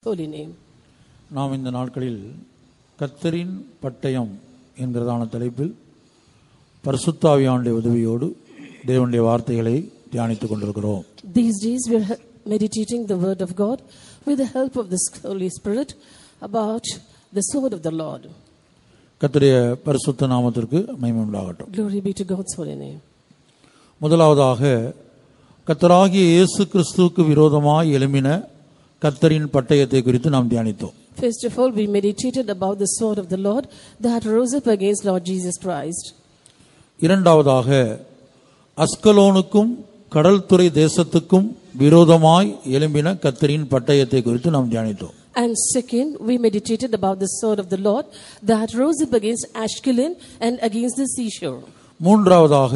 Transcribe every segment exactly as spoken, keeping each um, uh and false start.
holy name. நாம் இந்த நாட்களில் கர்த்தரின் பட்டயம் என்கிறதான தலைப்பில் பரிசுத்த ஆவியானுடைய உதவியோடு தேவனுடைய வார்த்தைகளை தியானித்துக் கொண்டிருக்கிறோம். These days we are meditating the word of God with the help of the Holy Spirit about the sword of the Lord. கர்த்தருடைய பரிசுத்த நாமத்திற்கு மகிமை உண்டாகட்டும். Glory be to God's holy name. முதலாவதாக கர்த்தராகிய இயேசு கிறிஸ்துவுக்கு விரோதமாய் எழும்பின கர்த்தரின் பட்டயத்தை குறித்து நாம் தியானித்தோம். First of all, we meditated about the sword of the Lord that rose up against Lord Jesus Christ. இரண்டாவதாக அஸ்கலோனுக்கும் கடல் துறை தேசத்துக்கும் விரோதமாய் எழும்பின கர்த்தரின் பட்டயத்தை குறித்து நாம் தியானித்தோம். And second, we meditated about the sword of the Lord that rose up against Ashkelon and against the seashore. மூன்றாவதாக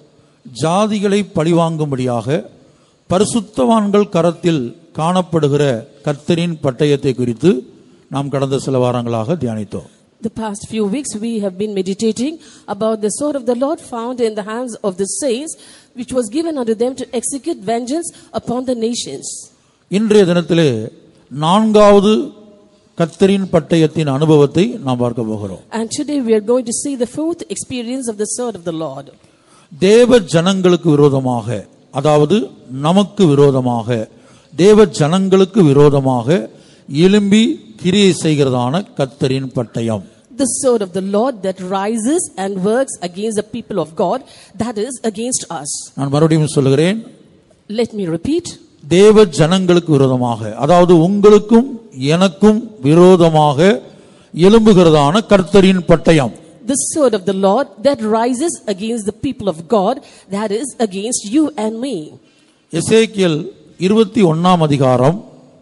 ஜாதிகளை பழிவாங்கும்படியாக பரிசுத்தவான்கள் கரத்தில் காணப்படுகிற கர்த்தரின் பட்டயத்தை குறித்து நாம் கடந்த சில வாரங்களாக தியானித்தோம். The past few weeks we have been meditating about the sword of the Lord found in the hands of the saints, which was given unto them to execute vengeance upon the nations. இன்றைய தினத்திலே நான்காவது கர்த்தரின் பட்டயத்தின் அனுபவத்தை நாம் பார்க்க போகிறோம். And today we are going to see the fourth experience of the sword of the Lord. தேவ ஜனங்களுக்கு விரோதமாக, அதாவது நமக்கு விரோதமாக, தேவ ஜனங்களுக்கு விரோதமாக எழும்பி கிரியை செய்கிறதான கர்த்தரின் பட்டயம். The sword of the Lord that rises and works against the people of God, that is against us. நான் மறுபடியும் சொல்கிறேன். Let me repeat. தேவ ஜனங்களுக்கு விரோதமாக, அதாவது உங்களுக்கும் எனக்கும் விரோதமாக எழும்புகிறதான கர்த்தரின் பட்டயம். The sword of the Lord that rises against the people of God, that is against you and me. எசேக்கியேல் இருபத்தி ஒன்றாம் அதிகாரம்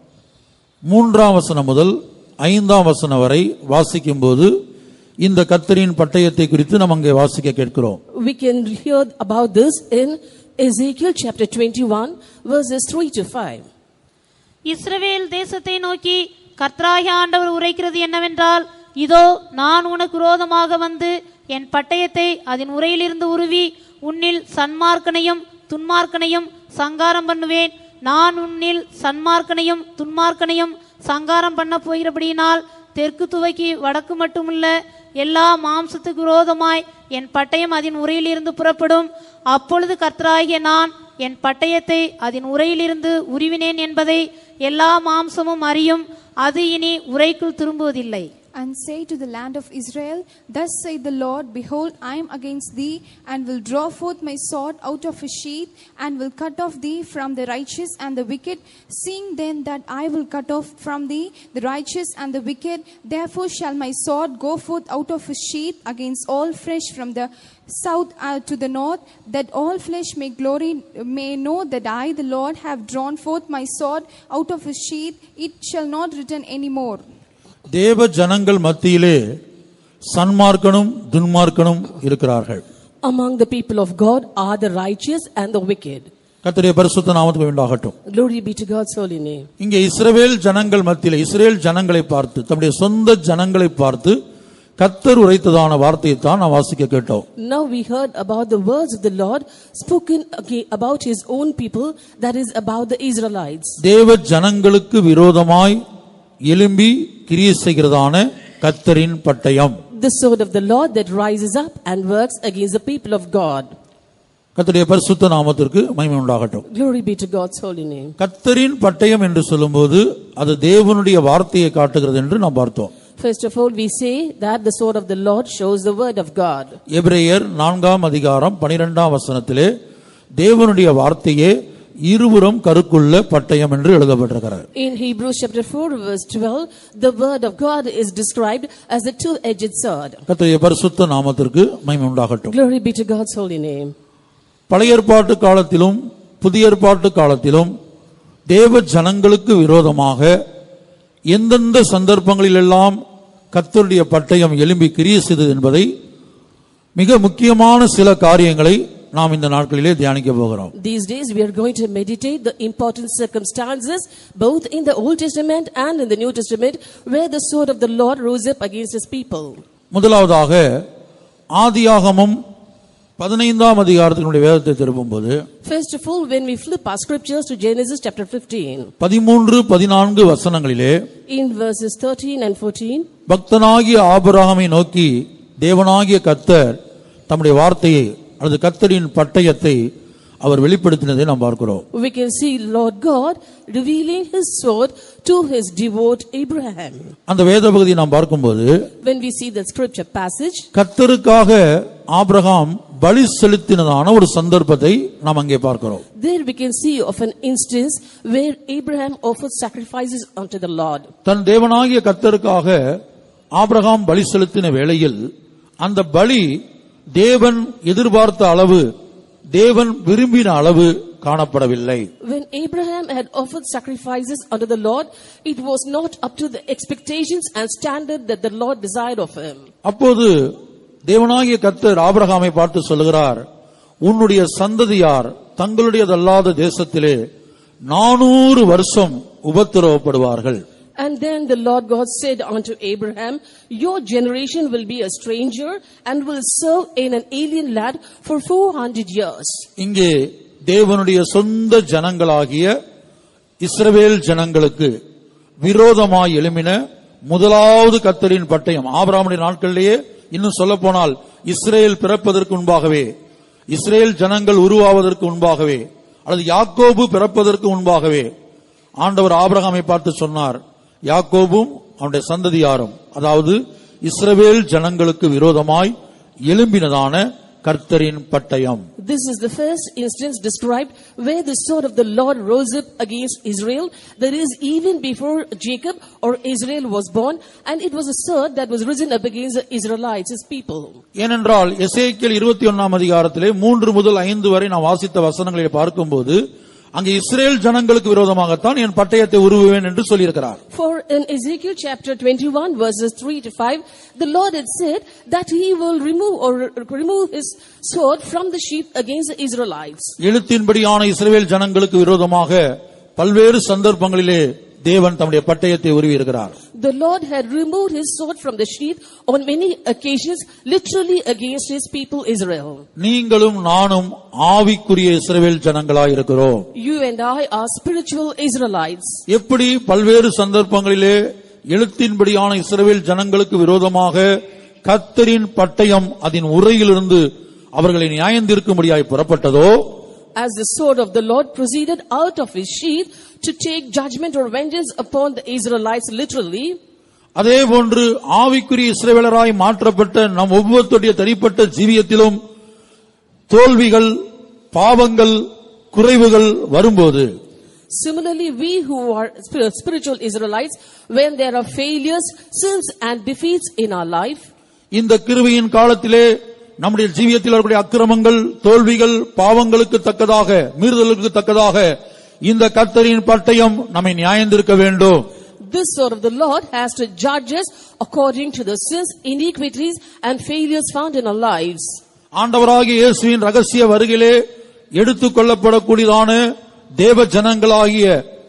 மூன்றாம் வசனம் முதல் ஐந்தாம் வசனம் வரை வாசிக்கும்போது இந்த கர்த்தரின் பட்டயத்தை குறித்து நாம் அங்கே வாசிக்க கேட்கிறோம். We can hear about this in Ezekiel chapter twenty-one verses three to five. இஸ்ரவேல் தேசத்தை நோக்கி கர்த்தராகிய ஆண்டவர் உரைக்கிறது என்னவென்றால், இதோ நான் உனக்கு விரோதமாக வந்து என் பட்டயத்தை அதன் உரையிலிருந்து உருவி உன்னில் சன்மார்க்கனையும் துன்மார்க்கனையும் சங்காரம் பண்ணுவேன். நான் உன்னில் சன்மார்க்கனையும் துன்மார்க்கனையும் சங்காரம் பண்ண போகிறபடியினால் தெற்கு துவக்கி வடக்கு மட்டுமல்ல எல்லா மாம்சத்துக்கு விரோதமாய் என் பட்டயம் அதன் உரையிலிருந்து புறப்படும். அப்பொழுது கர்த்தராகிய நான் என் பட்டயத்தை அதன் உரையிலிருந்து உருவினேன் என்பதை எல்லா மாம்சமும் அறியும். அது இனி உரைக்குள் திரும்புவதில்லை. And say to the land of Israel, thus saith the Lord, behold, I am against thee, and will draw forth my sword out of his sheath, and will cut off thee from the righteous and the wicked. Seeing then that I will cut off from thee the righteous and the wicked, therefore shall my sword go forth out of his sheath against all flesh from the south uh, to the north, that all flesh may glory, may know that I, the Lord, have drawn forth my sword out of his sheath. It shall not return any more. தேவ ஜனங்கள் மத்தியிலே சன்மார்க்கனும் துன்மார்க்கனும் இருக்கிறார்கள். Among the people of God are the righteous and the wicked. கர்த்தருடைய பரிசுத்த நாமத்துக்கு உண்டாகட்டும். Glory be to God's holy name. இங்கே இஸ்ரவேல் ஜனங்கள் மத்தியிலே இஸ்ரவேல் ஜனங்களை பார்த்து, தம்முடைய சொந்த ஜனங்களை பார்த்து கர்த்தர் உரைத்ததான வார்த்தையை தான் நாம் வாசிக்க கேட்டோம். Now we heard about the words of the Lord spoken about his own people, that is about the Israelites. தேவ ஜனங்களுக்கு விரோதமாய் எழும்பி கிரியை செய்கிறதான கர்த்தரின் பட்டயம். The sword of the Lord that rises up and works against the people of God. கர்த்தருடைய பரிசுத்த நாமத்திற்கு மகிமை உண்டாகட்டும். Glory be to God's holy name. கர்த்தரின் பட்டயம் என்று சொல்லும்போது அது தேவனுடைய வார்த்தையை காட்டுகிறது என்று நாம் பார்த்தோம். First of all, we say that the sword of the Lord shows the word of God. எபிரேயர் நான்காம் அதிகாரம் பன்னிரண்டாம் வசனத்திலே தேவனுடைய வார்த்தையே இருபுறம் கருக்குள்ள பட்டயம் என்று எழுதப்பட்டிருக்கிறது. In Hebrews chapter four verse twelve, the word of God is described as a two-edged sword. கர்த்தருடைய பரிசுத்த நாமத்திற்கு மகிமை உண்டாகட்டும். Glory be to God's holy name. பழைய ஏற்பாட்டு காலத்திலும் புதிய ஏற்பாட்டு காலத்திலும் தேவ ஜனங்களுக்கு விரோதமாக எந்தெந்த சந்தர்ப்பங்களிலெல்லாம் கர்த்தருடைய பட்டயம் எழும்பி கிரியை செய்தது என்பதை மிக முக்கியமான சில காரியங்களை நாம் இந்த நாட்களிலே தியானிக்க போகிறோம். These days we are going to meditate the important circumstances both in the Old Testament and in the New Testament where the sword of the Lord rose up against his people. முதலாவதாக ஆதியாகமம் பதினைந்தாம் அதிகாரத்தினுடைய வேதத்தை திருப்பும்போது, first of all, when we flip our scriptures to Genesis chapter fifteen, பதிமூன்று பதினான்கு வசனங்களிலே in verses thirteen and fourteen, பக்தனாகிய ஆபிரகாமை நோக்கி தேவனாகிய கர்த்தர் தம்முடைய வார்த்தையை அல்லது கர்த்தரின் பட்டயத்தை அவர் வெளிப்படுத்தினதை நாம் பார்க்கிறோம். We can see Lord God revealing his sword to his devout Abraham. அந்த வேத பகுதியை நாம் பார்க்கும்போது, when we see the scripture passage, கர்த்தருக்காக ஆபிரகாம் பலி செலுத்தினதான ஒரு சந்தர்ப்பத்தை நாம் அங்கே பார்க்கிறோம். there we can see of an instance where Abraham offered sacrifices unto the Lord. தன் தேவனாகிய கர்த்தருக்காக ஆபிரகாம் பலி செலுத்தின வேளையில் அந்த பலி தேவன் எதிர்பார்த்த அளவு, தேவன் விரும்பின அளவு காணப்படவில்லை. When Abraham had offered sacrifices unto the Lord, it was not up to the expectations and standard that the Lord desired of him. அப்போது தேவனாகிய கர்த்தர் ஆபிரகாமை பார்த்து சொல்லுகிறார், உன்னுடைய சந்ததியார் தங்களுடையதல்லாத தேசத்திலே நானூறு வருஷம் உபத்திரவப்படுவார்கள். And then the Lord God said unto Abraham, your generation will be a stranger and will serve in an alien land for four hundred years. இங்கே தேவனுடைய சொந்த ஜனங்களாகிய இஸ்ரவேல் ஜனங்களுக்கு விரோதமாய் எழும்பின முதலாவது கர்த்தரின் பட்டயம், ஆபிரகாமுடைய நாட்களிலேயே, இன்னும் சொல்ல போனால் இஸ்ரேல் பிறப்பதற்கு முன்பாகவே, இஸ்ரேல் ஜனங்கள் உருவாவதற்கு முன்பாகவே, அல்லது யாக்கோபு பிறப்பதற்கு முன்பாகவே ஆண்டவர் ஆபிரகாமை பார்த்து சொன்னார், யாக்கோபும் அவனுடைய சந்ததியாரும், அதாவது இஸ்ரவேல் ஜனங்களுக்கு விரோதமாய் எழும்பினதான கர்த்தரின் பட்டயம். This is the first instance described where the sword of the Lord rose up against Israel. That is, even before Jacob or Israel was born, and it was a sword that was risen up against the Israelites, his people. ஏனென்றால் எசேக்கியேல் இருபத்தி ஒன்றாம் அதிகாரத்திலே மூன்று முதல் ஐந்து வரை நாம் வாசித்த வசனங்களை பார்க்கும்போது அங்கே இஸ்ரேல் ஜனங்களுக்கு விரோதமாகத்தான் என் பட்டயத்தை உருவுவேன் என்று சொல்லியிருக்கிறார். For in Ezekiel chapter twenty-one verses three to five, the Lord had said that he will remove or remove his sword from the sheath against the Israelites. எழுத்தின்படியான இஸ்ரவேல் ஜனங்களுக்கு விரோதமாக பல்வேறு சந்தர்ப்பங்களிலே தேவன் தம்முடைய பட்டயத்தை உருவி இருக்கிறார். The Lord had removed his sword from the sheath on many occasions, literally against his people Israel. நீங்களும் நானும் ஆவிக்குரிய இஸ்ரவேல் ஜனங்களாய் இருக்கிறோம். You and I are spiritual Israelites. எப்படி பல்வேறு சந்தர்ப்பங்களிலே எழுத்தின்படியான இஸ்ரவேல் ஜனங்களுக்கு விரோதமாக கர்த்தரின் பட்டயம் அதன் உரையிலிருந்து அவர்களை நியாயந்தீர்க்கும்படியாய் புறப்பட்டதோ, as the sword of the Lord proceeded out of his sheath to take judgment or vengeance upon the Israelites literally, அதே போன்று ஆவிக்குரிய இஸ்ரவேலராய் மாற்றப்பட்ட நம் ஒவ்வொருடைய தனிப்பட்ட ஜீவியத்திலும் தோல்விகள், பாவங்கள், குறைவுகள் வரும்போது, similarly we who are spiritual Israelites, when there are failures, sins and defeats in our life, இந்த கிருபையின் காலத்திலே நம்முடைய ஜீவியத்தில் இருக்கக்கூடிய அக்கிரமங்கள், தோல்விகள், பாவங்களுக்கு தக்கதாக, மீறுதலுக்கு தக்கதாக இந்த கர்த்தரின் பட்டயம் நம்மை நியாயந்தீர்க்க வேண்டும். This sword of the Lord has to judge us according to the sins, iniquities and failures found in our lives. ஆண்டவராகிய இயேசுவின் ரகசிய வருகையிலே எடுத்துக் கொள்ளப்படக்கூடியதான தேவ ஜனங்களாகிய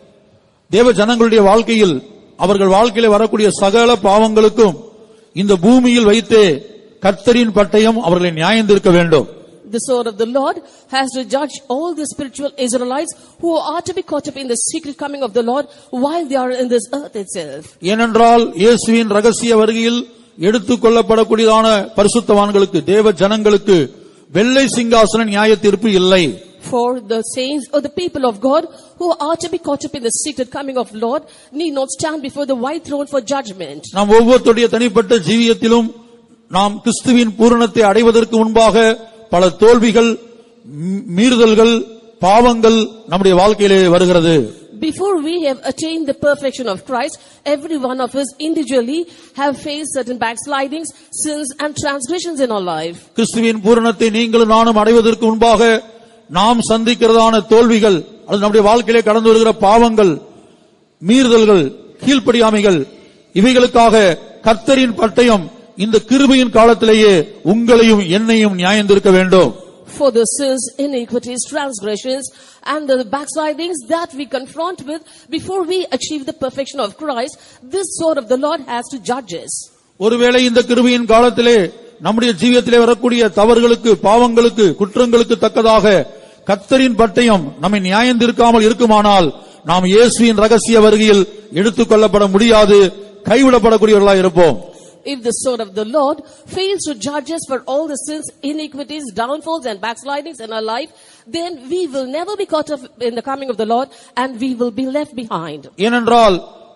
தேவ ஜனங்களுடைய வாழ்க்கையில், அவர்கள் வாழ்க்கையிலே வரக்கூடிய சகல பாவங்களுக்கும் இந்த பூமியில் வைத்தே கர்த்தரின் பட்டயம் அவர்களை நியாயந்தீர்க்க வேண்டும். The sword of the Lord has to judge all the spiritual Israelites who are to be caught up in the secret coming of the Lord while they are in this earth itself. ஏனென்றால் இயேசுவின் ரகசிய வருகையில் எடுத்துக் கொள்ளப்படக்கூடியதான பரிசுத்தவான்களுக்கு, தேவ ஜனங்களுக்கு வெள்ளை சிங்காசன நியாய தீர்ப்பு இல்லை. For the saints or the people of God who are to be caught up in the secret coming of Lord need not stand before the white throne for judgment. நாம் ஒவ்வொருடைய தனிப்பட்ட ஜீவியத்திலும் நாம் கிறிஸ்துவின் பூரணத்தை அடைவதற்கு முன்பாக பல தோல்விகள், மீறுதல்கள், பாவங்கள் நம்முடைய வாழ்க்கையிலே வருகிறது. Before we have attained the perfection of Christ, every one of us individually have faced certain backslidings, sins and transgressions in our life. கிறிஸ்துவின் பூரணத்தை நீங்களும் நானும் அடைவதற்கு முன்பாக நாம் சந்திக்கிறதான தோல்விகள், அது நம்முடைய வாழ்க்கையிலே கடந்து வருகிற பாவங்கள், மீறுதல்கள், கீழ்ப்படியாமைகள், இவைகளுக்காக கர்த்தரின் பட்டயம் இந்த கிருபையின் காலத்திலேயே உங்களையும் என்னையும் நியாயந்தீர்க்க வேண்டும். For the sins, iniquities, transgressions and the backslidings that we confront with before we achieve the perfection of Christ, this sword of the Lord has to judge us. ஒருவேளை இந்த கிருபையின் காலத்திலே நம்முடைய ஜீவியத்திலே வரக்கூடிய தவறுகளுக்கு, பாவங்களுக்கு, குற்றங்களுக்கு தக்கதாக கர்த்தரின் பட்டயம் நம்மை நியாயந்தீர்க்காமல் இருக்குமானால் நாம் இயேசுவின் ரகசிய வருகையில் எடுத்துக் கொள்ளப்பட முடியாது, கைவிடப்படக்கூடியவர்களாக இருப்போம். If the sword of the Lord fails to judge us for all the sins, iniquities, downfalls and backslidings in our life, then we will never be caught up in the coming of the Lord and we will be left behind. ஏனென்றால்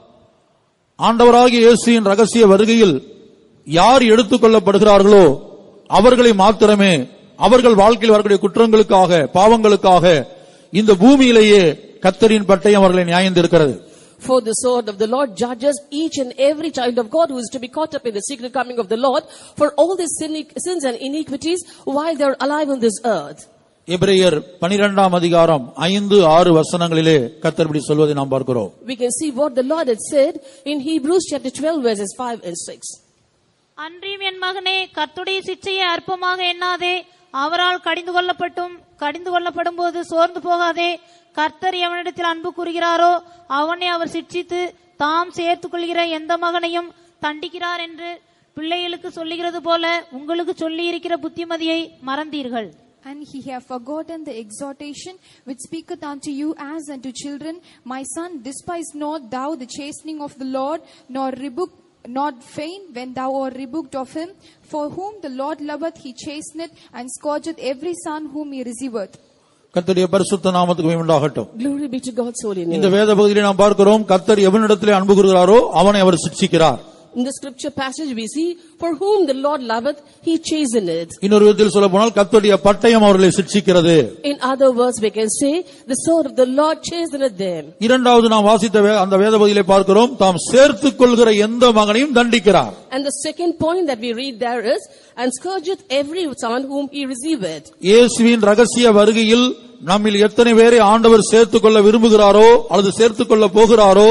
ஆண்டவராகிய இயேசுவின் ரகசிய வருகையில் யார் எடுத்துக் கொள்ளப்படுகிறார்களோ அவர்களை மாத்திரமே அவர்கள் வாழ்க்கையில் வரக்கூடிய குற்றங்களுக்காக, பாவங்களுக்காக இந்த பூமியிலேயே கர்த்தரின் பட்டயம் அவர்களை நியாயந்தீர்க்கிறது. For the sword of the Lord judges each and every child of God who is to be caught up in the secret coming of the Lord for all the sins and iniquities while they are alive on this earth. எபிரேயர் பன்னிரண்டாம் அதிகாரம் ஐந்து ஆறு வசனங்களிலே கர்த்தர் இப்படி சொல்வதை நாம் பார்க்கிறோம். We can see what the Lord had said in Hebrews chapter twelve verses five and six. அன்றியும் என் மகனே, கர்த்தருடைய சிட்சையை அற்பமாக எண்ணாதே, அவரால் கடிந்து கொள்ளப்பட்டும் கடிந்து கொள்ளப்படும் போது சோர்ந்து போகாதே. கர்த்தர் எவனிடத்தில் அன்பு கூறுகிறாரோ அவனை அவர் சிட்சித்து தாம் சேர்த்துக் கொள்கிற எந்த மகனையும் தண்டிக்கிறார் என்று பிள்ளைகளுக்கு சொல்லுகிறது போல உங்களுக்கு சொல்லி இருக்கிற புத்திமதியை மறந்தீர்கள். And he have forgotten the exhortation which speaketh unto you as unto children. My son, despise not thou the chastening of the Lord, nor rebuke not faint when thou art rebuked of him. For whom the Lord loveth he chasteneth, and scourgeth every son whom he receiveth. கர்த்தருடைய பரிசுத்த நாமத்துக்கு மகிமை உண்டாகட்டும். Glory be to God's holy name. இந்த வேத பகுதியிலே நாம் பார்க்கிறோம், கர்த்தர் எவனிடத்திலே அன்பு கூறுகிறாரோ அவனை அவர் சிட்சிக்கிறார். In the scripture passage we see, for whom the Lord loveth he chasteneth. இன்னொரு விதத்தில் சொல்ல போனால் கர்த்தருடைய பட்டயம் அவர்களை சிட்சிக்கிறது. In other words we can say the sword of the Lord chasteneth them. இரண்டாவது நாம் வாசித்த அந்த வேத பகுதியிலே பார்க்கிறோம், தாம் சேர்த்துக் கொள்கிற எந்த மகனையும் தண்டிக்கிறார். And the second point that we read there is, and scourgeth every son whom he receiveth. இயேசுவின் ரகசிய வருகையில் நம்மில் எத்தனை பேரை ஆண்டவர் சேர்த்துக் கொள்ள விரும்புகிறாரோ அல்லது சேர்த்துக் கொள்ள போகிறாரோ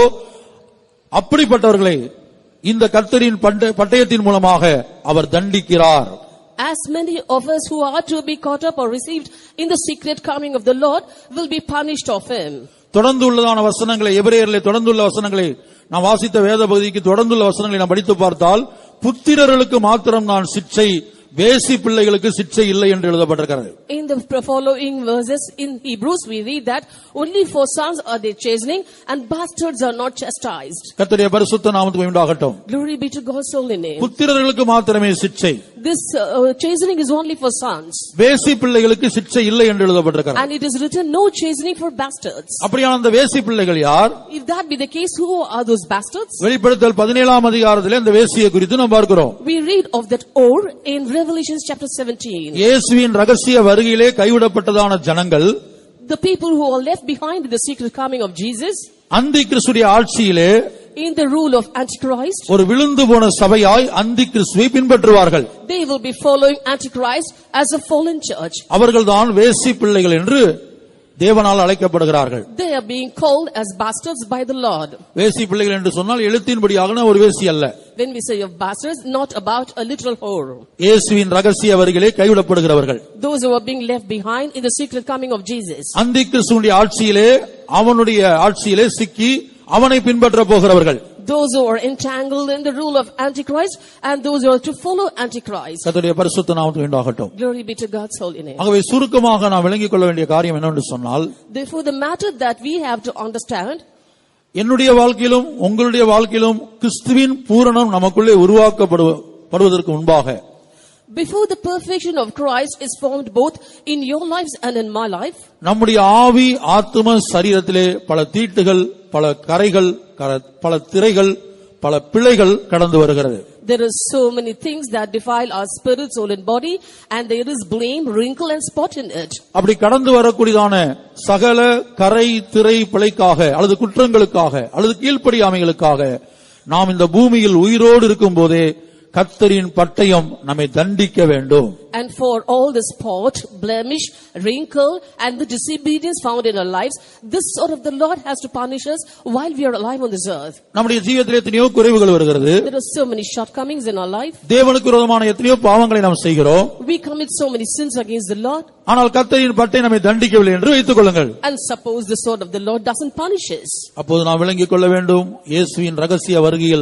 அப்படிப்பட்டவர்களை இந்த கர்த்தரின் பட்டயத்தின் மூலமாக அவர் தண்டிக்கிறார். As many of us who are to be caught up or received in the secret coming of the Lord will be punished of him. தொடர்ந்து உள்ளதான வசனங்களை, எபிரேயரிலே தொடர்ந்துள்ள வசனங்களை நாம் வாசித்த வேத பகுதிக்கு தொடர்ந்துள்ள வசனங்களை நாம் படித்து பார்த்தால், புத்திரர்களுக்கு மாத்திரம் நான் சிட்சை, வேசி பிள்ளைகளுக்கு சிட்சை இல்லை என்று எழுதப்பட்டிருக்கிறது. In the following verses in Hebrews we read that only for sons are they chastening and bastards are not chastised. கர்த்தருடைய பரிசுத்த நாமத்துக்கு மகிமை உண்டாகட்டும். Glory be to God's holy name. புத்திரர்களுக்கு மாத்திரமே சிட்சை. This uh, chastening is only for sons. வேசி பிள்ளைகளுக்கு சிட்சை இல்லை என்று எழுதப்பட்டிருக்கிறது. And it is written no chastening for bastards. அப்படியான அந்த வேசி பிள்ளைகள் யார்? If that be the case, who are those bastards? வெளிப்படுத்தல் பதினேழாம் அதிகாரத்திலே அந்த வேசியை குறித்து நாம் பார்க்கிறோம். We read of that or in Revelation chapter seventeen. இயேசுவின் ரகசிய வருகையிலே கைவிடப்பட்டதான ஜனங்கள், the people who are left behind in the secret coming of Jesus, அந்தி கிறிஸ்துவின் ஆட்சியிலே in the rule of Antichrist, ஒரு விழுந்து போன சபையாய் அந்தி கிறிஸ்துவை பின்பற்றுவார்கள். they will be following Antichrist as a fallen church. அவர்கள்தான் வேசி பிள்ளைகள் என்று தேவனால் அழைக்கப்படுகிறார்கள். They are being called as bastards by the Lord. வேசி பிள்ளைகள் என்று சொன்னால் எழுத்தின்படியாக ஒரு வேசி அல்ல. When we say of bastards, not about a literal whore. இயேசுவின் ரகசிய வருகையிலே கைவிடப்படுகிறவர்கள், those who are being left behind in the secret coming of Jesus. அந்தி கிறிஸ்துவின் ஆட்சியிலே, அவனுடைய ஆட்சியிலே சிக்கி அவனை பின்பற்ற போகிறவர்கள், those who are entangled in the rule of Antichrist and those who are to follow Antichrist. கர்த்தருடைய பரிசுத்த நாமத்துக்கு உண்டாகட்டும். Glory be to God's holy name. ஆகவே சுருக்கமாக நாம் விளங்கிக் கொள்ள வேண்டிய காரியம் என்னவென்று சொன்னால், therefore the matter that we have to understand, என்னுடைய வாழ்க்கையிலும் உங்களுடைய வாழ்க்கையிலும் கிறிஸ்துவின் பூரணம் நமக்குள்ளே உருவாக்கப்படுவதற்கு முன்பாக, before the perfection of Christ is formed both in your lives and in my life, நம்முடைய ஆவி ஆத்தும சரீரத்திலே பல தீட்டுகள், பல கரைகள், பல திரைகள், பல பிழைகள் கடந்து வருகிறது. There are so many things that defile our spirit, soul and body, and there is blame, wrinkle and spot in it. அப்படி கடந்து வரக்கூடியதான சகல கரை திரை பிழைக்காக அல்லது குற்றங்களுக்காக அல்லது கீழ்ப்படியாமைகளுக்காக நாம் இந்த பூமியில் உயிரோடு இருக்கும் போதே கர்த்தரின் பட்டயம் நம்மை தண்டிக்க வேண்டும். And for all the spot, blemish, wrinkle and the disobedience found in our lives, this sort of the Lord has to punish us while we are alive on this earth. நம்முடைய ஜீவியத்திலே எத்தனையோ குறைவுகள் வருகிறது. There are so many shortcomings in our life. தேவனுக்கு விரோதமான எத்தனையோ பாவங்களை நாம் செய்கிறோம். We commit so many sins against the Lord. ஆனால் கர்த்தரின் பட்டயம் நம்மை தண்டிக்கவில்லை என்று வைத்துக் கொள்ளுங்கள். And suppose the sword of the Lord doesn't punish us. அப்போது நாம் விளங்கிக் கொள்ள வேண்டும், இயேசுவின் ரகசிய வருகையில்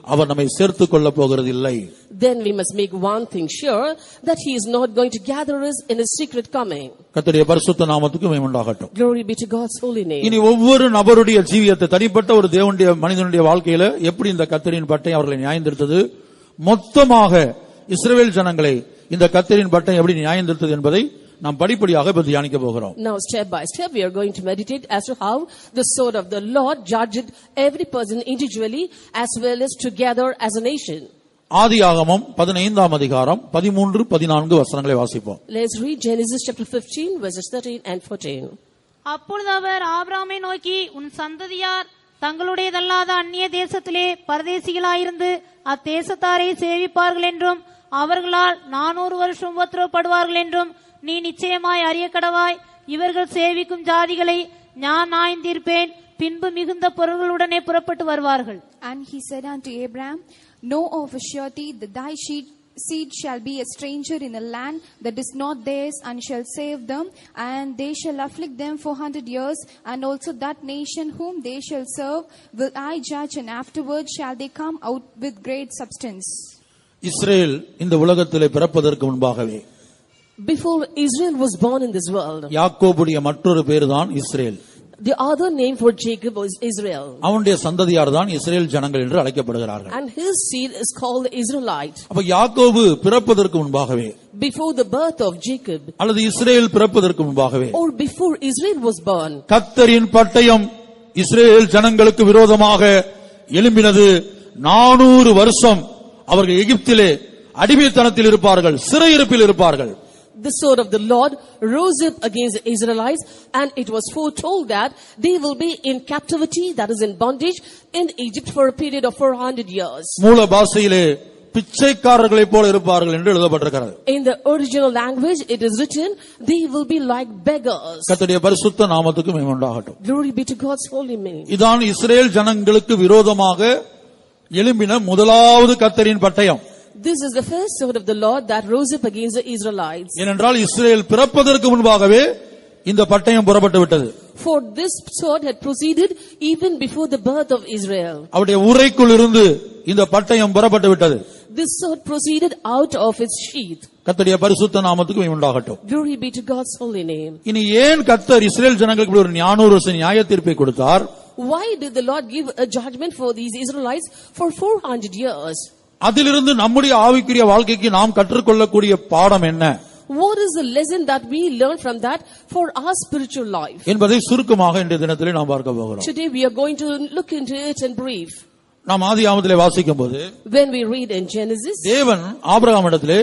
அவர் நம்மை சேர்த்துக் கொள்ள போகிறது இல்லை. Then we must make one thing sure, that he is not going to gather us in his secret coming. கர்த்தருடைய பரிசுத்த நாமத்துக்கு மகிமை உண்டாகட்டும். Glory be to God's holy name. இனி ஒவ்வொரு நபருடைய ஜீவியத்தை, தனிப்பட்ட ஒரு தேவனுடைய மனிதனுடைய வாழ்க்கையில எப்படி இந்த கர்த்தரின் பட்டை அவர்களை நியாயந்தீர்த்தது, மொத்தமாக இஸ்ரவேல் ஜனங்களை இந்த கர்த்தரின் பட்டை எப்படி நியாயந்தீர்த்தது என்பதை நாம் படிப்படியாக தியானிக்க போகிறோம். Now step by step we are going to meditate as to how the sword of the Lord judged every person individually as well as together as a nation. ஆதியாகமம் பதினைந்தாம் அதிகாரம் பதிமூன்று பதினான்கு வசனங்களை வாசிப்போம். Let's read Genesis chapter fifteen verses thirteen and fourteen. அப்பொழுது அவர் ஆபிரகாமை நோக்கி, உன் சந்ததியார் தங்களுடையதல்லாத அந்நிய தேசத்திலே பரதேசிகளாயிருந்து அத்தேசத்தாரை சேவிப்பார்கள் என்றும் அவர்களால் நானூறு வருஷம் உபத்திரவப்படுவார்கள் என்றும் நீ நிச்சயமாய் அறிய கடவாய். இவர்கள் சேவிக்கும் ஜாதிகளை நான் நியாயந்தீர்ப்பேன், பின்பு மிகுந்த பொருள்களுடனே புறப்பட்டு வருவார்கள். And he said unto Abraham, know of a surety that thy seed shall be a stranger in a land that is not theirs, and shall save them, and they shall afflict them four hundred years, and also that nation whom they shall serve will I judge, and afterward shall they come out with great substance. Israel இந்த உலகத்திலே பிறப்பதற்கு முன்பாகவே, before Israel was born in this world, யாக்கோபுடைய மற்றொரு பேர்தான் Israel. The other name for Jacob was Israel. அவனுடைய சந்ததியார் தான் இஸ்ரேல் ஜனங்கள் என்று அழைக்கப்படுகிறார்கள். And his seed is called the Israelite. அப்ப யாக்கோபு பிறப்பதற்கு முன்பாகவே, before the birth of Jacob, அல்லது இஸ்ரேல் பிறப்பதற்கு முன்பாகவே, or before Israel was born, கர்த்தரின் பட்டயம் இஸ்ரேல் ஜனங்களுக்கு விரோதமாக எழும்பினது. நானூறு வருஷம் அவர்கள் எகிப்திலே அடிமைத்தனத்தில் இருப்பார்கள், சிறையிருப்பில் இருப்பார்கள். The sword of the Lord rose up against the Israelites, and it was foretold that they will be in captivity, that is in bondage, in Egypt for a period of four hundred years. மூல பாஷையிலே பிச்சைக்காரர்களைப் போல இருப்பார்கள் என்று எழுதப்பட்டிருக்கிறது. In the original language it is written, they will be like beggars. கர்த்தருடைய பரிசுத்த நாமத்துக்கு மகிமை உண்டாகட்டும். Glory be to God's holy name. இதான் இஸ்ரேல் ஜனங்களுக்கு விரோதமாக எழும்பின முதலாவது கர்த்தரின் பட்டயம். This is the first sword of the Lord that rose up against the Israelites. ஏனென்றால் இஸ்ரேல் பிறப்பதற்கு முன்பாகவே இந்த பட்டயம் புறப்பட்டு விட்டது. For this sword had proceeded even before the birth of Israel. அவருடைய உரைக்குள் இருந்து இந்த பட்டயம் புறப்பட்டு விட்டது. This sword proceeded out of its sheath. கர்த்தருடைய பரிசுத்த நாமத்துக்கு மகிமை உண்டாகட்டும். Glory be to God's holy name. இனி ஏன் கர்த்தர் இஸ்ரேல் ஜனங்களுக்கு இப்படி ஒரு நானூறு வருஷ நியாய தீர்ப்பை கொடுத்தார்? Why did the Lord give a judgment for these Israelites for four hundred years? அதிலிருந்து நம்முடைய ஆவிக்குரிய வாழ்க்கைக்கு நாம் கற்றுக்கொள்ளக்கூடிய பாடம் என்ன? What is the lesson that we learn from that for our spiritual life? என்பதை சுருக்கமாக இன்றைய தினத்திலே நாம் பார்க்க போகிறோம். Today we are going to look into it in brief. நாம் ஆதியாகமத்திலே வாசிக்கும்போது, when we read in Genesis, தேவன் ஆபிரகாமிடத்திலே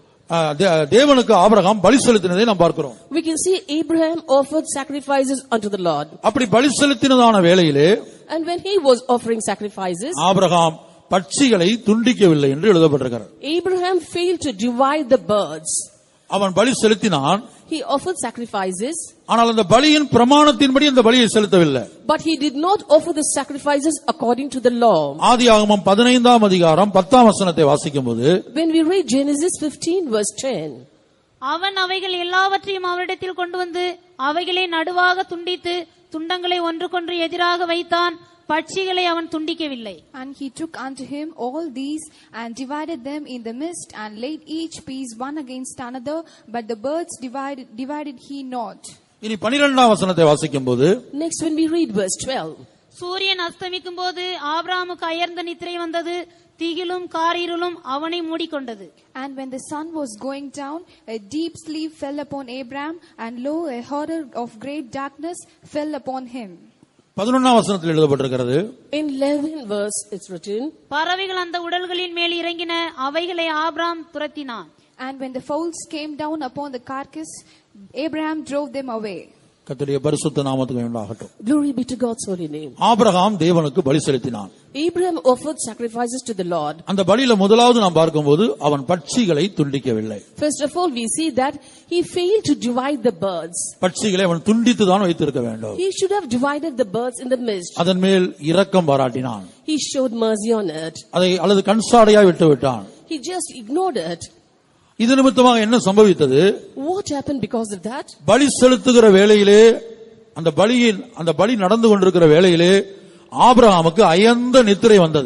தேவனுக்கு ஆபிரகாம் பலி செலுத்தினதை நாம் பார்க்கிறோம். We can see Abraham offered sacrifices unto the Lord. அப்படி பலி செலுத்தினதான வேளையிலே, and when he was offering sacrifices, Abraham பட்சிகளை துண்டிக்கவில்லை என்று எழுதப்பட்டிருக்கிறது. Abraham failed to divide the birds. அவன் பலி செலுத்தினான், he offered sacrifices, ஆனால் அந்த பலியின் பிரமாணத்தின்படி அந்த பலியை செலுத்தவில்லை. but he did not offer the sacrifices according to the law. ஆதியாகமம் பதினைந்தாம் அதிகாரம் பத்தாம் வசனத்தை வாசிக்கும்போது, when we read Genesis fifteen verse ten, அவன் அவைகள் எல்லாவற்றையும் அவரிடத்தில் கொண்டு வந்து அவைகளை நடுவாக துண்டித்து துண்டங்களை ஒன்றுக்கொன்று எதிராக வைத்தான், பட்சிகளை அவன் துண்டிக்கவில்லை. And he took unto him all these and divided them in the midst, and laid each piece one against another, but the birds divided, divided he not. இனி பன்னிரண்டாம் வசனத்தை வாசிக்கும்போது, next when we read verse twelve, சூரியன் அஸ்தமிக்கும் போது ஆபிரகாமுக்கு அயர்ந்த நித்திரை வந்தது, திகிலும் காரிருளும் அவனை மூடிக்கொண்டது. And when the sun was going down, a deep sleep fell upon Abraham, and lo, a horror of great darkness fell upon him. பதினொன்றாம் வசனத்தில் எழுதப்பட்டிருக்கிறது, in eleventh verse it's written, பறவைகள் அந்த உடல்களின் மேல் இறங்கின, அவைகளை ஆபிரகாம் துரத்தினான். And when the fowls came down upon the carcass, Abraham drove them away. கர்த்தருடைய பரிசுத்த நாமத்துக்கு உண்டாகட்டும். Glory be to God's holy name. Abraham தேவனுக்கு பலி செலுத்தினான். Abraham offered sacrifices to the Lord. அந்த பலியில முதலாவது நாம் பார்க்கும்போது அவன் பட்சிகளை துண்டிக்கவில்லை. First of all we see that he failed to divide the birds. பட்சிகளை அவன் துண்டித்து தான் வைத்திருக்க வேண்டும். He should have divided the birds in the midst. அதன் மேல் இரக்கம் பாராட்டினான். He showed mercy on it. அதை அல்லது கண்சாடையாய் விட்டு விட்டான். He just ignored it. இது நிமித்தமாக என்ன சம்பவித்தது? What happened because of that? பலி செலுத்துகிற வேளையிலே, அந்த பலியின் அந்த பலி நடந்து கொண்டிருக்கிற வேளையிலே ஆபிரகாமுக்கு அயர்ந்த நித்திரை வந்தது.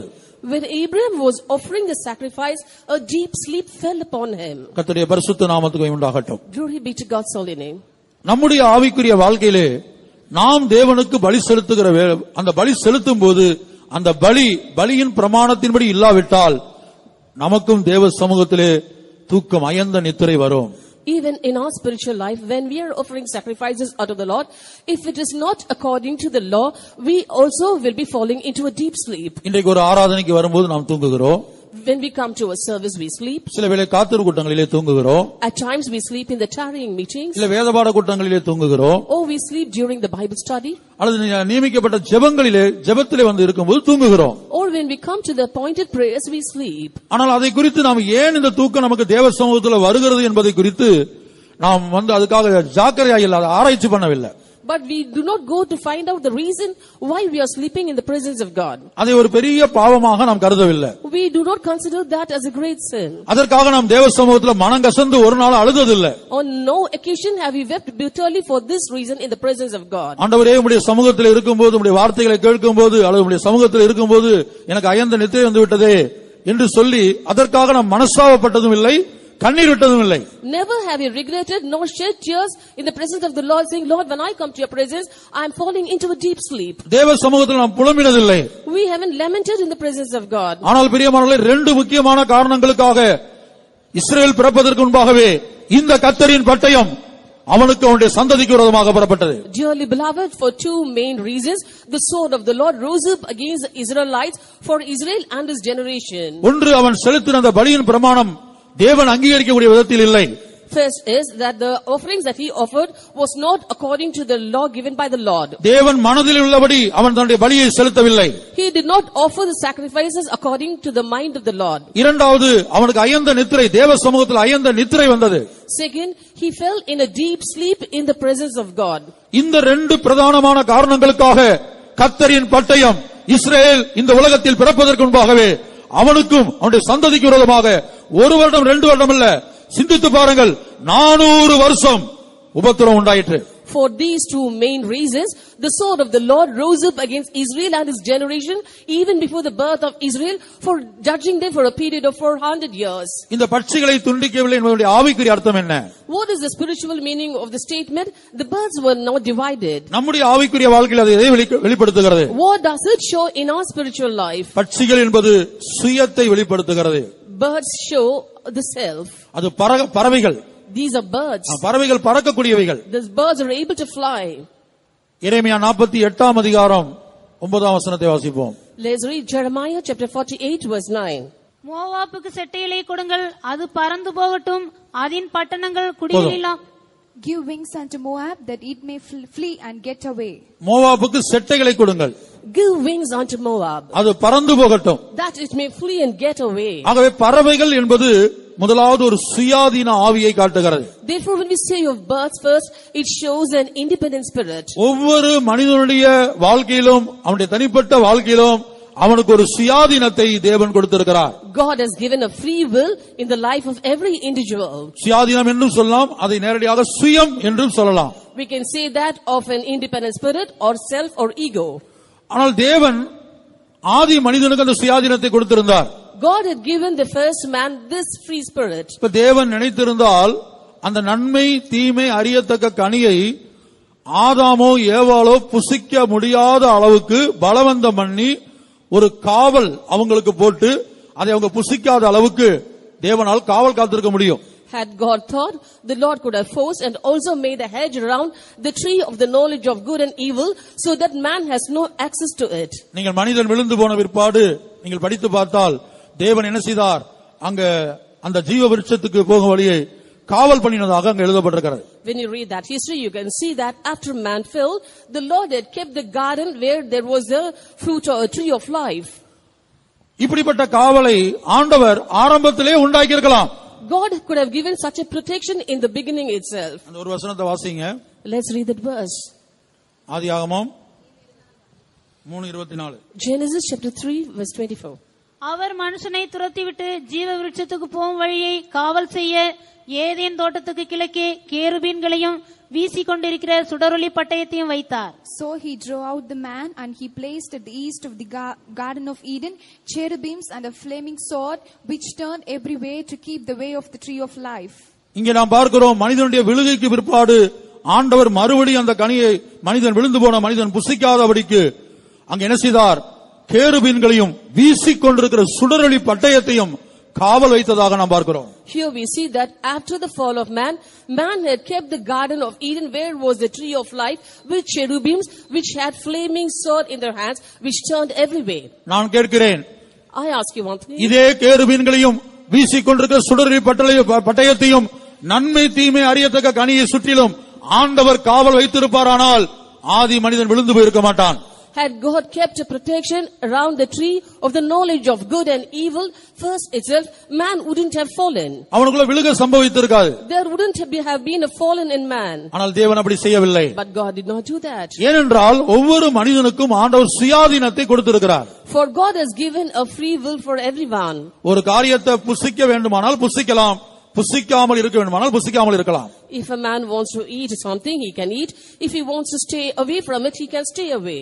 When Abraham was offering the sacrifice, a deep sleep fell upon him. கர்த்தருடைய பரிசுத்த நாமத்துக்கு உண்டாகட்டும். Glory be to God's holy name. நம்முடைய ஆவிக்குரிய வாழ்க்கையிலே நாம் தேவனுக்கு பலி செலுத்துகிற அந்த பலி செலுத்தும் போது அந்த பலி பலியின் பிரமாணத்தின்படி இல்லாவிட்டால் நமக்கும் தேவ சமூகத்திலே தூக்கம் அயர்ந்த நித்திரை வரும். Even in our spiritual life, when we are offering sacrifices unto the Lord, if it is not according to the law, we also will be falling into a deep sleep. இன்றைக்கு ஒரு ஆராதனைக்கு வரும்போது நாம் தூங்குகிறோம். When we come to a service, we sleep. சில வேளை காத்திரு கூட்டங்களிலே தூங்குகிறோம். At times we sleep in the tarrying meetings. சில வேதபாட கூட்டங்களிலே தூங்குகிறோம். Or we sleep during the Bible study. அல்லது நியமிக்கப்பட்ட ஜெபங்களிலே ஜெபத்திலே வந்து இருக்கும்போது தூங்குகிறோம். Or when we come to the appointed prayers, we sleep. ஆனால் அதை குறித்து நாம் ஏன் இந்த தூக்கம் நமக்கு தேவ சமூகத்தில் வருகிறது என்பதை குறித்து நாம் வந்து அதுக்காக ஜாக்கிரதையாக இல்லை, ஆராய்ச்சி பண்ணவில்லை. But we do not go to find out the reason why we are sleeping in the presence of God. அதை ஒரு பெரிய பாவமாக நாம் கருதவில்லை. We do not consider that as a great sin. அதற்காக நாம் தேவ சமூகத்தில் மனம் கசந்து ஒரு நாள் அழுததில்லை. On no occasion have we wept bitterly for this reason in the presence of God. ஆண்டவரே உம்முடைய சமூகத்தில் இருக்கும்போது உம்முடைய வார்த்தைகளை கேட்கும்போது அல்லது உம்முடைய சமூகத்தில் இருக்கும்போது எனக்கு அயர்ந்த நித்திரை வந்து விட்டதே என்று சொல்லி அதற்காக நாம் மனஸ்தாபப்பட்டதும் இல்லை, கண்ணீர் விட்டதும் இல்லை. Never have we regretted nor shed tears in the presence of the Lord, saying, Lord, when I come to your presence, I am falling into a deep sleep. தேவ சமூகத்தில் நாம் புலம்பினதில்லை. We haven't lamented in the presence of God. ஆனால் பிரியமானவர்களே, ரெண்டு முக்கியமான காரணங்களுக்காக இஸ்ரவேல் பிறப்பதற்கு முன்பாகவே இந்த கர்த்தரின் பட்டயம் அவனுக்கு அவனுடைய சந்ததிக்கு விரோதமாக புறப்பட்டது. Dearly beloved, for two main reasons, the sword of the Lord rose up against the Israelites for Israel and his generation. ஒன்று, அவன் செலுத்தின அந்த பலியின் பிரமாணம் தேவன் அங்கீகரிக்கக்கூடிய விதத்தில் இல்லை. First is that the offerings that he offered was not according to the law given by the Lord. தேவன் மனதில் உள்ளபடி அவன் தன்னுடைய பலியை செலுத்தவில்லை. He did not offer the sacrifices according to the mind of the Lord. இரண்டாவது, அவனுக்கு அயர்ந்த நித்திரை, தேவ சமூகத்தில் அயர்ந்த நித்திரை வந்தது. Second, he fell in a deep sleep in the presence of God. இந்த ரெண்டு பிரதானமான காரணங்களுக்காக கர்த்தரின் பட்டயம் இஸ்ரவேல் இந்த உலகத்தில் பிறப்பதற்கு முன்பாகவே அவனுக்கும் அவனுடைய சந்ததிக்கு விரோதமாக ஒரு வருடம் ரெண்டு வருடம் அல்ல, சிந்தித்து பாருங்கள், நானூறு வருஷம் உபத்திரம் உண்டாயிற்று. For these two main reasons, the sword of the Lord rose up against Israel and his generation, even before the birth of Israel, for judging them for a period of four hundred years. இந்த பட்சிகளை துண்டிக்கவில்லை என்பதனுடைய ஆவிக்குரிய அர்த்தம் என்ன? What is the spiritual meaning of the statement? The birds were not divided. நம்முடைய ஆவிக்குரிய வாழ்க்கையில் அதை வெளிப்படுத்துகிறது. What does it show in our spiritual life? பட்சிகள் என்பது சுயத்தை வெளிப்படுத்துகிறது. Birds show the self. அது பறவைகள். These are birds. பறவைகள் பறக்கக்கூடியவைகள். These birds are able to fly. எரேமியா நாற்பத்தி எட்டாம் அதிகாரம் ஒன்பதாம் வசனத்தை வாசிப்போம். Let's read Jeremiah chapter forty-eight verse nine. மோவாபுக்கு செட்டைகளை கொடுங்கள், அது பறந்து போகட்டும், அதின் பட்டணங்கள் குடியிலெல்லாம். Give wings unto Moab, that it may flee and get away. மோவாபுக்கு செட்டைகளை கொடுங்கள். Give wings unto Moab, அது பறந்து போகட்டும், that it may flee and get away. ஆகவே பறவைகள் என்பது முதலாவது ஒரு சுயாதீன ஆவியை காட்டுகிறது. Therefore, when we say of birds first, it shows an independent spirit. ஒவ்வொரு மனிதனுடைய வாழ்க்கையிலும் அவனுடைய தனிப்பட்ட வாழ்க்கையிலும் அவனுக்கு ஒரு சுயாதீனத்தை தேவன் கொடுத்திருக்கிறார். God has given a free will in the life of every individual. சுயாதீனம் என்றும் சொல்லலாம், அதை நேரடியாக சுயம் என்றும் சொல்லலாம். We can say that of an independent spirit or self or ego. ஆனால் தேவன் ஆதி மனிதனுக்கு அந்த சுயாதீனத்தை கொடுத்திருந்தார். God had given the first man this free spirit. இப்ப தேவன் நினைத்திருந்தால் அந்த நன்மை தீமை அறியத்தக்க கனியை ஆதாமோ ஏவாளோ புசிக்க முடியாத அளவுக்கு பலவந்தம் பண்ணி ஒரு காவல் அவங்களுக்கு போட்டு அதை அவங்க புசிக்காத அளவுக்கு தேவனால் காவல் காத்திருக்க முடியும். Had God thought, the Lord could have forced and also made a hedge around the tree of the knowledge of good and evil, so that man has no access to it. நீங்கள் மனிதன் விழுந்து போன பிற்பாடு நீங்கள் படித்து பார்த்தால் தேவன் என்ன செய்தார்? அங்க அந்த ஜீவ விருட்சத்துக்கு போகும் வழியை காவல் பண்ணினதாக அங்க எழுதப்பட்டிருக்கிறது. When you read that history, you can see that after man fell, the Lord had kept the garden where there was a fruit or a tree of life. இப்படிப்பட்ட காவலை ஆண்டவர் ஆரம்பத்திலே உண்டாக்கி இருக்கலாம். God could have given such a protection in the beginning itself. அந்த ஒரு வசனத்தை வாசிங்க. Let's read that verse. ஆதியாகமம் மூன்று இருபத்தி நான்கு. Genesis chapter three verse twenty-four. அவர் மனுஷனை துரத்திவிட்டு ஜீவ விருட்சத்துக்கு போகும் வழியை காவல் செய்ய ஏதேன் தோட்டத்துக்கு கிழக்கே கேருபீன்களையும் வீசிக் கொண்டிருக்கிற சுடரொளி பட்டயத்தையும் வைத்தார். So he drove out the man, and he placed at the east of the ga- garden of Eden cherubims and a flaming sword which turned every way to keep the way of the tree of life. இங்கே நாம் பார்க்கிறோம், மனிதனுடைய விழுகைக்கு பிற்பாடு ஆண்டவர் மறுபடியும் அந்த கனியை மனிதன் விழுந்து போன மனிதன் புசிக்காதபடிக்கு அங்க என்ன செய்தார்? கேருபீன்களையும் வீசிக் கொண்டிருக்கிற சுடரொளி பட்டயத்தையும் காவல் வைத்ததாக நாம் பார்க்கிறோம். Here we see that after the fall of man, man had kept the garden of Eden where was the tree of life with cherubims which had flaming sword in their hands which turned every way. நான் கேட்கிறேன், I ask you one thing. இதே கேருபீன்களையும் வீசிக் கொண்டிருக்கிற சுடரொளி பட்டயத்தையும் நன்மை தீமை அறியத்தக்க கனியை சுற்றிலும் ஆண்டவர் காவல் வைத்திருப்பாரானால் ஆதி மனிதன் விழுந்து போயிருக்க மாட்டான். Had God kept a protection around the tree of the knowledge of good and evil, first itself, man wouldn't have fallen. அவனுக்குள்ள விழுக சம்பவித்திருக்காது. There wouldn't have been a fallen in man. ஆனால் தேவன் அப்படி செய்யவில்லை. But God did not do that. ஏனென்றால் ஒவ்வொரு மனிதனுக்கும் ஆண்டவர் சுயாதீனத்தை கொடுத்திருக்கிறார். For God has given a free will for everyone. ஒரு காரியத்தை புசிக்க வேண்டுமானால் புசிக்கலாம், புசிக்காமல் இருக்க வேண்டுமானால் புசிக்காமல் இருக்கலாம். If a man wants to eat something, he can eat. If he wants to stay away from it, he can stay away.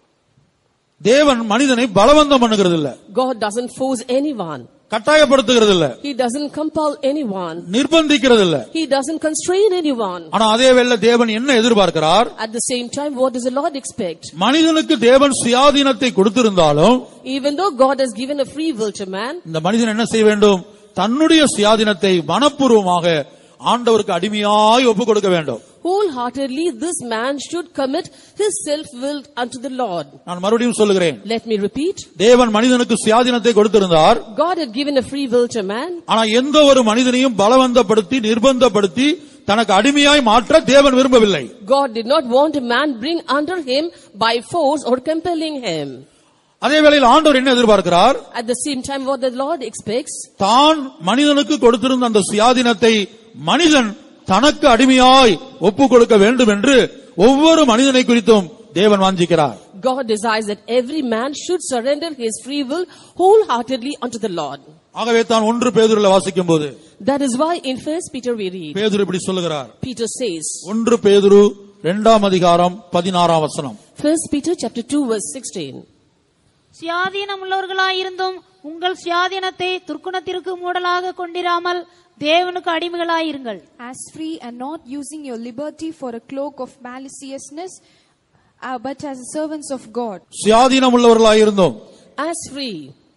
தேவன் மனிதனை பலவந்தம் பண்ணுகிறது இல்ல. God doesn't force anyone. கட்டாயப்படுத்துகிறது இல்ல. He doesn't compel anyone. நிர்பந்திக்கிறது இல்ல. He doesn't constrain anyone. ஆனா அதே வேளை தேவன் என்ன எதிர்பார்க்கிறார்? At the same time, what does the Lord expect? மனிதனுக்கு தேவன் சுயாதீனத்தை கொடுத்திருந்தாலும், even though God has given a free will to man, இந்த மனிதன் என்ன செய்ய வேண்டும்? தன்னுடைய சுயாதீனத்தை மனப்பூர்வமாக ஆண்டவருக்கு அடிமையாய் ஒப்புக் கொடுக்க வேண்டும். wholeheartedly this man should commit his self-will unto the Lord. நான் மறுபடியும் சொல்லுகிறேன். Let me repeat. தேவன் மனிதனுக்கு சுயாதீனத்தை கொடுத்திருந்தார். God had given a free will to man. ஆனா எந்த ஒரு மனிதனையும் பலவந்தப்படுத்தி நிர்பந்தப்படுத்தி தனக்கு அடிமையாய் மாற்ற தேவன் விரும்பவில்லை. God did not want a man bring under him by force or compelling him. அதே வேளையில் ஆண்டவர் என்ன எதிர்பார்க்கிறார்? At the same time, what the Lord expects, தான் மனிதனுக்கு கொடுத்திருந்த அந்த சுயாதீனத்தை மனிதன் தனக்கு அடிமையாய் ஒப்புக் கொடுக்க வேண்டும் என்று ஒவ்வொரு மனிதனை குறித்தும் தேவன் வாஞ்சிக்கிறார். God desires that every man should surrender his free will wholeheartedly unto the Lord. ஆகவே தான் ஒன்று பேதுருல வாசிக்கும் போது, that is why in First Peter we read, பேதுரு இப்படி சொல்லுகிறார். Peter says, ஒன்று பேதுரு இரண்டாம் அதிகாரம் பதினாறாம் வசனம். First Peter chapter two verse sixteen. சுயாதீனம் உள்ளவர்களாயிருந்தும் உங்கள் சுயாதீனத்தை துர்க்குணத்திற்கு மூடலாக கொண்டிராமல் தேவனுக்கு அடிமைகளாயிருங்கள். As free and not using your liberty for a cloak of maliciousness, uh, but as servants of God. சுயாதீனம் உள்ளவர்களாயிருந்தும், as free,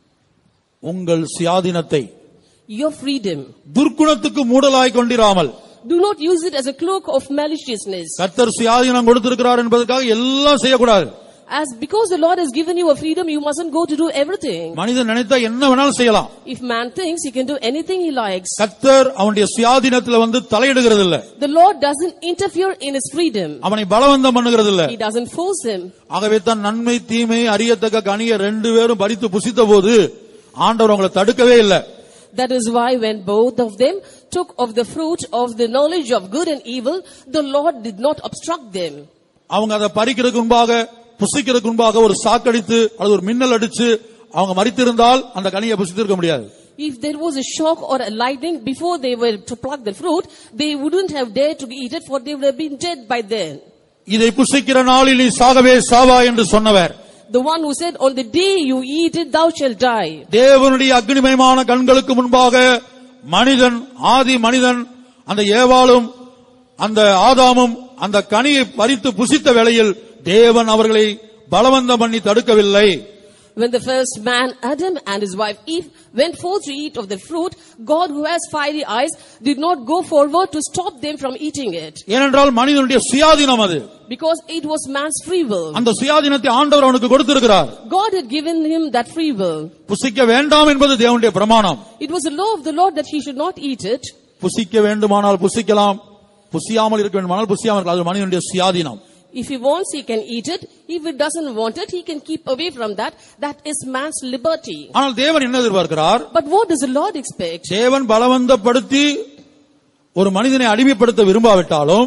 உங்கள் சுயாதீனத்தை, your freedom, துர்க்குணத்துக்கு மூடலாய் கொண்டிராமல், do not use it as a cloak of maliciousness. கர்த்தர் சுயாதீனம் கொடுத்திருக்கிறார் என்பதற்காக எல்லாம் செய்யக்கூடாது. As because the Lord has given you a freedom, you mustn't go to do everything. மனிதன் நினைத்தா என்ன வேணாலும் செய்யலாம். If man thinks he can do anything he likes, கர்த்தர் அவனுடைய சுயாதீனத்துல வந்து தலையிடுகிறது இல்ல. the Lord doesn't interfere in his freedom. அவனை பலவந்தம் பண்ணுகிறது இல்ல. He doesn't force him. ஆகவே தான் நன்மை தீமை அறியத்தக்க கனியை ரெண்டு பேரும் பறித்து புசித்த போது ஆண்டவர் அவங்களை தடுக்கவே இல்லை. That is why when both of them took of the fruit of the knowledge of good and evil, the Lord did not obstruct them. அவங்க அதை பறிக்கிறதுக்கு முன்பாக புசிக்கிறதுக்கு முன்பாக ஒரு சாக்கடித்து அது ஒரு மின்னல் அடிச்சு அவங்க மரித்திருந்தால் அந்த கனியை புசித்திருக்க முடியாது. If there was a shock or a lightning before they were to pluck the fruit, they wouldn't have dared to eat it, for they would have been dead by then. இதை புசிக்கிற நாளில் நீ சாகவே சாவா என்று சொன்னவர், the one who said, on the day you eat it, thou shalt die. தேவனுடைய அக்னிமயமான கண்களுக்கு முன்பாக மனிதன், ஆதி மனிதன், அந்த ஏவாளும் அந்த ஆதாமும் அந்த கனியை பறித்து புசித்த வேளையில் தேவன் அவர்களை பலவந்தம் பண்ணி தடுக்கவில்லை. When the first man, Adam, and his wife Eve went forth to eat of the fruit, God, who has fiery eyes, did not go forward to stop them from eating it. ஏனென்றால் மனிதனுடைய சுயாதீனம் அது. Because it was man's free will. அந்த சுயாதீனத்தை ஆண்டவர் அவனுக்கு கொடுத்திருக்கிறார். God had given him that free will. புசிக்க வேண்டாம் என்பது தேவனுடைய பிரமாணம். It was the law of the Lord that he should not eat it. புசிக்க வேண்டுமானால் புசிக்கலாம், புசியாமல் இருக்க வேண்டுமானால் புசியாமல் இருக்கலாம். அது மனிதனுடைய சுயாதீனம். If he wants, he can eat it. If he doesn't want it, he can keep away from that. That is man's liberty. ஆனால் தேவன் என்ன எதிர்பார்க்கிறார்? But what does the Lord expect? தேவன் பலவந்தப்படுத்தி ஒரு மனிதனை அடிமைப்படுத்த விரும்பாவிட்டாலும்,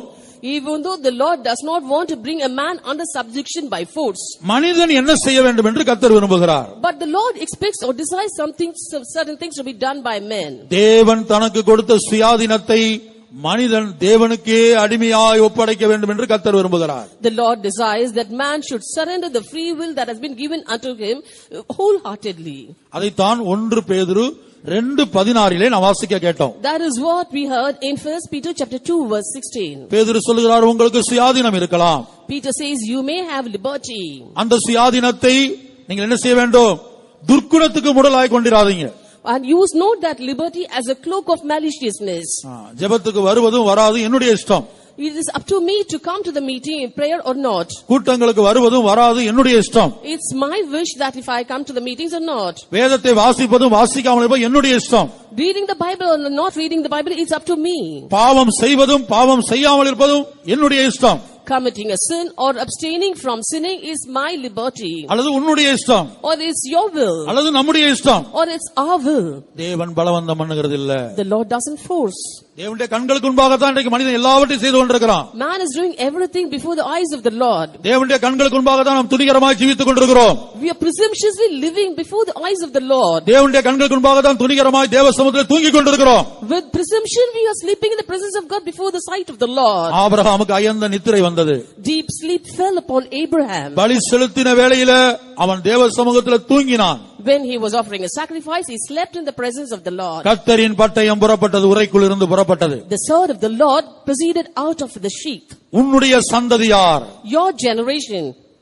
Even though the Lord does not want to bring a man under subjection by force. மனிதன் என்ன செய்ய வேண்டும் என்று கர்த்தர் விரும்புகிறார். But the Lord expects or desires something, certain things to be done by men. தேவன் தனக்கு கொடுத்த சுயாதீனத்தை மனிதன் தேவனுக்கே அடிமையாய் ஒப்படைக்க வேண்டும் என்று கர்த்தர் விரும்புகிறார். The Lord desires that man should surrender the free will that has been given unto him wholeheartedly. அதைத்தான் ஒன்று பேதுரு ரெண்டு பதினாறிலே நாம் வாசிக்க கேட்டோம். That is what we heard in First Peter chapter two verse sixteen. பேதுரு சொல்கிறார், உங்களுக்கு சுயாதீனம் இருக்கலாம். Peter says you may have liberty. அந்த சுயாதீனத்தை நீங்கள் என்ன செய்ய வேண்டும்? துர்க்குணத்துக்கு முடலாய் கொண்டிராதீங்க. And use not that liberty as a cloak of maliciousness. ஜெபத்துக்கு வருவதும் வராது என்னுடைய இஷ்டம். It is up to me to come to the meeting in prayer or not. கூட்டங்களுக்கு வருவதும் வராது என்னுடைய இஷ்டம். It's my wish that if I come to the meetings or not. வேதத்தை வாசிப்பதும் வாசிக்காமல் இருப்பதும் என்னுடைய இஷ்டம். Reading the Bible or not reading the Bible, it's up to me. பாவம் செய்வதும் பாவம் செய்யாமல் இருப்பதும் என்னுடைய இஷ்டம். Committing a sin or abstaining from sinning is my liberty. அல்லது உன்னுடைய இஷ்டம். Or it's your will. அல்லது நம்முடைய இஷ்டம். Or it's our will. தேவன் பலவந்தம் பண்ணுகிறது இல்ல. The Lord doesn't force. தேவனுடைய கண்களுக்கு முன்பாக தான் இன்றைக்கு மனிதன் எல்லாவற்றையும் செய்து கொண்டிருக்கிறான். Man is doing everything before the eyes of the Lord. தேவனுடைய கண்களுக்கு முன்பாக தான் நாம் துணிகரமாய் ஜீவித்துக் கொண்டிருக்கிறோம். We are presumptuously living before the eyes of the Lord. தேவனுடைய கண்களுக்கு முன்பாக தான் துணிகரமாய் தேவ சமூகத்தில் தூங்கிக் கொண்டிருக்கிறோம். With presumption we are sleeping in the presence of God before the sight of the Lord. ஆபிரகாமுக்கு அயர்ந்த நித்திரை வந்தது. Deep sleep fell upon Abraham. பலி செலுத்தின வேளையிலே அவன் தேவ சமூகத்தில் தூங்கினான். When he was offering a sacrifice, he slept in the presence of the Lord. கர்த்தரின் பட்டயம் புறப்பட்டது, உரைக்குள் இருந்து புறப்பட்டது. The sword of the Lord proceeded out of the sheath. உன்னுடைய சந்ததியார், your generation,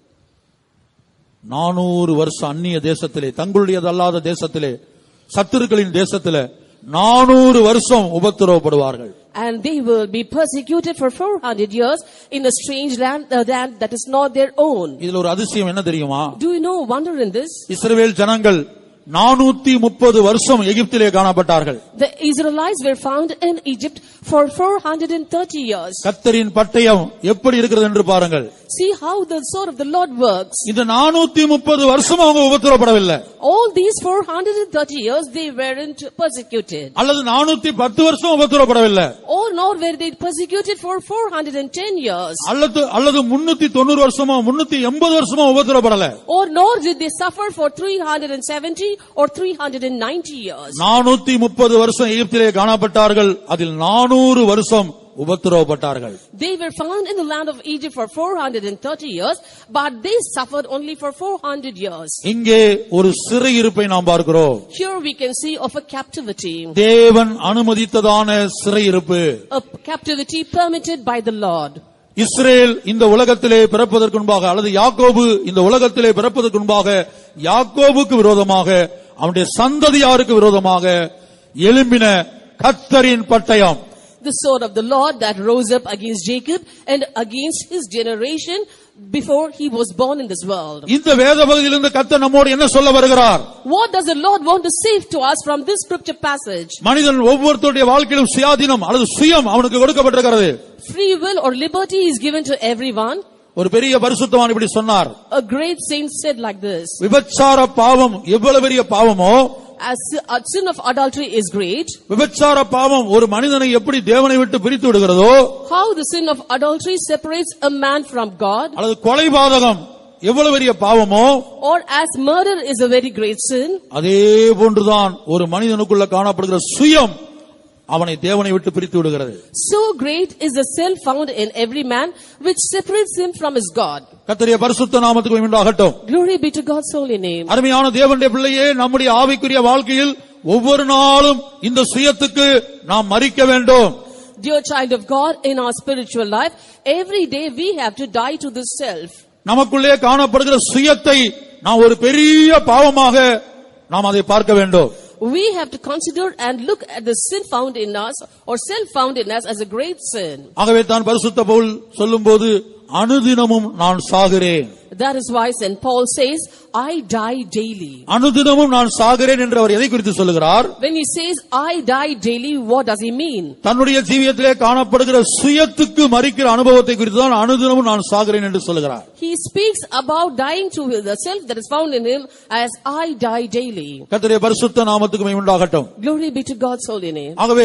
நானூறு வருஷம் அந்நிய தேசத்திலே, தங்களுடையதல்லாத தேசத்திலே, சத்துருக்களின் தேசத்திலே நானூறு வருஷம் உபத்திரவப்படுவார்கள். And they will be persecuted for four hundred years in a strange land, a land that is not their own. இதுல ஒரு அதிசயம் என்ன தெரியுமா? Do you know wonder in this? இஸ்ரவேல் ஜனங்கள் நானூத்தி முப்பது வருஷம் எகிப்திலே காணப்பட்டார்கள். The Israelites were found in Egypt for four hundred thirty years. கர்த்தரின் பட்டயம் எப்படி இருக்கிறது என்று பாருங்கள். See how the sword of the Lord works. இந்த நானூத்தி முப்பது வருஷம் அவங்க உபத்திரவப்படவில்லை. All these four hundred thirty years they weren't persecuted. அல்லது நானூத்தி பத்து வருஷம் உபத்திரவப்படவில்லை. Or nor were they persecuted for four hundred ten years. அல்லது அல்லது முன்னூத்தி தொண்ணூறு வருஷமோ முன்னூத்தி எண்பது வருஷமோ உபத்திரவப்படல. Or nor did they suffer for three hundred seventy or three hundred ninety years. நானூத்தி முப்பது வருஷம் எகிப்திலே காணப்பட்டார்கள். அதில் நானூறு வருஷம் உபத்திரவப்பட்டார்கள். They were found in the land of Egypt for four hundred thirty years, but they suffered only for four hundred years. இங்கே ஒரு சிறையிருப்பை நாம் பார்க்கிறோம். Here we can see of a captivity. தேவன் அனுமதித்ததான சிறையிருப்பு. A captivity permitted by the Lord. Israel இந்த உலகத்திலே பிறப்பதற்கு முன்பாக, அல்லது யாக்கோபு இந்த உலகத்திலே பிறப்பதற்கு முன்பாக, யாக்கோபுக்கு விரோதமாக, அவனுடைய சந்ததியாருக்கு விரோதமாக எழும்பின கர்த்தரின் பட்டயம். The sword of the Lord that rose up against Jacob and against his generation before he was born in this world. இந்த வேத பகுதியிலிருந்து கர்த்தர் நம்மோடு என்ன சொல்ல வருகிறார்? What does the Lord want to say to us from this scripture passage? மனிதன் ஒவ்வொருத்தருடைய வாழ்க்கையிலும் சுயாதீனம் அல்லது சுயம் அவனுக்கு கொடுக்கப்பட்டிருக்கிறது. Free will or liberty is given to everyone. ஒரு பெரிய பரிசுத்தவான் இப்படி சொன்னார். A great saint said like this. விபச்சார பாவம் எவ்வளவு பெரிய பாவமோ, as a sin of adultery is great, விபச்சார பாவம் ஒரு மனிதனை எப்படி தேவனை விட்டு பிரித்து விடுகிறதோ, how the sin of adultery separates a man from God, அல்லது கொலைபாதகம் எவ்வளவு பெரிய பாவமோ, or as murder is a very great sin, அதே போன்றுதான் ஒரு மனிதனுக்குள்ள காணப்படுகிற சுயம் அவனை தேவனை விட்டு பிரித்து விடுகிறது. So great is the self found in every man which separates him from his God. கர்த்தருடைய பரிசுத்த நாமத்துக்கு உண்டாகட்டும். Glory be to God's holy name. அருமையான தேவனுடைய பிள்ளையே, நம்முடைய ஆவிக்குரிய வாழ்க்கையில் ஒவ்வொரு நாளும் இந்த சுயத்துக்கு நாம் மரிக்க வேண்டும். Dear child of God, in our spiritual life, every day we have to die to this self. நமக்குள்ளே காணப்படுகிற சுயத்தை நாம் ஒரு பெரிய பாவமாக நாம் அதை பார்க்க வேண்டும். We have to consider and look at the sin found in us or self found in us as a great sin. ஆகவே தான் பரிசுத்த பவுல் சொல்லும்போது அனுதினமும் நான் சாகிறேன். That is why Saint Paul says, I die daily. அனுதினமும் நான் சாகிறேன் என்று அவர் எதை குறித்து சொல்லுகிறார்? When he says I die daily, what does he mean? தன்னுடைய ஜீவியத்திலே காணப்படுகிற சுயத்துக்கு மரிக்கிற அனுபவத்தை குறித்து தான் அனுதினமும் நான் சாகிறேன் என்று சொல்லுகிறார். He speaks about dying to the self that is found in him as I die daily. கர்த்தருடைய பரிசுத்த நாமத்துக்கு மகிமை உண்டாகட்டும். Glory be to God's holy name. ஆகவே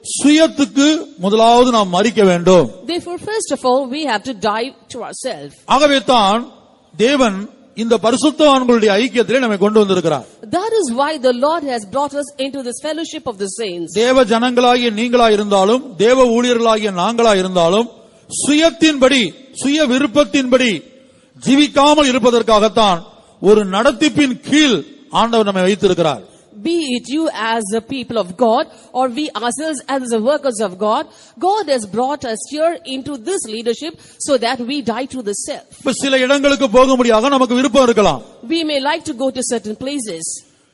சுயத்துக்கு முதலாவது நாம் மரிக்க வேண்டும். Therefore, first of all, we have to die to ourselves. ஆகவே தான் தேவன் இந்த பரிசுத்தவான்களுடைய ஐக்கியத்திலே நம்மை கொண்டு வந்திருக்கிறார். That is why the Lord has brought us into this fellowship of the saints. தேவ ஜனங்களாகிய நீங்களா இருந்தாலும் தேவ ஊழியர்களாகிய நாங்களா இருந்தாலும் சுயத்தின்படி சுய விருப்பத்தின்படி ஜீவிக்காமல் இருப்பதற்காகத்தான் ஒரு நடத்திப்பின் கீழ் ஆண்டவர் நம்மை வைத்திருக்கிறார். Be it you as the people of God or we ourselves as the workers of God, God has brought us here into this leadership so that we die to the self. இப்ப சில இடங்களுக்கு போக முடியாத நமக்கு விருப்பம் இருக்கலாம். We may like to go to certain places.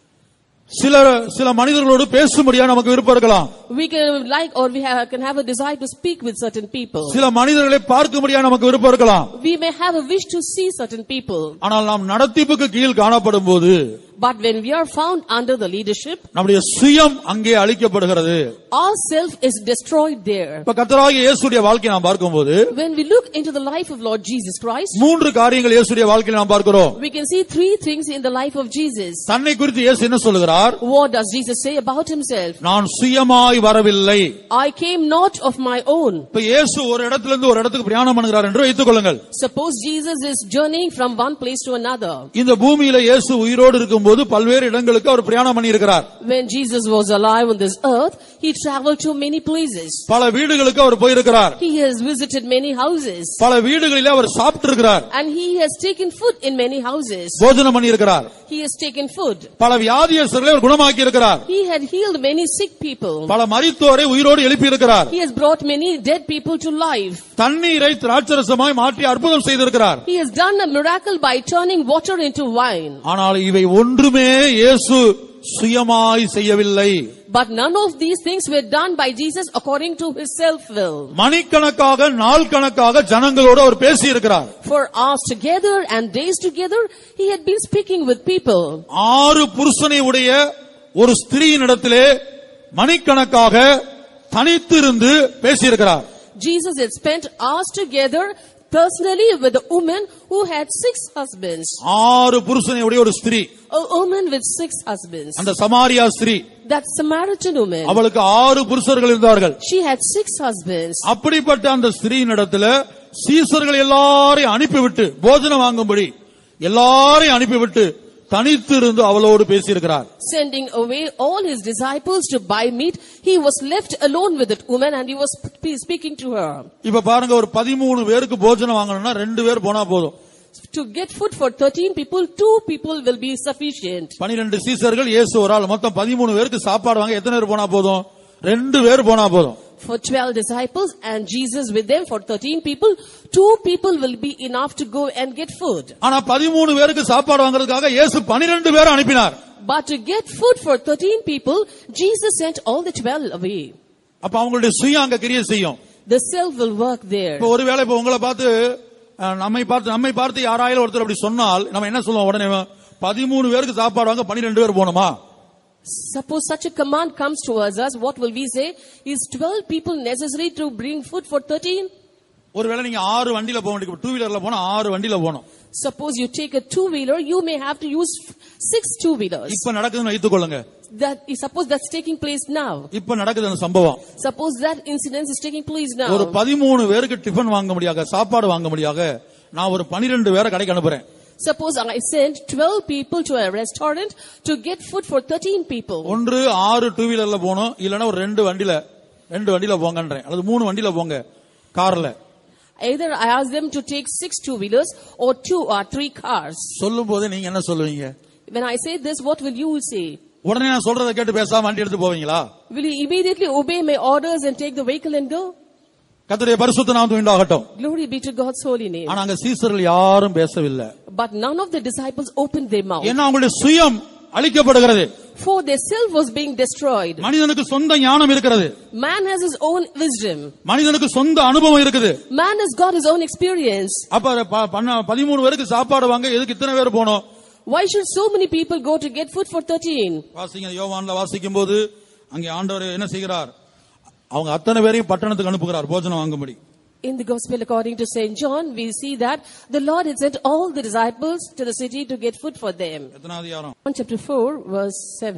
சில சில மனிதர்களோடு பேசும்படியா நமக்கு விருப்பம் இருக்கலாம். We can like or we have, can have a desire to speak with certain people. சில மனிதர்களை பார்க்கும்படியா நமக்கு விருப்பம் இருக்கலாம். We may have a wish to see certain people. ஆனால் நாம் நடத்திப்புக்கு கீழ் காணப்படும்போது, but when we are found under the leadership, நம்முடைய சுயம் அங்கே அழிக்கப்படுகிறது. Our self is destroyed there. இப்ப கர்த்தராகிய இயேசுவுடைய வாழ்க்கையை நாம் பார்க்கும்போது, when we look into the life of Lord Jesus Christ, மூன்று காரியங்கள் இயேசுவுடைய வாழ்க்கையில் நாம் பார்க்கிறோம். we can see three things in the life of Jesus. தன்னை குறித்து இயேசு என்ன சொல்கிறார்? What does Jesus say about himself? நான் சுயமாய் வரவில்லை. I came not of my own. இப்ப இயேசு ஒரு இடத்துல இருந்து ஒரு இடத்துக்கு பிரயாணம் பண்ணுகிறார் என்று வைத்துக் கொள்ளுங்கள். Suppose Jesus is journeying from one place to another. இந்த பூமியில இயேசு உயிரோடு இருக்கும்போது பல்வேறு இடங்களுக்கு அவர் பிரயாணம் பண்ணி இருக்கிறார். When Jesus was alive on this earth, he traveled to many places. பல வீடுகளுக்கு அவர் போயிருக்கிறார். He has visited many houses. பல வீடுகளிலே அவர் சாப்பிட்டு இருக்கிறார். And he has taken food in many houses. போஜனம் பண்ணி இருக்கிறார். He has taken food. பல வியாதியஸ்தர்களை அவர் குணமாக்கி இருக்கிறார். He had healed many sick people. பல மரித்தோரை உயிரோடு எழுப்பி இருக்கிறார். He has brought many dead people to life. தண்ணீரை திராட்சரசமாய் மாற்றி அற்புதம் செய்திருக்கிறார். He has done a miracle by turning water into wine. ஆனால் இவை ஒன்றுமே இயேசு சுயமாய் செய்யவில்லை. But none of these things were done by Jesus according to his self will. மணிக்கணக்காக நாள் கணக்காக ஜனங்களோடு அவர் பேசி இருக்கிறார். For hours together and days together he had been speaking with people. ஆறு புருஷனை உடைய ஒரு ஸ்திரீயினிடத்திலே மணிக்கணக்காக தனித்திருந்து பேசி இருக்கிறார். Jesus had spent hours together personally with a woman who had six husbands. ஆறு புருஷனை உடைய ஒரு ஸ்திரீ, a woman with six husbands. அந்த சமாரியா ஸ்திரீ, that Samaritan woman, அவளுக்கு ஆறு புருஷர்கள் இருந்தார்கள். she had six husbands. அப்படிப்பட்ட அந்த ஸ்திரீயினிடத்துல சீசர்கள் எல்லாரையும் அனுப்பிவிட்டு போஜனம் வாங்கும்படி எல்லாரையும் அனுப்பிவிட்டு தனித்திருந்து அவளோடு பேசியிருக்கிறார். Sending away all his disciples to buy meat, he was left alone with that woman and he was speaking to her. இப்ப பாருங்க, ஒரு பதிமூணு பேருக்கு போஜனம் வாங்கணும்னா ரெண்டு பேர் போனா போதும். To get food for thirteen people, two people will be sufficient. பன்னிரண்டு சீசர்கள், இயேசு ஒரு ஆள், மொத்தம் பதிமூணு பேருக்கு சாப்பாடு வாங்க எத்தனை பேர் போனா போதும்? ரெண்டு பேர் போனா போதும். For twelve disciples and Jesus with them for thirteen people, two people will be enough to go and get food. ஆனா பதிமூணு பேருக்கு சாப்பாடு வாங்குறதுக்காக இயேசு பன்னிரண்டு பேரை அனுப்பினார். But to get food for thirteen people, Jesus sent all the twelve away. அப்ப அவங்களுடைய சுயம் அங்க கிரியை செய்யும். The self will work there. இப்போ ஒருவேளை இப்போ உங்களை பார்த்து நம்மை பார்த்து நம்மை பார்த்து யாராயிலும் ஒருத்தர் அப்படி சொன்னால் நம்ம என்ன சொல்லுவோம்? உடனே பதிமூணு பேருக்கு சாப்பாடு வாங்க பன்னிரண்டு பேர் போகணுமா? Suppose such a command comes towards us, what will we say? Is twelve people necessary to bring food for thirteen? ஒருவேளை நீங்க ஆறு வண்டியில போக வேண்டிய, டூ வீலர்ல போனா ஆறு வண்டியில போகணும். Suppose you take a two wheeler, you may have to use six two wheelers. இப்ப நடக்குதுன்னு வைத்துக் கொள்ளுங்க. That suppose that's taking place now. இப்ப நடக்குது அந்த சம்பவம். Suppose that incident is taking place now. ஒரு பதிமூணு பேருக்கு டிபன் வாங்க முடியாத, சாப்பாடு வாங்க முடியாத நான் ஒரு பன்னிரண்டு பேரை கடைக்கு அனுப்புறேன். Suppose I send twelve people to a restaurant to get food for thirteen people. ஒன்று ஆறு டூ வீலர்ல போணும், இல்லனா ஒரு ரெண்டு வண்டியில ரெண்டு வண்டியில போங்கன்றேன், அல்லது மூணு வண்டியில போங்க கார்ல. Either I ask them to take six two wheelers or two or three cars. சொல்லும்போது நீங்க என்ன சொல்லுவீங்க? When I say this, what will you say? உடனே நான் சொல்றதை கேட்டு பேசாம வண்டி எடுத்து போவீங்களா? Will you immediately obey my orders and take the vehicle and go? கர்த்தருடைய பரிசுத்த நாமத்துக்கு உண்டாகட்டும். Glory be to God's holy name. ஆனா அங்க சீசர்கள் யாரும் பேசவில்லை. But none of the disciples opened their mouth. ஏன்னா அவங்களுடைய சுயம் அழிக்கப்படுகிறது. For their self was being destroyed. மனிதனுக்கு சொந்த ஞானம் இருக்கிறது. Man has his own wisdom. மனிதனுக்கு சொந்த அனுபவம் இருக்குது. Man has got his own experience. அப்ப பதிமூணு பேருக்கு சாப்பாடு வாங்க எதுக்கு இத்தனை பேர் போனோம்? Why should so many people go to get food for thirteen? வாசிங்க, யோவான்ல வாசிக்கும்போது அங்கே ஆண்டவர் என்ன செய்கிறார்? அவங்க அத்தனை பேரையும் பட்டணத்துக்கு அனுப்புகிறார் போஜனம் வாங்கும்படி. In the gospel according to Saint John, we see that the Lord had sent all the disciples to the city to get food for them. எத்தனாவது அதிகாரம்? Chapter four verse seven.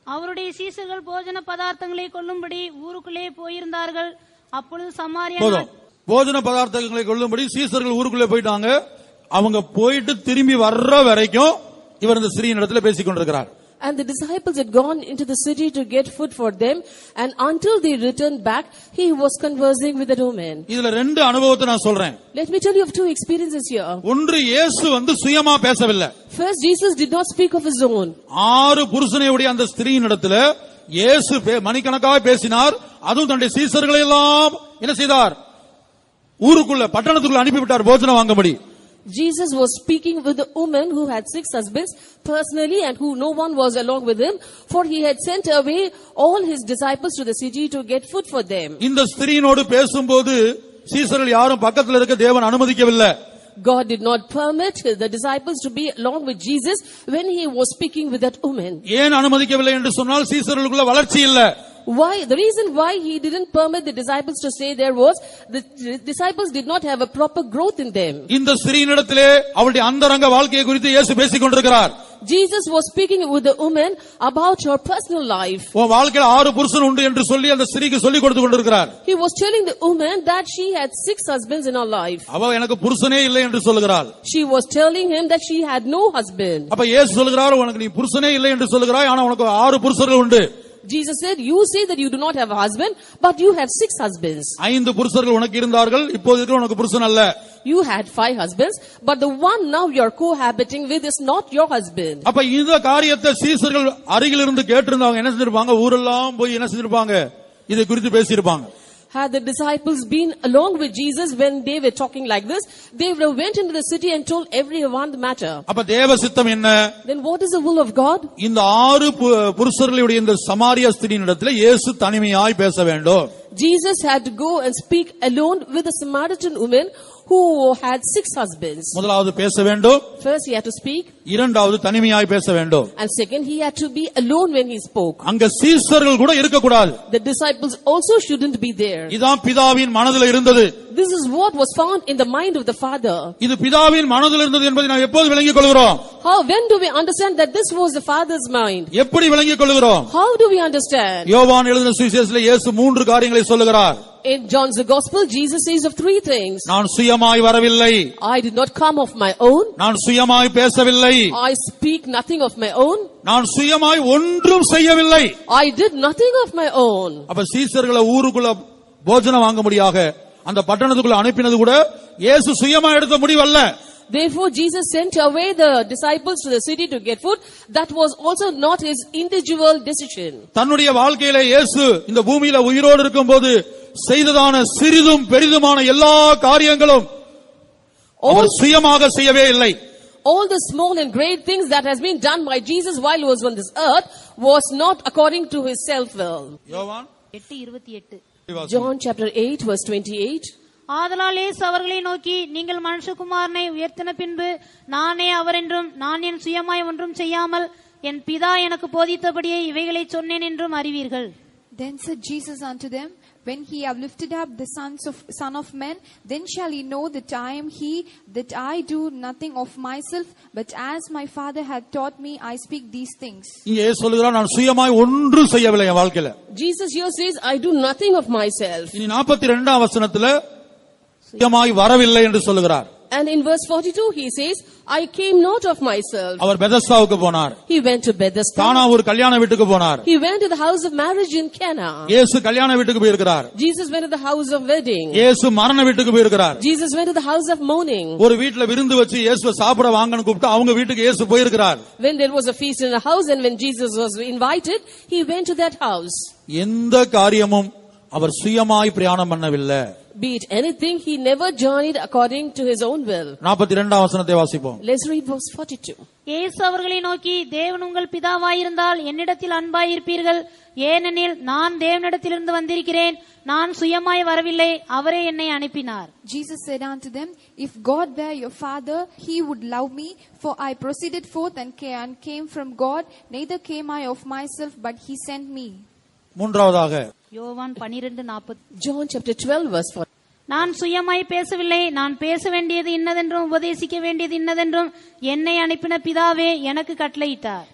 அவருடைய சீசர்கள் போஜன பதார்த்தங்களை கொள்ளும்படி ஊருக்குள்ளே போயிருந்தார்கள். அப்பொழுது சமாரியா போஜன பதார்த்தங்களை கொள்ளும்படி சீசர்கள் ஊருக்குள்ளே போயிட்டாங்க. அவங்க போயிட்டு திரும்பி வர்ற வரைக்கும் இவர் இந்த ஸ்திரீயின் இடத்துல பேசிக் கொண்டிருக்கிறார். And the disciples had gone into the city to get food for them, and until they returned back, he was conversing with the woman. இதுல ரெண்டு அனுபவத்தை நான் சொல்றேன். Let me tell you of two experiences here. ஒன்று, இயேசு வந்து சுயமா பேசவில்லை. First, Jesus did not speak of his own. ஆறு புருஷனையுடைய அந்த ஸ்திரீயின் இடத்துல இயேசு மணிக்கணக்காக பேசினார். அதுவும் தன்னுடைய சீசர்களை எல்லாம் என்ன செய்தார்? ஊருக்குள்ள பட்டணத்துக்குள்ள அனுப்பிவிட்டார் போஜனம் வாங்கும்படி. Jesus was speaking with the woman who had six husbands personally and who no one was along with him, for he had sent away all his disciples to the city to get food for them. இந்த ஸ்திரீயோடு பேசும்போது சீசர்கள் யாரும் பக்கத்துல இருக்க தேவன் அனுமதிக்கவில்லை. God did not permit the disciples to be along with Jesus when he was speaking with that woman. ஏன் அனுமதிக்கவில்லை என்று சொன்னால் சீசர்களுக்குள்ள வளர்ச்சி இல்ல. Why? The reason why he didn't permit the disciples to stay there was the disciples did not have a proper growth in them. இந்த ஸ்திரீயினிடத்திலே அவளுடைய அந்தரங்க வாழ்க்கையை குறித்து இயேசு பேசிக் கொண்டிருக்கிறார். Jesus was speaking with the woman about her personal life. உன் வாழ்க்கையில ஆறு புருஷன் உண்டு என்று சொல்லி அந்த ஸ்திரீக்கு சொல்லிக் கொடுத்து கொண்டிருக்கிறார். He was telling the woman that she had six husbands in her life. அவ எனக்கு புருஷனே இல்லை என்று சொல்லுகிறாள். She was telling him that she had no husband. அப்ப இயேசு சொல்லுகிறார், உனக்கு நீ புருஷனே இல்லை என்று சொல்லுகிறாய், ஆனா உனக்கு ஆறு புருஷர்கள் உண்டு. Jesus said, you say that you do not have a husband, but you have six husbands. ஐந்து புருஷர்கள் உனக்கு இருந்தார்கள், இப்போது இருக்கிற உனக்கு புருஷன் அல்ல. You had five husbands, but the one now you are cohabiting with is not your husband. அப்ப இந்த காரியத்தை சீசர்கள் அருகில் இருந்து கேட்டிருந்தாங்க, என்ன செஞ்சிருப்பாங்க? ஊரெல்லாம் போய் என்ன செஞ்சிருப்பாங்க? இதை குறித்து பேசியிருப்பாங்க. Had the disciples been along with Jesus when they were talking like this, they would have went into the city and told everyone the matter. அப்ப தேவ சித்தம் என்ன? Then what is the will of God? இந்த ஆறு புருஷர்களுடைய இந்த சமாரியா ஸ்திரீயினிடத்தில் இயேசு தனிமையாய் பேச வேண்டும். Jesus had to go and speak alone with a Samaritan woman who had six husbands. முதலாவது பேச வேண்டும். First he had to speak. இரண்டாவது தனிமையாய் பேச வேண்டும். And second he had to be alone when he spoke. அங்க சீசர்கள் கூட இருக்க கூடாது. The disciples also shouldn't be there. இதான் பிதாவின் மனதில் இருந்தது. This is what was found in the mind of the Father. இது பிதாவின் மனதில் இருந்தது என்பதை நாம் எப்போது விளங்கிக் கொள்கிறோம்? How, when do we understand that this was the Father's mind? எப்படி விளங்கிக் கொள்கிறோம்? How do we understand? யோவான் எழுதின சுவிசேஷத்திலே இயேசு மூன்று காரியங்களை சொல்லுகிறார். In John's Gospel, Jesus says of three things. நான் சுயமாய் வரவில்லை. I did not come of my own. நான் சுயமாய் பேசவில்லை. I speak nothing of my own. நான் சுயமாய் ஒன்றும் செய்யவில்லை. I did nothing of my own. அப்ப சீசர்களை ஊருக்குள்ள போஜனம் வாங்கும்படியாக அந்த பட்டணத்துக்குள்ள அனுப்பினது கூட இயேசு சுயமா எடுத்த முடிவல்ல. Therefore Jesus sent away the disciples to the city to get food. That was also not his individual decision. தன்னுடைய வாழ்க்கையிலே இயேசு இந்த பூமியில உயிரோடு இருக்கும்போது செய்ததான சிறிதும் பெரிதுமான எல்லா காரியங்களும் அவர் சுயமாக செய்யவே இல்லை. All the small and great things that has been done by Jesus while he was on this earth was not according to his self will. யோவான் எட்டு இருபத்தி எட்டு. John chapter eight verse twenty-eight. ஆதலால் இயேசு அவர்களை நோக்கி, நீங்கள் மனுஷகுமாரனை உயர்த்தின பின்பு நானே அவர் என்றும் நான் என் சுயமாய் ஒன்றும் செய்யாமல் என் பிதா எனக்கு போதித்தபடியே இவைகளை சொன்னேன் என்றும் அறிவீர்கள். Then said Jesus unto them, when he have lifted up the sons of son of man, then shall ye know that I am he, that I do nothing of myself, but as my Father hath taught me, I speak these things. இங்கே சொல்லுகிறார், நான் சுயமாய் ஒன்றும் செய்யவில்லை என் வாழ்க்கையில. Jesus here says, I do nothing of myself. இனி நாற்பத்தி இரண்டாம் வசனத்துல சுயமாய் வரவில்லை என்று சொல்லுகிறார். And in verse forty-two he says, I came not of myself. அவர் பெதஸ்தாவுக்கு போனார். He went to Bethesda. கானா ஒரு கல்யாண வீட்டுக்கு போனார். He went to the house of marriage in Cana. இயேசு கல்யாண வீட்டுக்கு போய் இருக்கிறார். Jesus went to the house of wedding. இயேசு மரண வீட்டுக்கு போய் இருக்கிறார். Jesus went to the house of mourning. ஒரு வீட்ல விருந்து வச்சு இயேசுவை சாப்பிட வாங்கன்னு கூப்பிட்டு அவங்க வீட்டுக்கு இயேசு போய் இருக்கிறார். When there was a feast in a house and when Jesus was invited, he went to that house. எந்த காரியமும் அவர் சுயமாய் பிரயாணம் பண்ணவில்லை. Be it anything, he never journeyed according to his own will. நாற்பத்தி இரண்டாம் வசனத்தை வாசிப்போம். Let's read verse forty-two. இயேசு அவர்களை நோக்கி, தேவன் உங்கள் பிதாவாயிருந்தால் என்னிடத்தில் அன்பாயிருப்பீர்கள். ஏனெனில் நான் தேவனிடத்திலிருந்து வந்திருக்கிறேன், நான் சுயமாய் வரவில்லை, அவரே என்னை அனுப்பினார். Jesus said unto them, if God were your father, he would love me, for I proceeded forth and came from God, neither came I of myself, but he sent me. மூன்றாவதாக யோவான் பன்னிரண்டு நாற்பது. John chapter twelve verse four. நான் சுயமாய் பேசவில்லை, நான் பேச வேண்டியது இன்னதென்றும் உபதேசிக்க வேண்டியது இன்னதென்றும் என்னை அனுப்பின பிதாவே எனக்கு கட்டளையிட்டார்.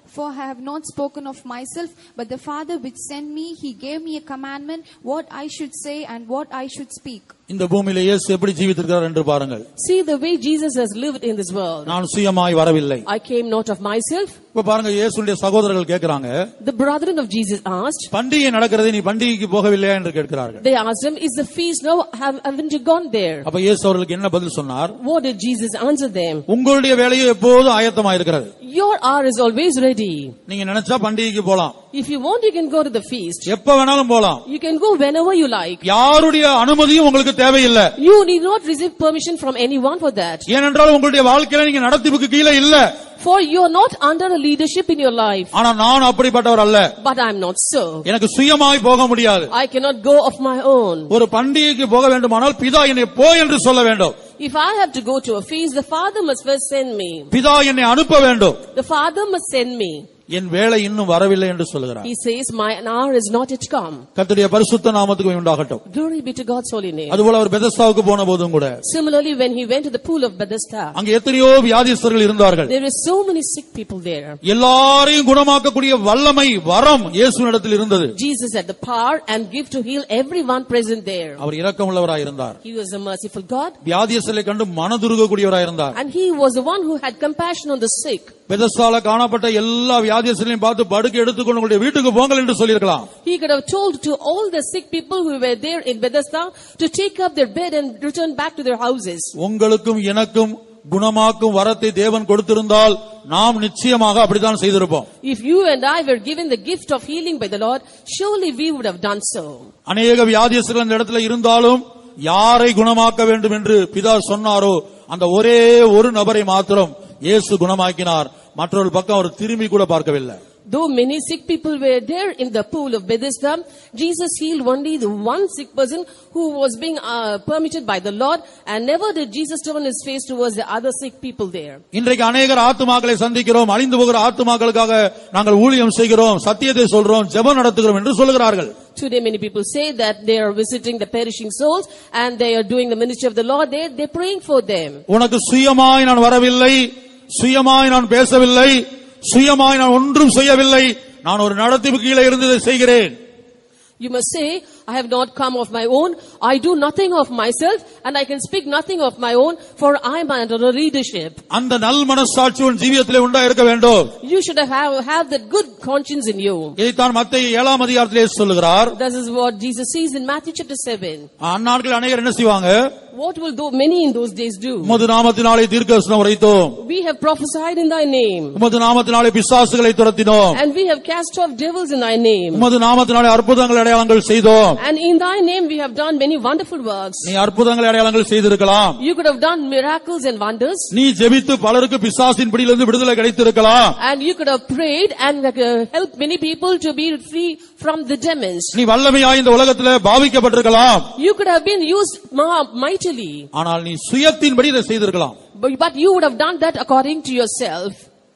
For I have not spoken of myself, but the Father which sent me, he gave me a commandment what I should say and what I should speak. இந்த பூமியிலே இயேசு எப்படி ஜீவித்திருக்கிறார் என்று பாருங்கள். See the way Jesus has lived in this world. நான் சுயமாய் வரவில்லை. I came not of myself. இப்ப பாருங்க, இயேசுவுடைய சகோதரர்கள் கேக்குறாங்க. The brethren of Jesus asked. பண்டிகை நடக்கிறது, நீ பண்டிகைக்கு போகவில்லையா என்று கேட்கிறார்கள். They asked him, is the feast now, have, haven't you gone there? அப்ப இயேசு அவர்களுக்கு என்ன பதில் சொன்னார்? What did Jesus answer them? உங்களுடைய வேலையை எப்போதும் ஆயத்தமாக இருக்கிறது. Your hour is always ready. நீங்க நினைச்சா பண்டிகைக்கு போலாம். If you want, you can go to the feast. எப்ப வேணாலும் போலாம். You can go whenever you like. யாருடைய அனுமதியும் உங்களுக்கு தேவையில்லை. You need not receive permission from anyone for that. ஏனென்றால் உங்களுடைய வாழ்க்கையில நீங்க நடத்திப்புக்கு கீழே இல்ல. For you are not under a leadership in your life. ஆனா நான் அப்படிப்பட்டவர் அல்ல. But I am not so. எனக்கு சுயமாய் போக முடியாது. I cannot go of my own. ஒரு பண்டிகைக்கு போக வேண்டுமானால் பிதா என்னை போ என்று சொல்ல வேண்டும். If I have to go to a feast, the Father must first send me. பிதா என்னை அனுப்ப வேண்டும். The Father must send me. என் வேளை இன்னும் வரவில்லை என்று சொல்கிறார். He says my hour is not yet come. கர்த்தருடைய பரிசுத்த நாமத்துக்கு உண்டாகட்டும். Glory be to God's holy name. அதுபோல அவர் பெதஸ்தாவுக்கு போன போதும் கூட, similarly when he went to the pool of Bethesda, அங்கே எத்தனையோ வியாதிஸ்தர்கள் இருந்தார்கள். There were so many sick people there. எல்லாரையும் குணமாக்கக்கூடிய வல்லமை வரம் இயேசுவினிடத்தில் இருந்தது. Jesus had the power and gift to heal everyone present there. அவர் இரக்கமுள்ளவராய் இருந்தார். He was a merciful God. வியாதிஸ்தர்களை கண்டு மனதுருகக்கூடியவராய் இருந்தார். And he was the one who had compassion on the sick. பெதஸ்தால காணப்பட்ட எல்லா வியாதிஸ்தர்களையும் பார்த்து படுக்கை எடுத்துக்கொண்டு உங்களுடைய வீட்டுக்கு போங்கள் என்று சொல்லியிருக்கலாம். He could have told to all the sick people who were there in Bethesda to take up their bed and return back to their houses. உங்களுக்கும் எனக்கும் குணமாக்கும் வரத்தை தேவன் கொடுத்திருந்தால் நாம் நிச்சயமாக அப்படித்தான் செய்திருப்போம். If you and I were given the gift of healing by the Lord, surely we would have done so. அநேக வியாதிஸ்தர்கள் இந்த இடத்துல இருந்தாலும் யாரை குணமாக்க வேண்டும் என்று பிதா சொன்னாரோ அந்த ஒரே ஒரு நபரை மாத்திரம் இயேசு குணமாக்கினார். மற்றொரு பக்கம் அவர் திரும்பி கூட பார்க்கவில்லை. Though many sick people were there in the pool of Bethesda, Jesus healed only the one sick person who was being uh, permitted by the Lord, and never did Jesus turn his face towards the other sick people there. இன்றைக்கு அநேகர் ஆத்துமாக்களை சந்திக்கிறோம், அழிந்து போகிற ஆத்துமாக்களுக்காக நாங்கள் ஊழியம் செய்கிறோம், சத்தியத்தை சொல்றோம், ஜெபம் நடத்துகிறோம் என்று சொல்கிறார்கள். Today many people say that they are visiting the perishing souls and they are doing the ministry of the Lord. They they are praying for them. உனக்கு சுயமாய் நான் வரவில்லை, சுயமாய் நான் பேசவில்லை, சுயமாய் நான் ஒன்றும் செய்யவில்லை, நான் ஒரு நடத்திப்பு கீழே இருந்து இதை செய்கிறேன். You must say, I have not come of my own, I do nothing of myself, and I can speak nothing of my own, for I am under a leadership. அந்த நல் மனசாட்சி உன் ஜீவியத்திலே உண்டா இருக்க வேண்டும். You should have have that good conscience in you. இதைத்தான் மத்தேயு ஏழாம் அதிகாரத்திலே சொல்லுகிறார். This is what Jesus says in Matthew chapter seven. அந்நாட்களில் அநேகர் என்ன செய்வாங்க? What will do many in those days do? உமது நாமத்தினாலே தீர்க்கதரிசனம் உரைத்தோம். We have prophesied in thy name. உமது நாமத்தினாலே பிசாசுகளை துரத்தினோம். And we have cast off devils in thy name. உமது நாமத்தினாலே அற்புதங்கள் அடையாளங்கள் செய்தோம். And in thy name we have done many wonderful works. நீ அற்புதங்கள் அடையாளங்கள் செய்திருக்கலாம். You could have done miracles and wonders. நீ ஜெபித்து பலருக்கு பிசாசின் பிடியிலிருந்து விடுதலை கிடைத்திருக்கலாம். And you could have prayed and uh, helped many people to be free from the demons. நீ வல்லமையாய் இந்த உலகத்திலே பாவிக்கப்பட்டிருக்கலாம். You could have been used mightily. ஆனால் நீ சுயத்தின்படி இதை செய்திருக்கலாம். But you would have done that according to yourself.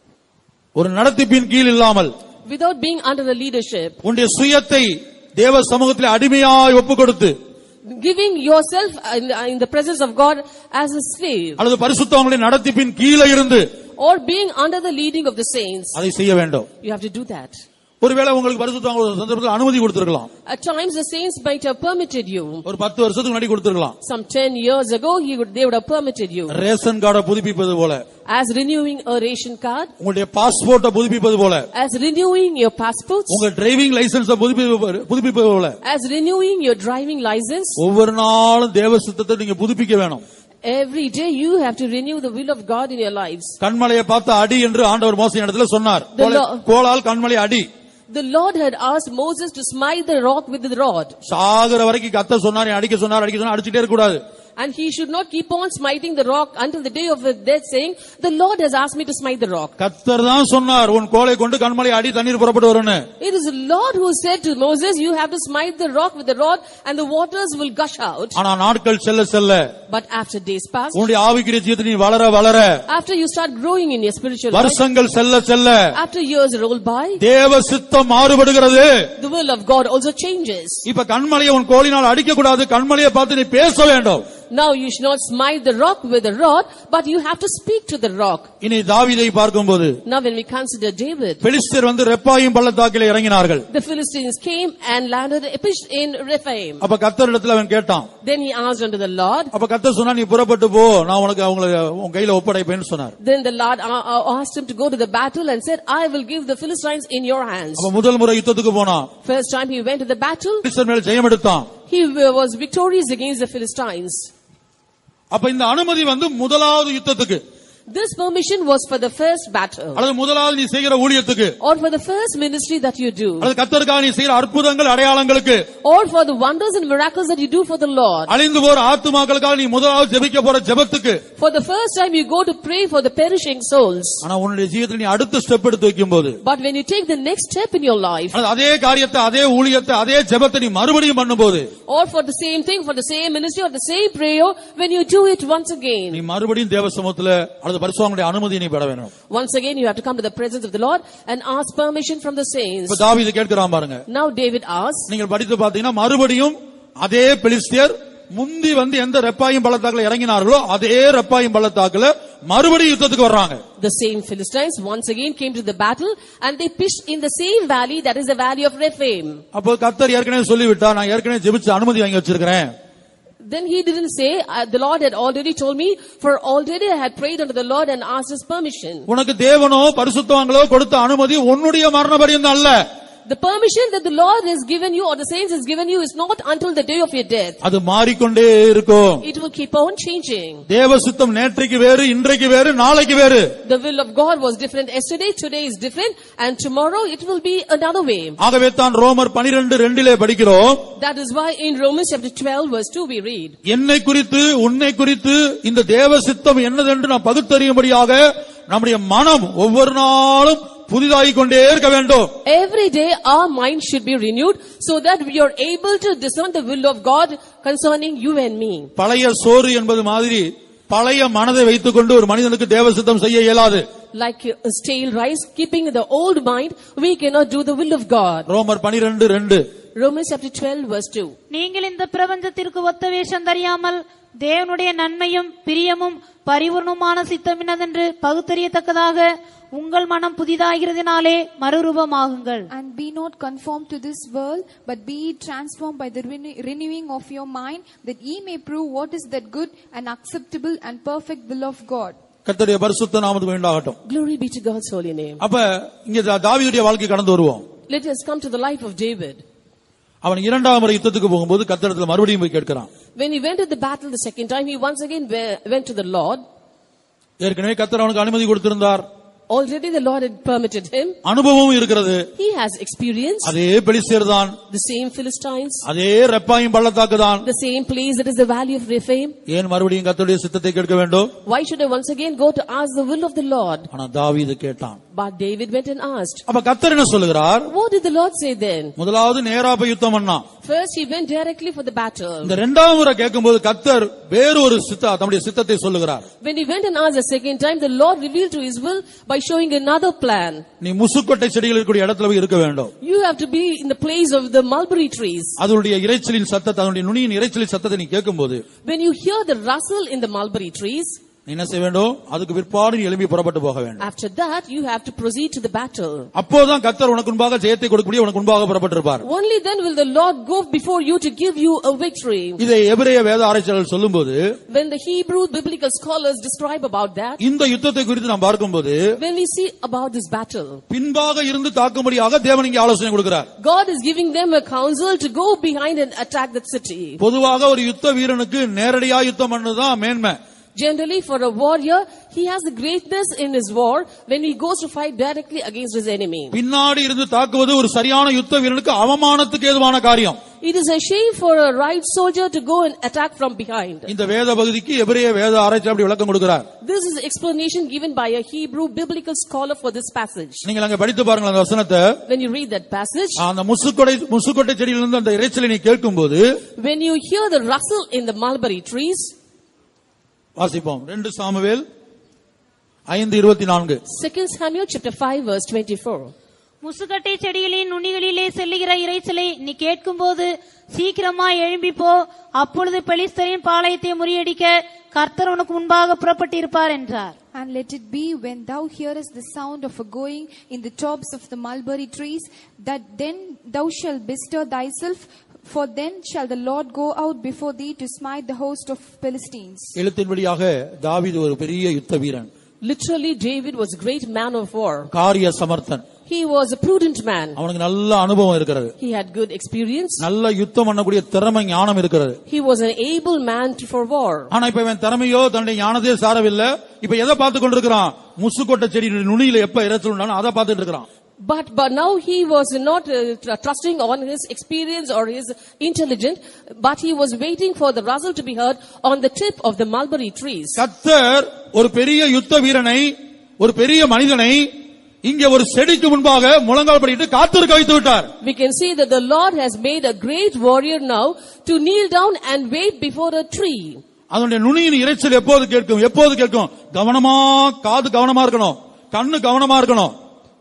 ஒரு நடத்திப்பின் கீழ் இல்லாமல், without being under the leadership. உன்னுடைய சுயத்தை தேவ சமூகத்திலே அடிமையாய் ஒப்புக்கொடுத்து, giving yourself in, in the presence of God as a slave. அல்லது பரிசுத்தவான்களுடைய நடத்திப்பின் கீழே இருந்து, or being under the leading of the saints. அதை செய்ய வேண்டும். You have to do that. ஒருவேளை உங்களுக்கு பரிசுத்தவான்கள் சந்தர்ப்பத்தில் அனுமதி கொடுத்திருக்கலாம். At times the saints might have permitted you. ஒரு பத்து வருஷத்துக்கு முன்னாடி கொடுத்திருக்கலாம். Some ten years ago he would they would have permitted you. Ration கார்டை புதுப்பிப்பது போல, as renewing a ration card, உங்களுடைய பாஸ்போர்ட்டை புதுப்பிப்பது போல, as renewing your passports, உங்க டிரைவிங் லைசென்ஸை புதுப்பிப்பது போல, as renewing your driving license. ஒவ்வொரு நாளும் தேவ சித்தத்தை நீங்க புதுப்பிக்க வேணும். Every day you have to renew the will of God in your lives. கண்மலையை பார்த்து அடி என்று ஆண்டவர் மோசே இடத்துல சொன்னார். கோலால் கண்மலை அடி. The Lord had asked Moses to smite the rock with the rod. சாகர வரைக்கும் கத்த சொன்னார், அடிக்க சொன்னார், அடிக்க சொன்னார், அடிச்சிட்டே இருக்க கூடாது. And he should not keep on smiting the rock until the day of his death, saying, the Lord has asked me to smite the rock. கர்த்தர் தான் சொன்னார், உன் கோலை கொண்டு கண்மலை அடி, தண்ணீர் புறப்பட்டு வரும்னு. It is the Lord who said to Moses, you have to smite the rock with the rod and the waters will gush out. ஆனா நாட்கள் செல்ல செல்ல, but after days pass, உன்னுடைய ஆவிக்குரிய ஜீவிதத்தில் நீ வளர வளர, after you start growing in your spiritual life, வருஷங்கள் செல்ல செல்ல, after years roll by, தேவ சித்தம் மாறுபடுகிறது. the will of God also changes. இப்ப கண்மலையை உன் கோலினால் அடிக்க கூடாது, கண்மலையை பார்த்து நீ பேச வேண்டும். Now you should not smite the rock with a rod, but you have to speak to the rock. இனி தாவீதை பார்க்கும்போது Now when we consider David, பெலிஸ்தர் வந்து ரெப்பாயீம் பள்ளத்தாக்கிலே இறங்கினார்கள். the Philistines came and landed in Rephaim. அப்ப கர்த்தரிடத்தில் அவன் கேட்டான். Then he asked unto the Lord. அப்ப கர்த்தர் சொன்னா நீ புறப்பட்டு போ, நான் உனக்கு அவங்களை உன் கையில ஒப்படைப்பேன்னு சொன்னார். Then the Lord asked him to go to the battle and said, I will give the Philistines in your hands. அப்ப முதல் முறை யுத்தத்துக்கு போனான். First time he went to the battle, பெலிஸ்தர் மேல் ஜெயம் எடுத்தான். he was victorious against the Philistines. அப்ப இந்த அனுமதி வந்து முதலாவது யுத்தத்துக்கு. This permission was for the first battle. அல்லது முதலாவது நீ செய்கிற ஊழியத்துக்கு. Or for the first ministry that you do. அல்லது கர்த்தருக்காக நீ செய்கிற அற்புதங்கள் அடையாளங்களுக்கு. Or for the wonders and miracles that you do for the Lord. அழிந்து போற ஆத்துமாக்களுக்காக நீ முதலாவது ஜெபிக்க போற ஜெபத்துக்கு. For the first time you go to pray for the perishing souls. ஆனா உன்னுடைய ஜீவிதத்தில் நீ அடுத்த ஸ்டெப் எடுத்து வைக்கும்போது. But when you take the next step in your life. அதே காரியத்தை அதே ஊழியத்தை அதே ஜெபத்தை நீ மறுபடியும் பண்ணும்போது. Or for the same thing, for the same ministry or the same prayer, when you do it once again. நீ மறுபடியும் தேவ சமூகத்திலே அல்லது பரிசுத்தவான்களுடைய அனுமதி நீ பெற வேண்டும். Once again you have to come to the presence of the Lord and ask permission from the saints. இப்ப தாவீது கேட்கிறான் பாருங்க. Now David asks. நீங்கள் படித்து பார்த்தீங்கன்னா மறுபடியும் அதே பெலிஸ்தியர் முந்தி வந்து எந்த ரெப்பாயீம் பள்ளத்தாக்குல இறங்கினார்களோ அதே ரெப்பாயீம் பள்ளத்தாக்குல மறுபடியும் யுத்தத்துக்கு வர்றாங்க. The same Philistines once again came to the battle and they pitched in the same valley, that is the valley of Rephaim. அப்போ கர்த்தர் ஏற்கனவே சொல்லிவிட்டார், நான் ஏற்கனவே ஜெபிச்சு அனுமதி வாங்கி வச்சிருக்கிறேன். Then he didn't say, uh, the Lord had already told me, for already I had prayed unto the Lord and asked his permission. உனக்கு தேவனோ பரிசுத்தவான்களோ கொடுத்த அனுமதி உன்னுடைய மரண பரியந்தம் அல்ல. The permission that the Lord has given you or the saints has given you is not until the day of your death. அது மாறிக்கொண்டே இருக்கும். It will keep on changing. தேவ சித்தம் நேற்றைக்கு வேறு, இன்றைக்கு வேறு, நாளைக்கு வேறு. The will of God was different yesterday, today is different, and tomorrow it will be another way. ஆகவே தான் ரோமர் பன்னிரண்டு இரண்டிலே படிக்கிறோம். That is why in Romans chapter twelve verse two we read. என்னை குறித்து உன்னை குறித்து இந்த தேவ சித்தம் என்னதென்று நாம் பகுத்தறியும்படியாக நம்முடைய மனம் ஒவ்வொரு நாளும் புதிதாகிக் கொண்டே இருக்க வேண்டும். Every day our mind should be renewed so that we are able to discern the will of God concerning you and me. பழைய சோறு என்பது மாதிரி பழைய மனதை வைத்துக்கொண்டு ஒரு மனிதனுக்கு தேவ சித்தம் செய்ய இயலாது. Like a stale rice, keeping the old mind, we cannot do the will of God. ரோமர் பன்னிரண்டு இரண்டு. Romans chapter twelve verse two. நீங்கள் இந்த பிரபஞ்சத்திற்கு ஒத்த வேஷம் தெரியாமல் தேவனுடைய நன்மையும் பிரியமும் பரிபூர்ணமான சித்தம் என்னதென்று பகுத்தறியத்தக்கதாக உங்கள் மனம் புதிதாகிறதினாலே மறுரூபமாகுங்கள். And be not conformed to this world, but be ye transformed by the renewing of your mind, that ye may prove what is that good and acceptable and perfect will of God. கர்த்தருடைய பரிசுத்த நாமத்துக்கு உண்டாகட்டும். Glory be to God's holy name. அப்ப இங்க தாவீதுடைய வாழ்க்கை கடந்து வருவோம். Let us come to the life of David. அவன் இரண்டாம் முறை யுத்தத்துக்கு போகும்போது கர்த்தரிடத்தில் மறுபடியும் போய் கேட்கிறான். When he went to the battle the second time, he once again went to the Lord. ஏற்கனவே கர்த்தர் அவனுக்கு அனுமதி கொடுத்திருந்தார். Already the Lord had permitted him. அனுபவமும் இருக்கிறது. He has experience. அதே பெலிஸ்தர் தான். The same Philistines. அதே ரெப்பாயீம் பள்ளத்தாக்கு தான். The same place, that is the valley of Rephaim. ஏன் மறுபடியும் கர்த்தருடைய சித்தத்தை கேட்க வேண்டும்? Why should I once again go to ask the will of the Lord? ஆனா தாவீது கேட்டான். But David went and asked. அப்ப கர்த்தர் என்ன சொல்லுகிறார்? What did the Lord say then? முதலாவது நேரா போய் யுத்தம் பண்ணான். First he went directly for the battle. இந்த இரண்டாவது முறை கேட்கும்போது கர்த்தர் வேறு ஒரு சித்த தம்முடைய சித்தத்தை சொல்லுகிறார். When he went and asked the second time, the Lord revealed to his will by showing another plan. நீ முசுக்கொட்டை செடிகள் இருக்கக்கூடிய இடத்துல போய் இருக்க வேண்டும். You have to be in the place of the mulberry trees. அதனுடைய இரைச்சலின் சத்தத்தை, அதனுடைய நுனியின் இரைச்சலின் சத்தத்தை நீ கேட்கும்போது, when you hear the rustle in the mulberry trees, என்ன செய்ய வேண்டும்? அதுக்கு பிற்பாடு நீ எழும்பி புறப்பட்டு போக வேண்டும். After that you have to proceed to the battle. அப்போதான் கர்த்தர் உனக்கு முன்பாக ஜெயத்தை கொடுக்கக்கூடிய உனக்கு முன்பாக புறப்பட்டிருப்பார். Only then will the Lord go before you to give you a victory. இதை எபிரேய வேத ஆராய்ச்சியாளர்கள் சொல்லும்போது, when the Hebrew biblical scholars describe about that, இந்த யுத்தத்தை குறித்து நாம் பார்க்கும்போது, when we see about this battle, பின்பாக இருந்து தாக்கும்படியாக தேவன் இங்கே ஆலோசனை கொடுக்கிறார். God is giving them a counsel to go behind and attack that city. பொதுவாக ஒரு யுத்த வீரனுக்கு நேரடியா யுத்தம் பண்ணதுதான் மேன்மை. Generally, for a warrior, he has the greatness in his war when he goes to fight directly against his enemy. பின்னாடி இருந்து தாக்குவது ஒரு சரியான யுத்த வீரனுக்கு அவமானத்துக்கு ஏதுவான காரியம். It is a shame for a right soldier to go and attack from behind. இந்த வேத பகுதிக்கு எபிரேய வேத ஆராய்ச்சி அப்படி விளக்கம் கொடுக்கிறார். This is explanation given by a Hebrew biblical scholar for this passage. நீங்கள் அங்க படித்து பாருங்க அந்த வசனத்தை. When you read that passage, அந்த முசுக்கொடை முசுக்கொட்டை செடியிலிருந்து அந்த இரைச்சலை நீ கேட்கும்போது, when you hear the rustle in the mulberry trees, வாசிப்போம். ரெண்டு சாமுவேல் ஐந்து இருபத்தி நான்கு. Second Samuel chapter five verse twenty-four. முசுக்கட்டை செடிகளின் நுனிகளிலே செல்லுகிற இரைச்சலை நீ கேட்கும்போது சீக்கிரமாய் எழும்பி போ, அப்பொழுது பெலிஸ்தரின் பாளையத்தை முறியடிக்க கர்த்தர் உனக்கு முன்பாக புறப்பட்டிருப்பார் என்றார். And let it be when thou hearest the sound of a going in the tops of the mulberry trees, that then thou shalt bestir thyself, for then shall the Lord go out before thee to smite the host of Philistines. எழுத்தின்படியாக தாவீது ஒரு பெரிய யுத்த வீரன். Literally, David was a great man of war. காரிய சமர்த்தன். He was a prudent man. அவனுக்கு நல்ல அனுபவம் இருக்கிறது. He had good experience. நல்ல யுத்தம் பண்ணக்கூடிய திறமை ஞானம் இருக்கிறது. He was an able man for war. ஆனா இப்ப இவன் திறமையோ தன்னுடைய ஞானத்தையோ சாரவில்லை. இப்ப எதை பார்த்து கொண்டிருக்கிறான்? முசுக்கொட்டை செடி நுனியில எப்ப இறைச்சல் உண்டானோ அதை பார்த்துட்டு இருக்கிறான். But but now he was not uh, trusting on his experience or his intelligence, but he was waiting for the rustle to be heard on the tip of the mulberry trees. கர்த்தர் ஒரு பெரிய யுத்த வீரனை, ஒரு பெரிய மனிதனை இங்கே ஒரு செடிக்கு முன்பாக முழங்கால் படிட்டு காத்திருக்க வைத்து விட்டார். We can see that the Lord has made a great warrior now to kneel down and wait before a tree. அதனுடைய நுனியின் இரைச்சல் எப்போது கேட்கும்? எப்போது கேட்கும்? கவனமா, காது கவனமா இருக்கணும், கண்ணு கவனமா இருக்கணும்.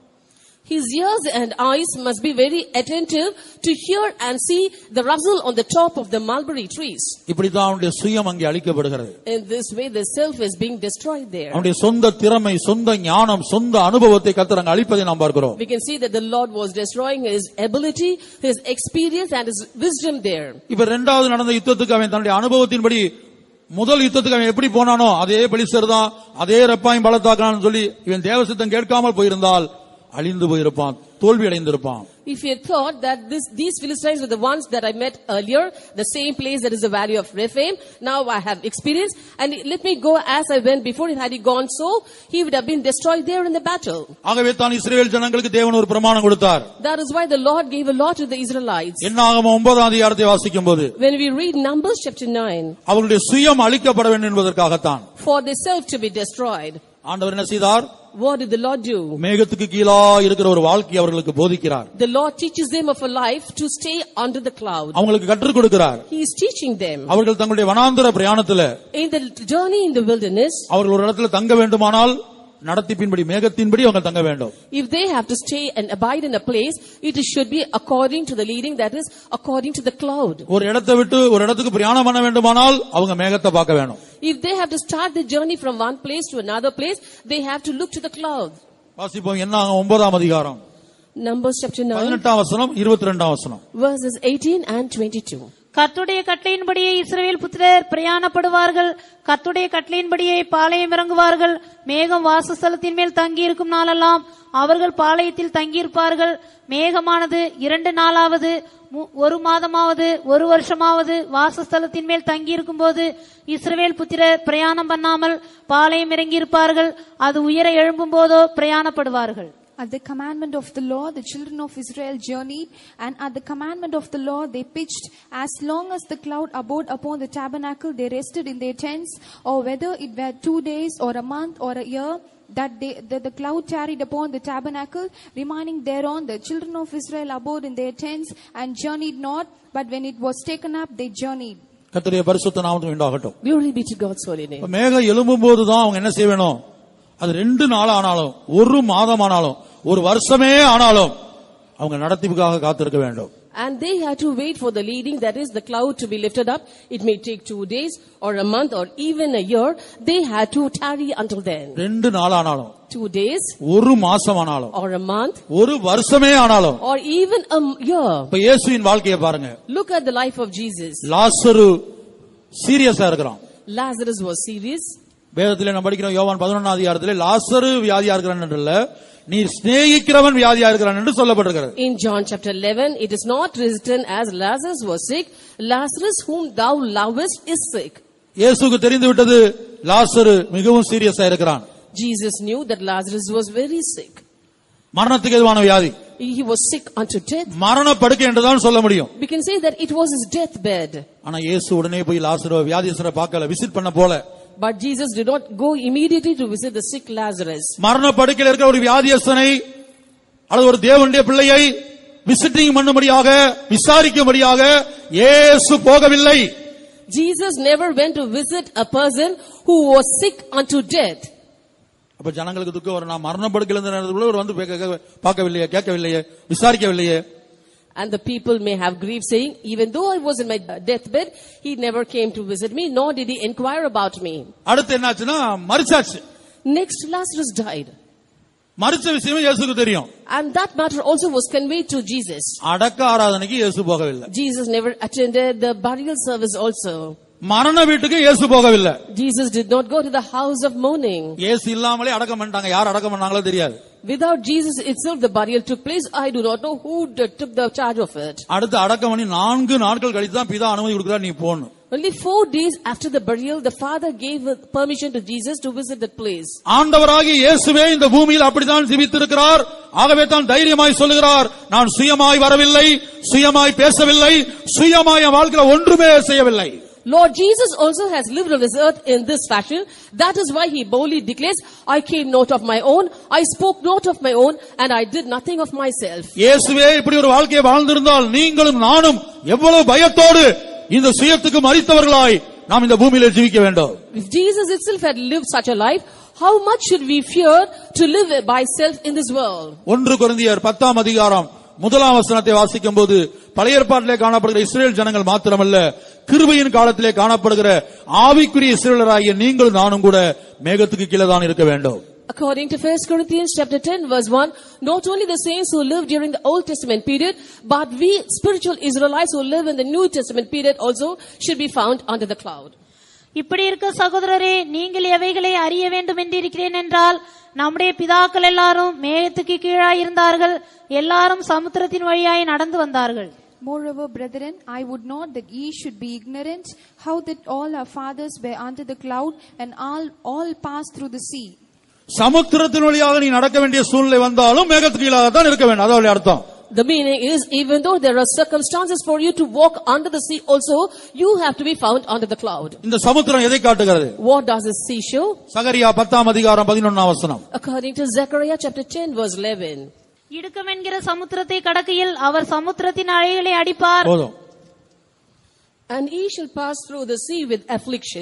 His ears and eyes must be very attentive to hear and see the rustle on the top of the mulberry trees. இப்படிதான் அவனுடைய சுயம் அங்கே அழிக்கப்படுகிறது. In this way the self is being destroyed there. அவனுடைய சொந்த திறமை, சொந்த ஞானம், சொந்த அனுபவத்தை கர்த்தர் அங்கே அழிப்பதை நாம் பார்க்கிறோம். We can see that the Lord was destroying his ability, his experience and his wisdom there. இப்ப இரண்டாவது நடந்த யுத்தத்துக்கு அவன் தன்னுடைய அனுபவத்தின்படி முதல் யுத்தத்துக்கு அவன் எப்படி போனானோ அதே பெலிஸ்தர் தான், அதே ரெப்பாயும் பலத்தாக்கான்னு சொல்லி இவன் தேவசித்தம் கேட்காமல் போயிருந்தால் அழிந்து போயிருப்பான், தோல்வி அடைந்திருப்பான். If you had thought that this, these Philistines were the ones that I met earlier, the same place that is the valley of Rephaim, now I have experience, and let me go as I went before, had he gone so, he would have been destroyed there in the battle. ஆகவே தான் இஸ்ரவேல் ஜனங்களுக்கு தேவன் ஒரு பிரமாணம் கொடுத்தார். That is why the Lord gave a law to the Israelites. என்னாகமம் ஒன்பதாம் அதிகாரத்தை வாசிக்கும்போது, when we read Numbers chapter nine, அவர்களுடைய சுயம் அழிக்கப்பட வேண்டும் என்பதற்காகத்தான், for the self to be destroyed. ஆண்டவர் என்ன செய்தார்? What did the Lord do? மேகத்துக்கு கீழா இருக்கிற ஒரு வாழ்க்கையை அவர்களுக்கு போதிக்கிறார். The Lord teaches them of a life to stay under the cloud. அவங்களுக்கு கற்றுக் கொடுக்கிறார். He is teaching them. அவர்கள் தங்களுடைய வனாந்தர பிரயாணத்துல, in the journey in the wilderness, அவர்கள் ஒரு இடத்துல தங்க வேண்டுமானால் நடத்திப்பின்படி, மேகத்தின்படி அவங்க தங்க வேண்டும். If they have to stay and abide in a place, it should be according to the leading, that is according to the cloud. ஒரு இடத்தை விட்டு ஒரு இடத்துக்கு பிரயாணம் பண்ண வேண்டுமானால் அவங்க மேகத்தை பார்க்க வேண்டும். If they have to start the journey from one place to another place, they have to look to the cloud. வாசிப்போம். என்ன ஒன்பதாம் அதிகாரம், Numbers chapter nine, பதினெட்டாம் வசனம், இருபத்தி இரண்டாம் வசனம், verses eighteen and twenty-two. கர்த்தருடைய கட்டளையின்படியே இஸ்ரவேல் புத்திரர் பிரயாணப்படுவார்கள், கர்த்தருடைய கட்டளையின்படியே பாளையம் இறங்குவார்கள். மேகம் வாசஸ்தலத்தின் மேல் தங்கியிருக்கும் நாளெல்லாம் அவர்கள் பாளையத்தில் தங்கியிருப்பார்கள். மேகமானது இரண்டு நாளாவது, ஒரு மாதமாவது, ஒரு வருஷமாவது வாசஸ்தலத்தின் மேல் தங்கியிருக்கும் போது இஸ்ரவேல் புத்திரர் பிரயாணம் பண்ணாமல் பாளையம் இறங்கியிருப்பார்கள். அது உயர எழும்பும் போதோ பிரயாணப்படுவார்கள். At the commandment of the Lord, the children of Israel journeyed, and at the commandment of the Lord they pitched. As long as the cloud abode upon the tabernacle, they rested in their tents, or whether it were two days, or a month, or a year, that, they, that the cloud tarried upon the tabernacle, remaining thereon, the children of Israel abode in their tents, and journeyed not, but when it was taken up, they journeyed. கர்த்தருடைய பரிசுத்த நாமத்துக்கு உண்டாகட்டும். Glory be to God's holy name. மேகம் எழும்பும் போதுதான் அவங்க என்ன செய்ய வேணும்? அது ரெண்டு நாள் ஆனாலும், ஒரு மாதம் ஆனாலும், ஒரு வருஷமே ஆனாலும் அவங்க நடத்திப்புக்காக காத்திருக்க வேண்டும். And they had to wait for the leading, that is the cloud to be lifted up. It may take two days or a month or even a year. They had to tarry until then. ரெண்டு நாள் ஆனாலும், two days, ஒரு மாசம் ஆனாலும், or a month, ஒரு வருஷமே ஆனாலும், or even a year. இப்ப இயேசுவின் வாழ்க்கையை பாருங்க. Look at the life of Jesus. லாசரு சீரியஸா இருக்கிறான். Lazarus was serious. வேதத்திலே நம்ம படிக்கிறோம், யோவான் பதினொன்றாம் அதிகாரத்திலே லாசரு வியாதியா இருக்கிறான் என்றல்ல, நீ சிநேகிக்கிறவன் வியாதியா இருக்கிறான் என்று சொல்லப்பட்டிருக்கிறது. In John chapter eleven, it is not written as Lazarus was sick, Lazarus whom thou lovest is sick. இயேசுவுக்கு தெரிந்து விட்டது லாசரு மிகவும் சீரியஸா இருக்கிறான். Jesus knew that Lazarus was very sick. மரணத்துக்கு எதுவான வியாதி. He was sick unto death. மரண படுக்கை என்றுதான் சொல்ல முடியும். We can say that it was his deathbed. ஆனா இயேசு உடனே போய் லாசரு வியாதியஸ்தரை பார்க்கல, விசிட் பண்ண போல. But Jesus did not go immediately to visit the sick Lazarus. மரண படுக்கையில் இருக்கிற ஒரு வியாதியஸ்தனை அல்லது ஒரு தேவனுடைய பிள்ளையை விசிட்டிங் பண்ணும்படியாக, விசாரிக்கும்படியாக இயேசு போகவில்லை. Jesus never went to visit a person who was sick unto death. அப்ப ஜனங்களுக்கு துக்கம் வரும். நான் மரணப்படுக்கையில இருந்த நேரத்துக்குள்ள ஒரு வந்து பார்க்கவில்லையே, கேட்கவில்லையே, விசாரிக்கவில்லையே. And the people may have grief, saying, even though I was in my deathbed, he never came to visit me, nor did he inquire about me. அடுத்து என்னாச்சுன்னா மரிச்சாச்சு. Next, Lazarus died. மரிச்ச விஷயம் இயேசுக்கு தெரியும். And that matter also was conveyed to Jesus. அடக்க ஆராதனைக்கு இயேசு போகவில்லை. Jesus never attended the burial service also. மரண வீட்டுக்கு இயேசு போகவில்லை. Jesus did not go to the house of mourning. இயேசு இல்லாமலே அடக்கம் பண்ணிட்டாங்க. யார் அடக்கம் பண்ணாங்களோ தெரியாது. Without Jesus itself the burial took place. I do not know who took the charge of it. அடுத்து அடக்கம் பண்ணி நான்கு நாட்கள் கழித்து தான் பிதா அனுமதி கொடுக்கிறார், நீ போன்னு. Only four days after the burial, the Father gave permission to Jesus to visit that place. ஆண்டவராகிய இயேசுவே இந்த பூமியில் அப்படித்தான் ஜீவித்திருக்கிறார். ஆகவே தான் தைரியமாய் சொல்லுகிறார், நான் சுயமாய் வரவில்லை, சுயமாய் பேசவில்லை, சுயமாய் வாழ்க்கையில் ஒன்றுமே செய்யவில்லை. Lord Jesus also has lived on this earth in this fashion. That is why he boldly declares, I came not of my own, I spoke not of my own, and I did nothing of myself. இயேசுவே இப்படி ஒரு வாழ்க்கையை வாழ்ந்திருந்தால் நீங்களும் நானும் எவ்வளவு பயத்தோடு இந்த சுயத்துக்கு மரித்தவர்களாய் நாம் இந்த பூமியிலே ஜீவிக்க வேண்டும். If Jesus itself had lived such a life, how much should we fear to live by self in this world? ஒன்று கொரிந்தியர் பத்தாம் அதிகாரம் முதலாம் வசனத்தை வாசிக்கும் போது பழைய ஏற்பாட்டிலே காணப்படுகிற இஸ்ரேல் ஜனங்கள் மாத்திரமல்ல, கிருபையின் காலத்திலே காணப்படுகிற ஆவிக்குரிய இஸ்ரேலராகிய நீங்களும் நானும் கூட மேகத்துக்கு கீழே தான் இருக்க வேண்டும். According to First Corinthians chapter ten verse one, not only the saints who lived during the Old Testament period, but we spiritual Israelites who live in the New Testament period also should be found under the cloud. இப்படி இருக்க சகோதரரே, நீங்கள் எவைகளை அறிய வேண்டும் என்று இருக்கிறேன் என்றால், நம்முடைய பிதாக்கள் எல்லாரும் மேகத்துக்கு கீழாய் இருந்தார்கள், எல்லாரும் சமுத்திரத்தின் வழியாய் நடந்து வந்தார்கள். Moreover, brethren, I would not that ye should be ignorant how that all our fathers were under the cloud and all all passed through the sea. சமுத்திரத்தின் வழியாக நீ நடக்க வேண்டிய சூழ்நிலை வந்தாலும் மேகத்துக்கு கீழாக தான் இருக்க வேண்டும். அதாவது அர்த்தம். The meaning is, even though there are circumstances for you to walk under the sea also, you have to be found under the cloud. இந்த சமுத்திரம் எதை காட்டுகிறது? What does the sea show? சகரியா பத்தாம் அதிகாரம் பதினொன்றாம் வசனம். According to Zechariah chapter ten verse eleven. இடுக்கம் என்கிற சமுத்திரத்தை கடக்கையில் அவர் சமுத்திரத்தின் அலைகளை அடிப்பார். போதும். And he shall pass through the sea with affliction.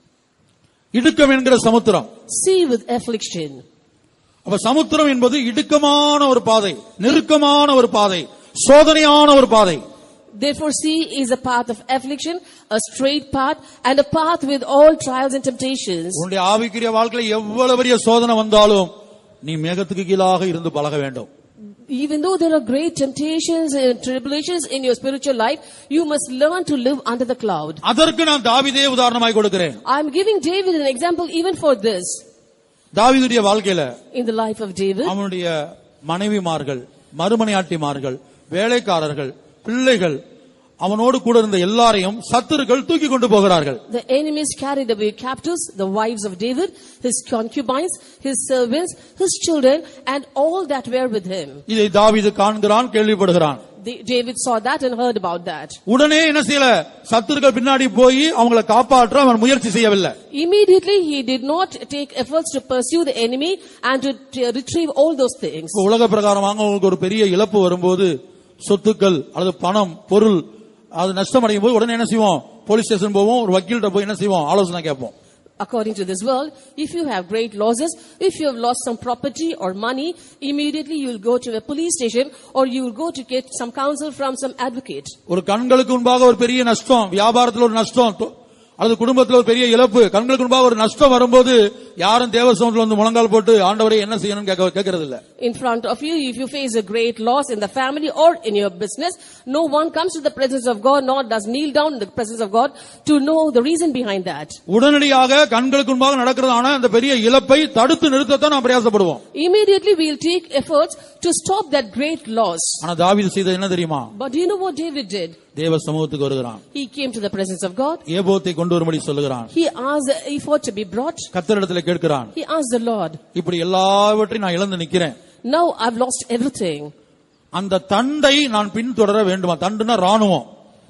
இடுக்கம் என்கிற சமுத்திரம். Sea with affliction. அப்ப சமுத்திரம் என்பது இடுக்கமான ஒரு பாதை, நெருக்கமான ஒரு பாதை, சோதனையான ஒரு பாதை. Therefore sea is a path of affliction, a straight path, and a path with all trials and temptations. உன்னுடைய ஆவிக்குரிய வாழ்க்கையில எவ்வளவு பெரிய சோதனை வந்தாலும் நீ மேகத்துக்கு கீழாக இருந்து பழக வேண்டும். Even though there are great temptations and tribulations in your spiritual life, you must learn to live under the cloud. அதற்கு நான் தாவீதை உதாரணமாய் கொடுக்கிறேன். I am giving David an example even for this. தாவீதுடைய வாழ்க்கையில in the life of David, அவனுடைய மனைவிமார்கள், மறுமனையாட்டிமார்கள், வேலைக்காரர்கள், பிள்ளைகள், அவனோடு கூட இருந்த எல்லாரையும் சத்துருக்கள் தூக்கி கொண்டு போகிறார்கள். The enemies carried away captives, the wives of David, his concubines, his servants, his children, and all that were with him. இதை தாவீது காண்கிறான், கேள்விப்படுகிறான். David saw that and heard about that. உடனே என்ன செய்யல, சத்துருக்கள் பின்னாடி போய் அவங்களை காப்பாற்ற அவன் முயற்சி செய்யவில்லை. Immediately he did not take efforts to pursue the enemy and to retrieve all those things. உலக பிரகாரமாக உங்களுக்கு ஒரு பெரிய இழப்பு வரும்போது, சொத்துக்கள் அல்லது பணம், பொருள் அது நஷ்டமடையும் போது உடனே என்ன செய்வோம்? போலீஸ் ஸ்டேஷன் போவோம், ஒரு வக்கீல்கிட்ட போய் என்ன செய்வோம்? ஆலோசனை கேட்போம். According to this world, if you have great losses, if you have lost some property or money, immediately you will go to a police station or you will go to get some counsel from some advocate. ஒரு கண்களுக்கு முன்பாக ஒரு பெரிய நஷ்டம், வியாபாரத்தில் ஒரு நஷ்டம், அல்லது குடும்பத்தில் ஒரு பெரிய இழப்பு, கண்களுக்கு முன்பாக ஒரு நஷ்டம் வரும்போது யாரும் தேவசமத்தில் வந்து முழங்கால் போட்டு ஆண்டவரே என்ன செய்யணும் கேட்கறது இல்ல. In front of you, if you face a great loss in the family or in your business, no one comes to the presence of God, nor does kneel down in the presence of God to know the reason behind that. உடனடியாக கண்களுக்கு முன்பாக நடக்கிறதான அந்த பெரிய இழப்பை தடுத்து நிறுத்தத்தான் நாம் பிரயாசப்படுவோம். Immediately we will take efforts to stop that great loss. ஆனா தாவீது செய்தது என்ன தெரியுமா? But do you know what David did? தேவ சமூகத்துக்கு வருகிறான். He came to the presence of God. ஏபோத்தை கொண்டு வரும்படி சொல்லுகிறான். He asked the ephod to be brought. கர்த்தரிடத்தில் கேட்கிறான். He asked the Lord. இப்படி எல்லாவற்றையும் நான் இழந்து நிக்கிறேன். Now I've lost everything. அந்த தண்டை நான் பின்தொடர வேண்டுமா? தண்டுனா ராணுவம்.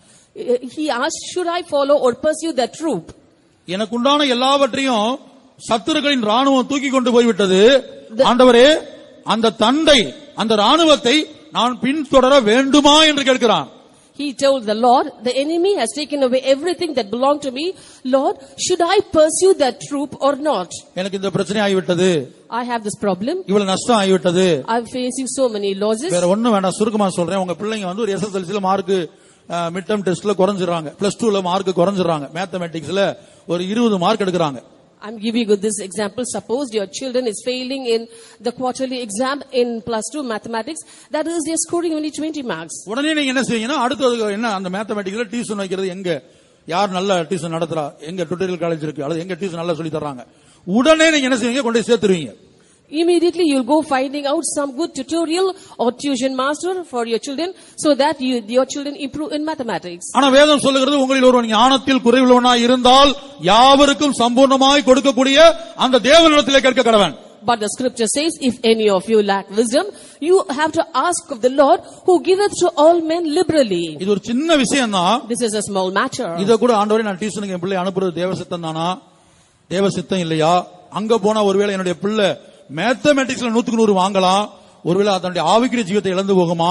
He asked, should I follow or pursue that troop? எனக்குண்டான எல்லாவற்றையும் சத்துருக்களின் ராணுவம் தூக்கி கொண்டு போய்விட்டது. ஆண்டவரே, அந்த தண்டை, அந்த ராணுவத்தை நான் பின்தொடர வேண்டுமா என்று கேட்கிறான். He told the Lord, the enemy has taken away everything that belonged to me. Lord, should I pursue that troop or not? எனக்கு இந்த பிரச்சனை ஆகிவிட்டது. I have this problem. இவ்வளவு நஷ்டம் ஆகிவிட்டது. I'm facing so many losses. வேற ஒண்ணும் வேண்டாம், சுருக்கமா சொல்றேன். உங்க பிள்ளைங்க வந்து ஒரு எஸ்எஸ்எல்சில மார்க் மிட் டர்ம் டெஸ்ட்ல குறைஞ்சிராங்க, பிளஸ் டூல மார்க் குறைஞ்சிராங்க, மேத்தமேட்டிக்ஸ்ல ஒரு இருபது மார்க் எடுக்கறாங்க. I'm giving you this example. Suppose your children is failing in the quarterly exam in plus two mathematics. That is, they're scoring only twenty marks. உடனே நீங்க என்ன செய்வீங்கன்னா, அடுத்து என்ன அந்த மேத்தமேட்டிக்ஸ்ல டியூஷன் வைக்கிறது எங்க, யார் நல்ல டியூஷன் நடத்துறா, எங்க டுட்டோரியல் காலேஜ் இருக்கு, அல்லது எங்க டியூஷன் நல்லா சொல்லி தர்றாங்க, உடனே நீங்க என்ன செய்வீங்க, கொண்டு சேர்த்துருவீங்க. Immediately you'll go finding out some good tutorial or tuition master for your children so that you, your children improve in mathematics. ஆனா வேதம் சொல்லுகிறது, உங்களில் ஒருவன் ஞானத்தில் குறைவுள்ளவனாய் இருந்தால் யாவருக்கும் சம்பூர்ணமாய் கொடுக்கக்கூடிய அந்த தேவனிடத்திலே கேட்க கடவன். But the scripture says, if any of you lack wisdom, you have to ask of the Lord who giveth to all men liberally. இது ஒரு சின்ன விஷயம் தான். This is a small matter. இத கூட ஆண்டவரே நான் டியூஷனுக்கு என் பிள்ளை அனுப்புறது தேவசித்தம் தானா, தேவசித்தம் இல்லையா, அங்க போனா ஒருவேளை என்னுடைய பிள்ளை மேத்தமேட்டிக்ஸ்ல நூத்துக்கு நூறு வாங்கலாம், ஒருவேளை அதனுடைய ஆவிக்குரிய ஜீவத்தை இழந்து போகுமா,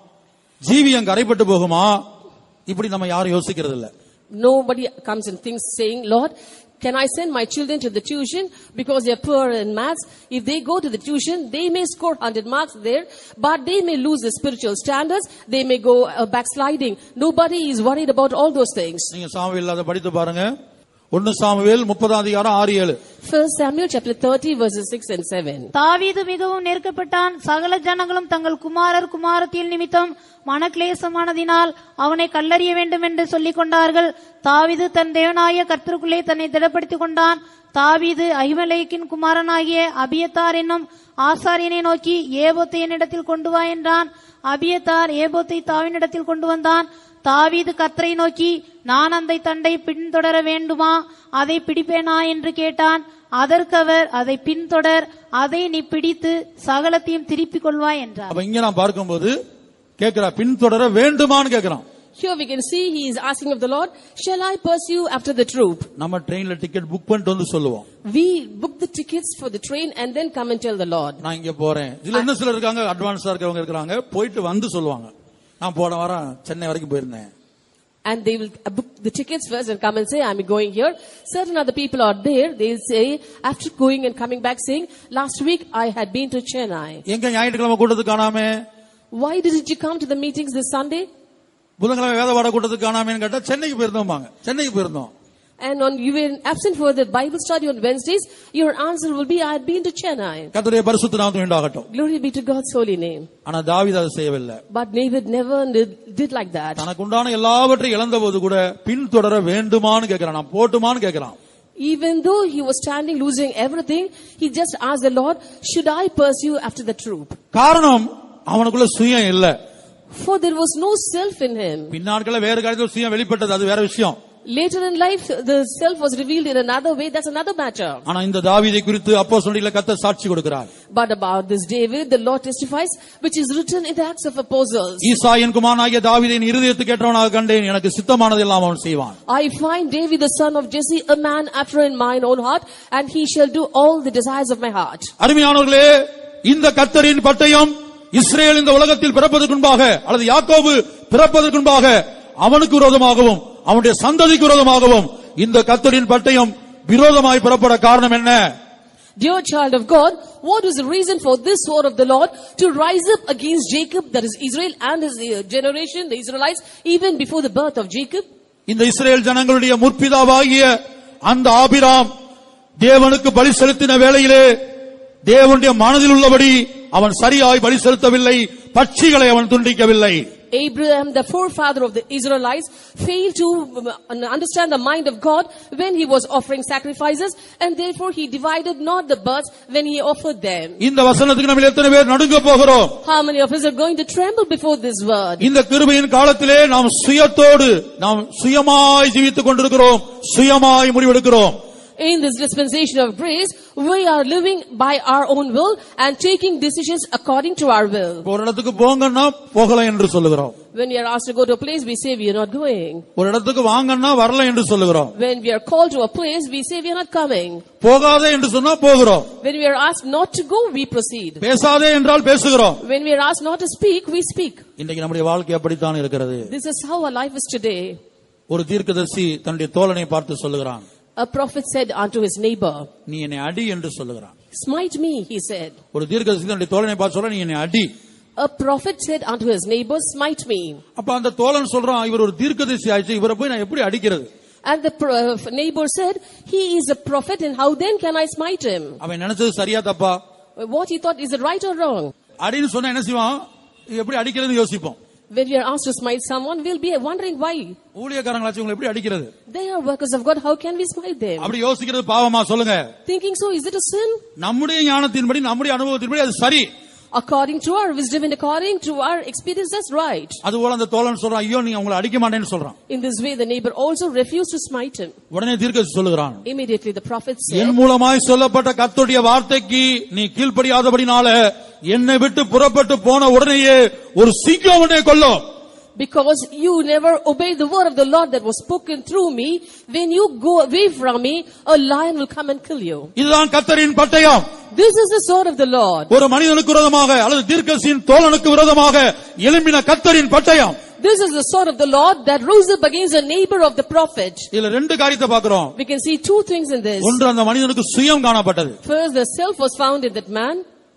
ஜீவியம் கரைப்பட்டு போகுமா, இப்படி நம்ம யாரும் யோசிக்கிறது இல்ல. Nobody comes and thinks saying, Lord, can I send my children to the tuition because they are poor in maths? If they go to the tuition, they may score one hundred marks there, but they may lose their spiritual standards, they may go uh, backsliding. Nobody is worried about all those things. நீங்க Samuel அதை படித்து பாருங்க. ஒன்னு Samuel முப்பதாம் அதிகாரம் ஆறு ஏழு. First Samuel chapter thirty verses six and seven. தாவீது மிகவும் நெருக்கப்பட்டான். சகல ஜனங்களும் தங்கள் குமாரர் குமாரத்தின் நிமித்தம் மனக்லேசமானதினால் அவனை கல்லறிய வேண்டும் என்று சொல்லிக் கொண்டார்கள். தாவீது தன் தேவனாய கர்த்தருக்குள்ளே தன்னை திடப்படுத்திக் கொண்டான். தாவீது அகிமெலேக்கின் குமாரனாகிய அபியத்தார் என்னும் ஆசாரியனை நோக்கி, ஏபோத்தை என்னிடத்தில் கொண்டு வா என்றான். அபியத்தார் ஏபோத்தை தாவீதினிடத்தில் கொண்டு வந்தான். தாவீது கர்த்தரை நோக்கி, நான் அந்த தண்டை பின்தொடர வேண்டுமா, அதை பிடிப்பேனா என்று கேட்டான். அதற்கு அவர், அதை பின்தொடர், அதை நீ பிடித்து சகலத்தையும் திருப்பிக் கொள்வாய் என்றார். அப்ப இங்க நான் பார்க்கும்போது கேக்குறா, பின்தொடர வேண்டுமான்னு கேக்குறான். Here we can see he is asking of the Lord, shall I pursue after the troop? நம்ம ட்ரெயின்ல டிக்கெட் புக் பண்ணிட்டு வந்து சொல்லுவோம். We book the tickets for the train and then come and tell the Lord. நான் இங்க போறேன். இதுல என்ன சிலர் இருக்காங்க, அட்வான்ஸா இருக்கவங்க இருக்காங்க, போயிட்டு வந்து சொல்லுவாங்க, நான் போன வாரம் சென்னை வரைக்கும் போயிருந்தேன். And they will book the tickets first and come and say, I'm going here. Certain other people are there. They will say, after going and coming back saying, last week I had been to Chennai. எங்க ஞாயிற்றுக்கிழமை கூட்டத்துக்கு காணாமே? Why didn't you come to the meetings this Sunday? புதன்கிழமை வேத பாட கூட்டத்துக்கு காணாமேன்னு கேட்டா சென்னைக்கு போயிருந்தோம்பாங்க. சென்னைக்கு போயிருந்தோம். And on you were absent for the Bible study on Wednesdays, your answer will be, I had been to Chennai. கர்த்தருடைய பரிசுத்த நாமம் உண்டாகட்டும். Glory be to God's holy name. ஆனா தாவீது அதை செய்யவில்லை. But David never did, did like that. தனக்கு உண்டான எல்லாவற்றையும் இழந்தபோது கூட பின்தொடர வேண்டுமான்னு கேட்கிறான், நான் போட்டுமான்னு கேட்கிறான். Even though he was standing losing everything, he just asked the Lord, should I pursue after the troop? காரணம், அவனுக்குள்ள சுயம் இல்ல. For there was no self in him. பின்னாட்கள வேற காரியத்துல சுயம் வெளிப்பட்டது, அது வேற விஷயம். Later in life, the self was revealed in another way. That's another matter. ஆனா இந்த தாவீதை குறித்து அப்போஸ்தலர்கள கர்த்தர் சாட்சி கொடுக்கிறார். But about this David, the Lord testifies, which is written in the Acts of Apostles. ஈசாயின் குமாரனாகிய தாவீதின் இருதயத்துக்கு ஏற்றவனாக கண்டேன், எனக்கு சித்தமானதெல்லாம் அவன் செய்வான். I find David the son of Jesse, a man after in mine own heart, and he shall do all the desires of my heart. அருமையானவர்களே, இந்த கர்த்தரின் பட்டயம் இஸ்ரவேல் இந்த உலகத்தில் பிறப்பதற்கு முன்பாக, அல்லது யாக்கோபு பிறப்பதற்கு முன்பாக அவனுக்கு விரோதமாகவும் அவனுடைய சந்ததிக்கு விரோதமாகவும் இந்த கர்த்தரின் பட்டயம் விரோதமாய் புறப்பட காரணம் என்ன? Dear child of God, what is the reason for this sword of the Lord to rise up against Jacob, that is Israel, and his generation, the Israelites, even before the birth of Jacob? இந்த இஸ்ரவேல் ஜனங்களுடைய முற்பிதாவாகிய அந்த ஆபிராம் தேவனுக்கு பலி செலுத்தின வேளையிலே தேவனுடைய மனதில் உள்ளபடி அவன் சரியாய் பலி செலுத்தவில்லை, பட்சிகளை அவன் துண்டிக்கவில்லை. Abraham, the forefather of the Israelites, failed to understand the mind of God when he was offering sacrifices, and therefore he divided not the birds when he offered them. இந்த வசனத்துக்கு நம்ம எத்தனை பேர் நடுங்க போகிறோம்? How many of us are going to tremble before this word? இந்த கிருபையின் காலத்திலே நாம் சுயத்தோடு நாம் சுயமாய் ஜீவித்துக் கொண்டிருக்கிறோம், சுயமாய் முடிவெடுக்கிறோம். In this dispensation of grace, we are living by our own will and taking decisions according to our will. ஒரு இடத்துக்கு போங்கன்னா போகல என்று சொல்லுகிறோம். When we are asked to go to a place, we say we are not going. ஒரு இடத்துக்கு வாங்கன்னா வரல என்று சொல்லுகிறோம். When we are called to a place, we say we are not coming. போகாதே என்று சொன்னா போகிறோம். When we are asked not to go, we proceed. பேசாதே என்றால் பேசுகிறோம். When we are asked not to speak, we speak. இன்னைக்கு நம்முடைய வாழ்க்கை அப்படித்தான் இருக்கிறது. This is how our life is today. ஒரு தீர்க்கதரிசி தன்னுடைய தோழனை பார்த்து சொல்லுகிறான். A prophet said unto his neighbor, நீ என்னை அடி என்று சொல்லுகிறான். Smite me, he said. ஒரு தீர்க்கதரிசி தன்னுடைய தோழனை பார்த்து சொல்ற நீ என்னை அடி. A prophet said unto his neighbor, Smite me. அப்ப அந்த தோழன் சொல்றான், இவர் ஒரு தீர்க்கதரிசி ஆயிடுச்சு, இவரை போய் நான் எப்படி அடிக்கிறது? And the uh, neighbor said, he is a prophet and how then can I smite him? அவன் நினைச்சது சரியா தப்பா? What he thought, is it right or wrong? அடின்னு சொன்னா என்ன செய்வான்? எப்படி அடிக்கிறதுன்னு யோசிப்போம். When we are asked to smite someone, we'll be wondering why. ஊழியக்காரங்களாச்சு உங்களை எப்படி அடிக்கிறது? They are workers of God, how can we smite them? அப்படி யோசிக்கிறது பாவமா சொல்லுங்க? Thinking so, is it a sin? நம்முடைய ஞானத்தின்படி நம்முடைய அனுபவத்தின்படி அது சரி. According to our wisdom and according to our experience, that's right. அதுபோல அந்த தோழன் சொல்றான், ஐயோ நீ உங்களை அடிக்க மாட்டேன்னு சொல்றான். In this way, the neighbor also refused to smite him. உடனே தீர்க்கதரிசி சொல்லுகிறான், Immediately the prophet said, என் மூலமாய் சொல்லப்பட்ட கர்த்தருடைய வார்த்தைக்கு நீ கீழ்ப்படியாதபடினால என்னை விட்டு புறப்பட்டு போன உடனேயே ஒரு சிங்கம் உன்னை கொல்லும். Because you never obeyed the word of the Lord that was spoken through me, when you go away from me, a lion will come and kill you. இதுதான் கர்த்தரின் பட்டயம். This is the sword of the Lord. ஒரு மனிதனுக்கு விரோதமாக அல்லது தீர்க்கதரிசியின் தோழனுக்கு விரோதமாக எழும்பின கர்த்தரின் பட்டயம். This is the sword of the Lord that rose up against the neighbor of the prophet. இதுல ரெண்டு காரியத்தை பார்க்கிறோம். We can see two things in this. ஒன்று, அந்த மனிதனுக்கு சுயம் காணப்பட்டது. First, the self was found in that man.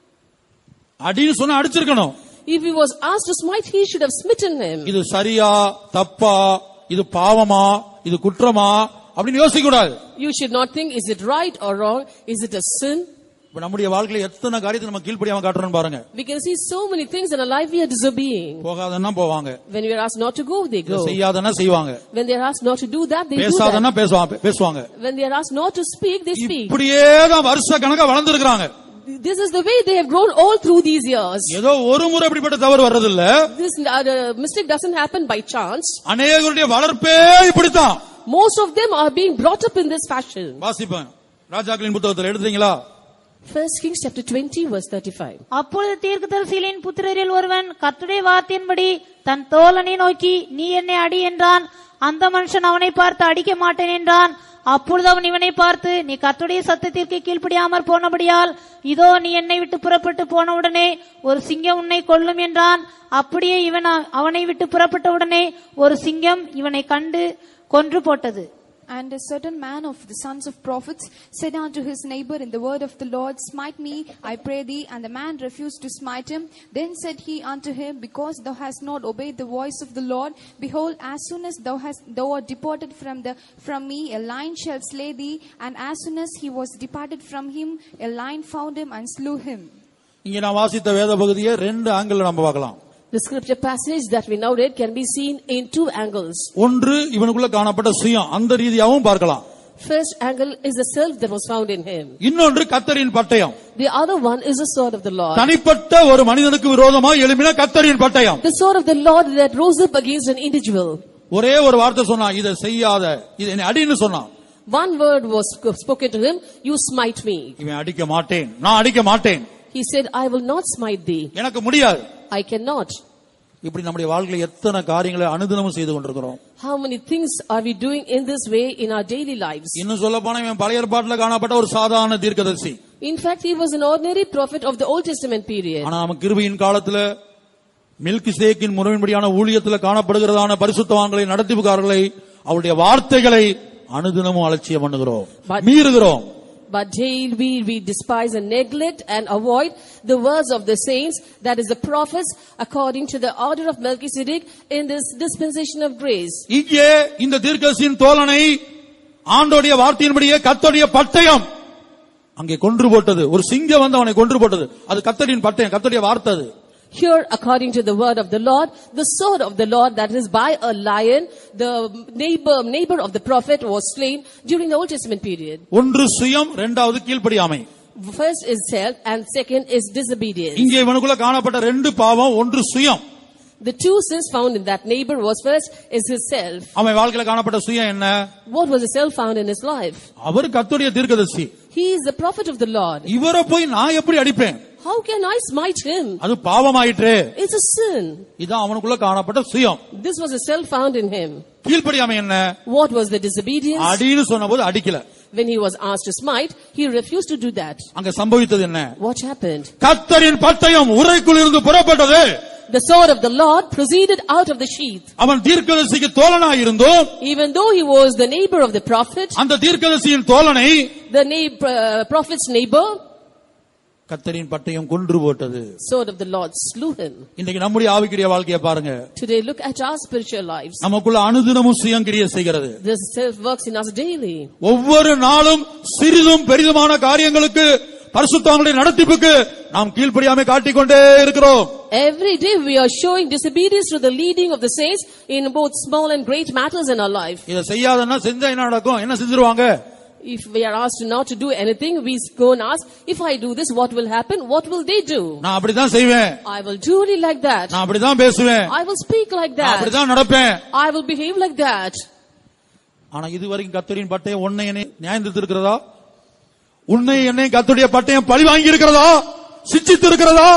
அடின்னு சொன்னா அடிச்சிருக்கணும். If he was asked to smite, he should have smitten him. இது சரியா தப்பா, இது பாவமா, இது குற்றமா அப்படின்னு யோசிக்க கூடாது. You should not think, is it right or wrong? Is it a sin? இப்ப நம்முடைய வாழ்க்கையில எத்தனை காரியத்தை நம்ம கீழ்ப்படியாம காட்டுறோம் பாருங்க. We can see so many things in our life we are disobeying. போகாதன்னா போவாங்க. When we are asked not to go, they go. செய்யாதன்னா செய்வாங்க. When they are asked not to do that, they do that. பேசாதன்னா பேசுவாங்க பேசுவாங்க. When they are asked not to speak, they speak. இப்படியே தான் வருஷ கணக்கா வளர்ந்திருக்காங்க. This is the way they have grown all through these years. ஏதோ ஒரு முறை இப்படிப்பட்ட தவறு வர்றது இல்ல. This uh, mistake doesn't happen by chance. அநேகருடைய வளர்ப்பே இப்படித்தான். Most of them are being brought up in this fashion. வாசிப்பேன். ராஜாக்களின் புத்தகத்தில் எடுத்தீங்களா? First Kings chapter twenty verse thirty-five. அப்பொழுது தீர்க்கதரிசிகளின் புத்திரரில் ஒருவன் கர்த்தருடைய வார்த்தையின்படி தன் தோழனை நோக்கி, நீ என்னை அடி என்றான். அந்த மனுஷன் அவனை பார்த்து, அடிக்க மாட்டேன் என்றான். அப்பொழுது அவன் இவனை பார்த்து, நீ கர்த்தருடைய சத்தத்திற்கு கீழ்ப்படியாமற் போனபடியால் இதோ நீ என்னை விட்டு புறப்பட்டு போனவுடனே ஒரு சிங்கம் உன்னை கொல்லும் என்றான். அப்படியே இவன் அவனை விட்டு புறப்பட்ட உடனே ஒரு சிங்கம் இவனை கண்டு கொன்று போட்டது. And a certain man of the sons of prophets said unto his neighbor in the word of the Lord, Smite me, I pray thee. And the man refused to smite him. Then said he unto him, Because thou hast not obeyed the voice of the Lord, behold, as soon as thou hast thou art departed from the from me, a lion shall slay thee. And as soon as he was departed from him, a lion found him and slew him. இங்க நான் வாசித்த வேத பகுதியை ரெண்டு angle நம்ம பார்க்கலாம். The scripture passage that we now read can be seen in two angles. ஒன்று, இவனுக்குள்ள காணப்பட்ட சுயம், அந்த ரீதியாவும் பார்க்கலாம். First angle is the self that was found in him. இன்னொன்று கர்த்தரின் பட்டயம். The other one is the sword of the Lord. தனிப்பட்ட ஒரு மனிதனுக்கு விரோதமாக எழும்பின கர்த்தரின் பட்டயம். The sword of the Lord that rose up against an individual. ஒரே ஒரு வார்த்தை சொன்னா, இதை செய்யாத, இதை அடின்னு சொன்னான். One word was spoken to him, you smite me. இவன் அடிக்க மாட்டேன், நான் அடிக்க மாட்டேன். He said, I will not smite thee. எனக்கு முடியாது. I cannot. இப்படி நம்முடைய வாழ்க்கையில எத்தனை காரியங்களை அனுதினமும் செய்து கொண்டிருக்கிறோம். How many things are we doing in this way in our daily lives? இன்னும் சொல்லப்போனா இவன் பழைய ஏற்பாட்டில் காணப்பட்ட ஒரு சாதாரண தீர்க்கதரிசி. In fact, he was an ordinary prophet of the Old Testament period. ஆனா நம்ம கிருபையின் காலத்துல மெல்கிசேதேக்கின் முறையின்படியான ஊழியத்துல காணப்படுகிறதான பரிசுத்தவான்களை, நடத்திப்புகாரர்களை, அவருடைய வார்த்தைகளை அனுதினமும் அலட்சியம் பண்ணுகிறோம், மீறுகிறோம். But daily we, we despise and neglect and avoid the words of the saints, that is the prophets, according to the order of Melchizedek in this dispensation of grace. இங்கே இந்த தீர்க்கதரிசியின் தோழனை ஆண்டோடைய வார்த்தையின்படியே கர்த்தருடைய பட்டயம் அங்கே கொன்று போட்டது. ஒரு சிங்கம் வந்து அவனை கொன்று போட்டது. அது கர்த்தரின் பட்டயம், கர்த்தருடைய வார்த்தை. அது Here, according to the word of the Lord, the sword of the Lord, that is by a lion, the neighbor neighbor of the prophet was slain during the Old Testament period. ஒன்று சுயம், இரண்டாவது கீழ்ப்படியாமை. First is self and second is disobedience. இங்கே இவனுக்குள்ள காணப்பட்ட ரெண்டு பாவம், ஒன்று சுயம். The two sins found in that neighbor was first is his self. அவன் வாழ்க்கையில காணப்பட்ட சுயம் என்ன? What was the self found in his life? அவர் கர்த்தருடைய தீர்க்கதரிசி. He is the prophet of the Lord. இவரை போய் நான் எப்படி அடிப்பேன்? How can I smite him? அது பாவமாயிற்றே. It's a sin. இதான் அவனுக்குள்ள காணப்பட்ட சுயம். This was a self found in him. கீழ்ப்படியாமை என்ன? What was the disobedience? அடின்னு சொன்னபோது அடிக்கல. When he was asked to smite, he refused to do that. அங்க சம்பவித்தது என்ன? What happened? கர்த்தரின் பட்டயம் உரைக்குள் இருந்து புறப்பட்டது. The sword of the Lord proceeded out of the sheath. அவன் தீர்க்கதரிசிக்கு தோழனாய் இருந்தும், even though he was the neighbor of the prophet, அந்த தீர்க்கதரிசியின் தோழனை, the neighbor, uh, prophet's neighbor, கர்த்தரின் பட்டயம் கொன்று போட்டது. sword of the Lord slew him. இன்னைக்கு நம்முடைய ஆவிக்குரிய வாழ்க்கையை பாருங்க. Today look at our spiritual lives. நமக்குள்ள அனுதினமும் சுயம் கிரியை செய்கிறது. This self works in us daily. ஒவ்வொரு நாளும் சிறிதும் பெரிதுமான காரியங்களுக்கு பரிசுத்தவான்களுடைய நடத்திப்புக்கு நாம் கீழ்ப்படியாமை காட்டிக்கொண்டே இருக்கிறோம். Every day we are showing disobedience to the leading of the saints in both small and great matters in our life. இத செய்யாதன்னா செஞ்சா என்ன நடக்கும்? என்ன செஞ்சிருவாங்க? If we are asked not to do anything, we go and ask, if I do this, what will happen? What will they do? நான் அப்படிதான் செய்வேன். I will do it like that. நான் அப்படிதான் பேசுவேன். I will speak like நான் that. அப்படிதான் நடப்பேன். I will behave like that. ஆனா இதுவரைக்கும் கர்த்தரின் பட்டயம் உன்னை என்னை நியாயந்தித்து இருக்கிறதா? உன்னை என்னை கர்த்தருடைய பட்டயம் பழி வாங்கி இருக்கிறதா? சிட்சித்து இருக்கிறதா?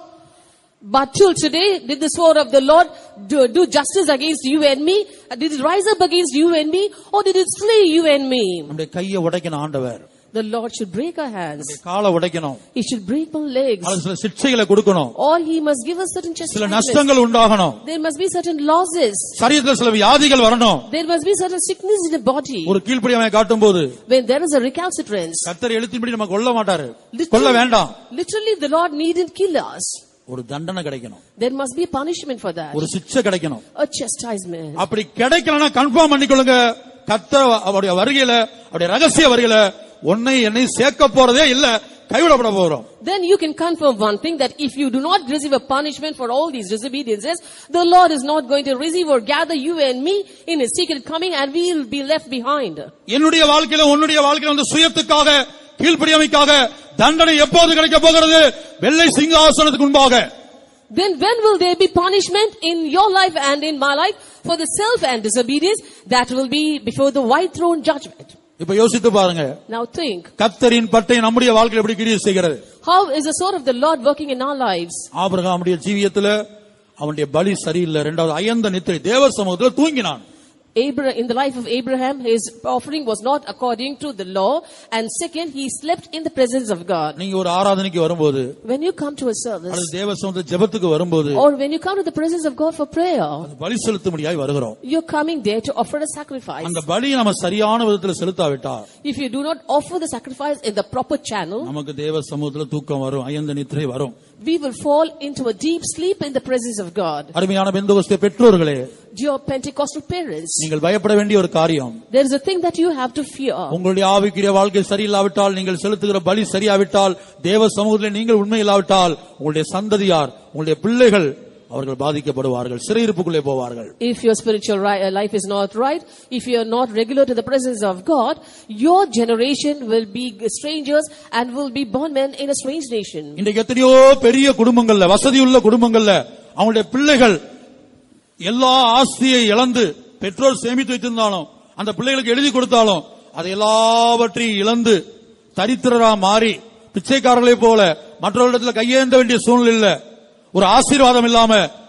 But till today, did the sword of the Lord do, do justice against you and me? Did it rise up against you and me? Or did it slay you and me? நம்முடைய கையை உடைக்கணும் ஆண்டவர். The Lord should break our hands. காலை உடைக்கணும். He should break our legs. அது சில சிட்சைகளை கொடுக்கணும். Or he must give us certain சில chastisements. நஷ்டங்கள் உண்டாகணும். There must be certain losses. சரீரத்தில் சில வியாதிகள் வரணும். There must be certain sickness in the body. ஒரு கீழ்ப்படியாமை காட்டும்போது When there is a recalcitrance, கர்த்தர் எழுத்தின்படி நமக்கு கொல்ல மாட்டாரு. கொல்ல வேண்டாம். literally the Lord needn't kill us. ஒரு தண்டனை கிடைக்கணும். There must be punishment for that. ஒரு சிட்சை கிடைக்கணும். A chastisement. அப்படி கிடைக்கலனா கன்ஃபார்ம் பண்ணிக்கொள்ளுங்க. கர்த்தர் அவருடைய வருகையில, அவருடைய ரகசிய வருகையில உன்னை என்னை சேர்க்க போறதே இல்ல, கைவிடப்பட போறோம். Then you can confirm one thing, that if you do not receive a punishment for all these disobediences, the Lord is not going to receive or gather you and me in his secret coming, and we will be left behind. என்னுடைய வாழ்க்கையில உன்னுடைய வாழ்க்கையில அந்த சுயத்துக்காக கீழ்ப்படியாமைக்காக தண்டனை எப்போது கிடைக்க போகிறது? வெள்ளை சிங்காசனத்துக்கு முன்பாக. Then when will there be punishment in your life and in my life for the self and disobedience? That will be before the white throne judgment. இப்ப யோசித்து பாருங்க. Now think. கர்த்தரின் பட்டயம் நம்முடைய வாழ்க்கையில எப்படி கிரியை செய்கிறது? How is the sword of the Lord working in our lives? ஆபிரகாமுடைய ஜீவியத்துல அவனுடைய பலி சரியில்லை. இரண்டாவது அயந்த நித்திரை, தேவ சமூகத்துல தூங்கினான். Abraham, in the life of Abraham, his offering was not according to the law, and second, he slept in the presence of God. நீங்க ஒரு ஆராதனைக்கு வரும்போது, when you come to a service, அல்லது தேவ சமூகத்துல ஜெபத்துக்கு வரும்போது, or when you come to the presence of God for prayer, பலி செலுத்தும்படியாய் வருகிறோம். you're coming there to offer a sacrifice. அந்த பலியை நம்ம சரியான விதத்துல செலுத்தாவிட்டால், if you do not offer the sacrifice in the proper channel, நமக்கு தேவ சமூகத்துல தூக்கம் வரும், அயந்த நித்திரை வரும். we will fall into a deep sleep in the presence of God. அருமையான பெந்தெகோஸ்தே பெற்றோர்களே, dear Pentecostal parents, நீங்கள் பயப்பட வேண்டிய ஒரு காரியம், there is a thing that you have to fear. உங்களுடைய ஆவிக்குரிய வாழ்க்கை சரியில்லாவிட்டால், நீங்கள் செலுத்துகிற பலி சரியாவிட்டால், தேவ சமூகத்தில் நீங்கள் உண்மை இல்லாவிட்டால், உங்களுடைய சந்ததியார், உங்களுடைய பிள்ளைகள் அவர்கள் பாதிக்கப்படுவார்கள், சிறையிருப்புக்குள்ளே போவார்கள். If your spiritual life is not right, if you are not regular to the presence of God, your generation will be strangers and will be bondmen in a strange nation. இன்றைக்கு எத்தனையோ பெரிய குடும்பங்கள்ல, வசதியுள்ள குடும்பங்கள்ல அவங்களுடைய பிள்ளைகள் எல்லா ஆஸ்தியை இழந்து, பெற்றோர் சேமித்து வைத்திருந்தாலும், அந்த பிள்ளைகளுக்கு எழுதி கொடுத்தாலும், அதை எல்லாவற்றையும் இழந்து தரித்திரரா மாறி பிச்சைக்காரர்களை போல மற்றவர்களிடத்தில் கையேந்த வேண்டிய சூழ்நிலை, ஒரு ஆசீர்வாதம் இல்லாம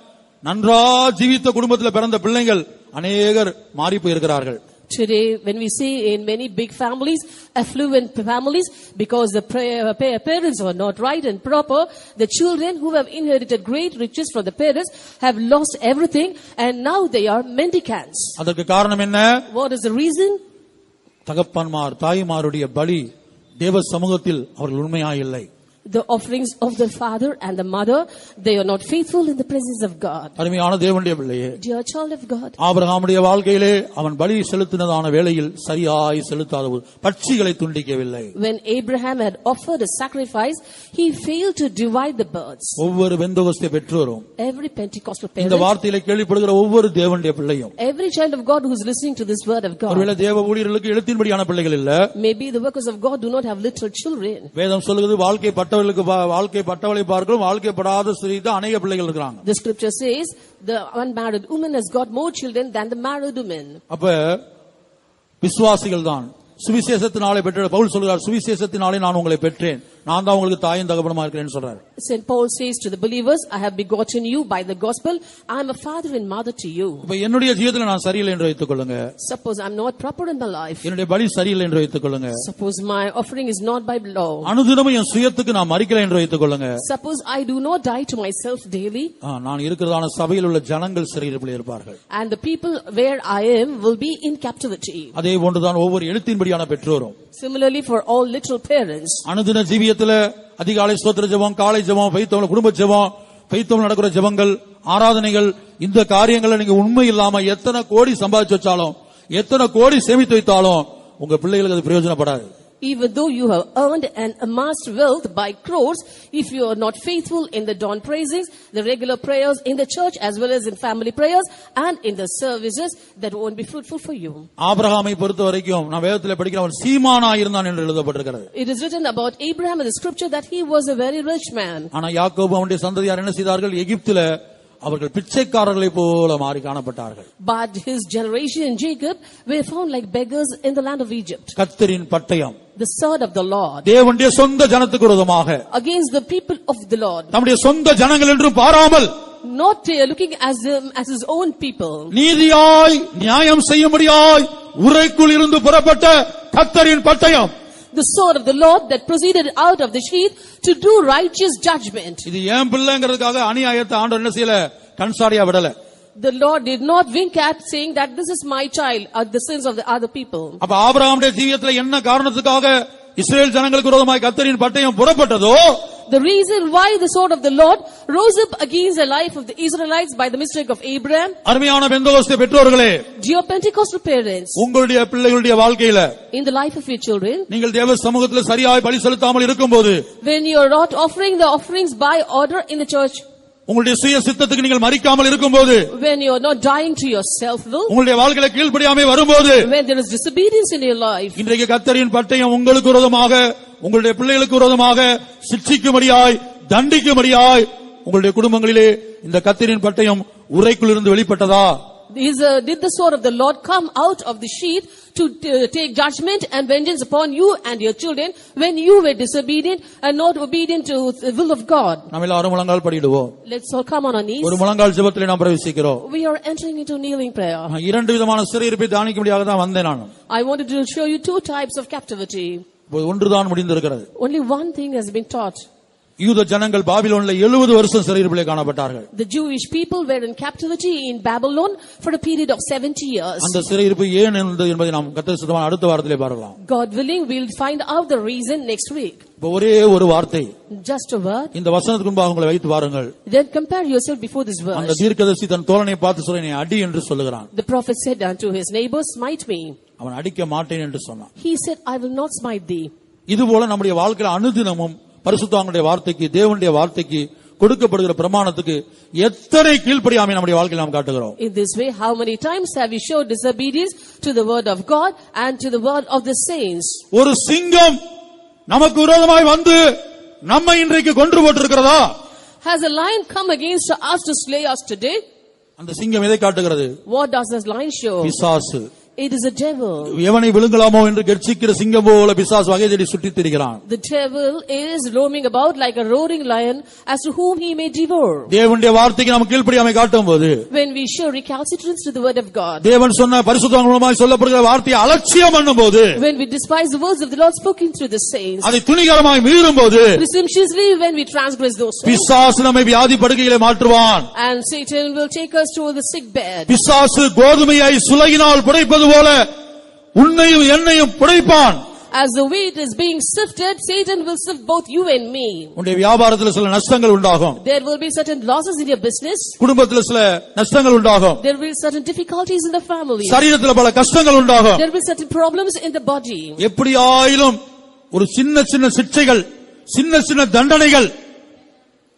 நன்றா ஜீவித்த குடும்பத்தில் பிறந்த பிள்ளைகள் அநேகர் மாறி போயிருக்கிறார்கள். Today, when we see in many big families, affluent families, because the parents were not right and proper, the children who have inherited great riches from the parents have lost everything, and now they are mendicants. அதற்கு காரணம் என்ன? What is the reason? தகப்பன்மார் தாய்மாருடைய பலி தேவ சமூகத்தில் அவர்கள் உண்மையாயில்லை. The offerings of the father and the mother, they are not faithful in the presence of God. அருமையான தேவனுடைய பிள்ளையே, dear child of God, ஆபிரகாமுடைய வாழ்க்கையிலே அவன் பலி செலுத்தினதான வேளையில் சரியாய் செலுத்தாத பட்சிகளை துண்டிக்கவில்லை. when Abraham had offered a sacrifice, he failed to divide the birds. ஒவ்வொரு பெந்தெகோஸ்தே பெற்றோரும், every Pentecostal parent, இந்த வார்த்தையிலே கேள்விப்படுகிற ஒவ்வொரு தேவனுடைய பிள்ளையும், every child of God who is listening to this word of God, ஒருவேளை தேவ ஊழியர்களுக்கு எழுத்தின்படியான பிள்ளைகள் இல்ல, maybe the workers of God do not have little children. வேதம் சொல்லுகிறது வாழ்க்கை பட்ட பட்டவர்களுக்கு வாழ்க்கை பட்டவளை பார்க்கிறோம், வாழ்க்கைப்படாத ஸ்திரீ தான் அநேக பிள்ளைகள் இருக்காங்க. The scripture says the unmarried woman has got more children than the married woman. அப்ப விசுவாசிகள் தான் சுவிசேஷத்தினாலே பெற்ற பவுல் சொல்றார், சுவிசேஷத்தினாலே நான் உங்களை பெற்றேன், நான் தான் உங்களுக்கு தாயும் தகப்பனுமா இருக்கிறேன்னு சொல்றார். Saint Paul says to the believers, I have begotten you by the gospel, I am a father and mother to you. இப்ப என்னுடைய ஜீவிதத்துல நான் சரியில்லை என்று வைத்துக் கொள்ளுங்க. Suppose I am not proper in my life. என்னுடைய பலி சரியில்லை என்று வைத்துக் கொள்ளுங்க. Suppose my offering is not by law. அனுதினமும் என் சுயத்துக்கு நான் மரிக்கலை என்று வைத்துக் கொள்ளுங்க. Suppose I do not die to myself daily. நான் இருக்கிறதான சபையில் உள்ள ஜனங்கள் சிறையிருப்பில் இருப்பார்கள். And the people where I am will be in captivity. அதே போன்றுதான் ஒவ்வொரு எழுத்தின்படியான பெற்றோரும். Similarly for all literal parents. அனுதின ஜீவியத்துல அதிகாலை ஸ்தோத்திர ஜெபம், காலை ஜெபம், பைத்தவள குடும்ப ஜெபம், பைத்தவள நடக்கிற ஜெபங்கள், ஆராதனைகள், இந்த காரியங்களை நீங்க உண்மை இல்லாம எத்தனை கோடி சம்பாதிச்சு வச்சாலும், எத்தனை கோடி சேமித்து வைத்தாலும் உங்க பிள்ளைகளுக்கு அது பிரயோஜனப்படாது. Even though you have earned and amassed wealth by crores, if you are not faithful in the dawn praisings, the regular prayers in the church as well as in family prayers and in the services, that won't be fruitful for you. ஆபிரகாமை பொறுத்த வரைக்கும் நான் வேதத்திலே படிக்கிறேன், அவன் சீமானாய் இருந்தான் என்று எழுதப்பட்டிருக்கிறது. It is written about Abraham in the scripture that he was a very rich man. ஆனா யாக்கோபு அவனுடைய சந்ததியார் என்ன செய்தார்கள்? எகிப்திலே அவர்கள் பிச்சைக்காரர்களை போல மாறி காணப்பட்டார்கள். But his generation in Jacob were found like beggars in the land of Egypt. கர்த்தரின் பட்டயம், the sword of the Lord, தேவனுடைய சொந்த ஜனத்துக்கு விரோதமாக, against the people of the Lord, நம்முடைய சொந்த ஜனங்கள் என்று பாராமல், not uh, looking as um, as his own people, நீதியாய் நியாயம் செய்யும்படியாய் உரைக்குள் இருந்து புறப்பட்ட கர்த்தரின் பட்டயம், the sword of the Lord that proceeded out of the sheath to do righteous judgment. இது ஏன் பிள்ளைங்கிறதுக்காக அநியாயத்தை ஆண்டவர் என்ன செய்யல? கன்சாடியா விடல. The Lord did not wink at saying that this is my child or the sins of the other people. அப்ப ஆபிரகாமுடைய ஜீவியத்துல என்ன காரணத்துக்காக இஸ்ரவேல் ஜனங்களுக்கு விரோதமாய் கர்த்தரின் பட்டயம் புறப்பட்டதோ, the reason why the sword of the Lord rose up against the life of the Israelites by the mistake of Abraham. அருமையான பெந்தெகோஸ்தே பெற்றோர்களே, dear Pentecostal parents, உங்களுடைய பிள்ளைகளுடைய வாழ்க்கையில in the life of your children, நீங்கள் தேவ சமூகத்தில் சரியாய் பலி செலுத்தாமல் இருக்கும்போது, when you are not offering the offerings by order in the church, உங்களுடைய சுய சித்தத்துக்கு நீங்கள் மரிக்காமல் இருக்கும்போது, when you are not dying to your self will, உங்களுடைய வாழ்க்கையில கீழ்ப்படியாமை வரும்போது, when there is disobedience in your life, இன்றைக்கு கர்த்தரின் பட்டயம் உங்களுக்கு விரோதமாக, உங்களுடைய பிள்ளைகளுக்கு விரோதமாக சிட்சிக்கும்படியாய், தண்டிக்கும்படியாய் உங்களுடைய குடும்பங்களிலே இந்த கர்த்தரின் பட்டயம் உரைக்குள் இருந்து வெளிப்பட்டதா? Is, uh, did the sword of the Lord come out of the sheath to uh, take judgment and vengeance upon you and your children when you were disobedient and not obedient to the will of God? நாம் எல்லாரும் முழங்கால் படிடுவோம். Let's all come on our knees. ஒரு முழங்கால் ஜெபத்திலே நாம் பிரவேசிக்கிறோம். We are entering into kneeling prayer. இரண்டு விதமான சிறையிருப்பை தியானிக்கும்படியாக தான் வந்தேன் நான். I wanted to show you two types of captivity. ஒன்றுதான் முடிந்திருக்கிறது. Only one thing has been taught. யூத ஜனங்கள் பாபிலோனிலே எழுபது வருஷம் சிறையிருப்பிலே காணப்பட்டார்கள். The Jewish people were in captivity in Babylon for a period of seventy years. அந்த சிறையிருப்பு ஏன் இருந்தது என்பதை நாம் கர்த்தர் சித்தமான அடுத்த வாரத்திலே பார்க்கலாம். God willing, we'll find out the reason next week. இப்போ ஒரே ஒரு வார்த்தை, just a word. இந்த வசனத்துக்கு முன்பாக உங்களை வைத்து பாருங்கள். Then compare yourself before this verse. அந்த தீர்க்கதரிசி தன் தோழனை பார்த்து சொல்ல, நீ அடி என்று சொல்லுகிறான். The prophet said unto his neighbor, smite me. அவன் அடிக்க மாட்டேன் என்று சொன்னான். He said, I will not smite thee. இதுபோல நம்முடைய வாழ்க்கையில அனுதினமும் பரிசுத்தவான்களுடைய வார்த்தைக்கு, தேவனுடைய வார்த்தைக்கு கொடுக்கப்படுகிற பிரமாணத்துக்கு எத்தனை கீழ்ப்படியாமை நம்முடைய வாழ்க்கையில் நாம் காட்டுகிறோம். In this way, how many times have we showed disobedience to the word of God and to the word of the saints? ஒரு சிங்கம் நமக்கு விரோதமாய் வந்து நம்மை இன்றைக்கு கொன்று போட்டிருக்கிறதா? Has a lion come against us to slay us today? அந்த சிங்கம் எதை காட்டுகிறது? What does this lion show? பிசாசு. It is a devil. எவனை விழுங்கலாமோ என்று கர்ச்சிக்கிற சிங்கம் போல பிசாசு வகை தேடி சுற்றித் திரிகிறான். The devil is roaming about like a roaring lion as to whom he may devour. தேவனுடைய வார்த்தைக்கு நாம் கீழ்ப்படியாமை காட்டும்போது, when we show recalcitrance to the word of God, தேவன் சொன்ன பரிசுத்தவான்கள் மூலமாய் சொல்லப்படுகிற வார்த்தையை அலட்சியம் பண்ணும்போது, when we despise the words of the Lord spoken through the saints, அதை துணிகரமாய் மீறும்போது, presumptuously when we transgress those words, பிசாசு நம்மை வியாதி படுக்கையிலே மாற்றுவான். and Satan will take us to the sick bed. பிசாசு கோதுமையை சுலகினால் புடைப்பது போல உன்னையும் என்னையும் புடைப்பான். As the wheat is being sifted, Satan will sift both you and me. உன்னுடைய வியாபாரத்தில் சில நஷ்டங்கள் உண்டாகும். There will be certain losses in your business. குடும்பத்தில் சில நஷ்டங்கள் உண்டாகும். There will be certain difficulties in the family. சரீரத்தில் பல கஷ்டங்கள் உண்டாகும். There will be certain problems in the body. எப்படியாயிலும் ஒரு சின்ன சின்ன சிட்சைகள், சின்ன சின்ன தண்டனைகள்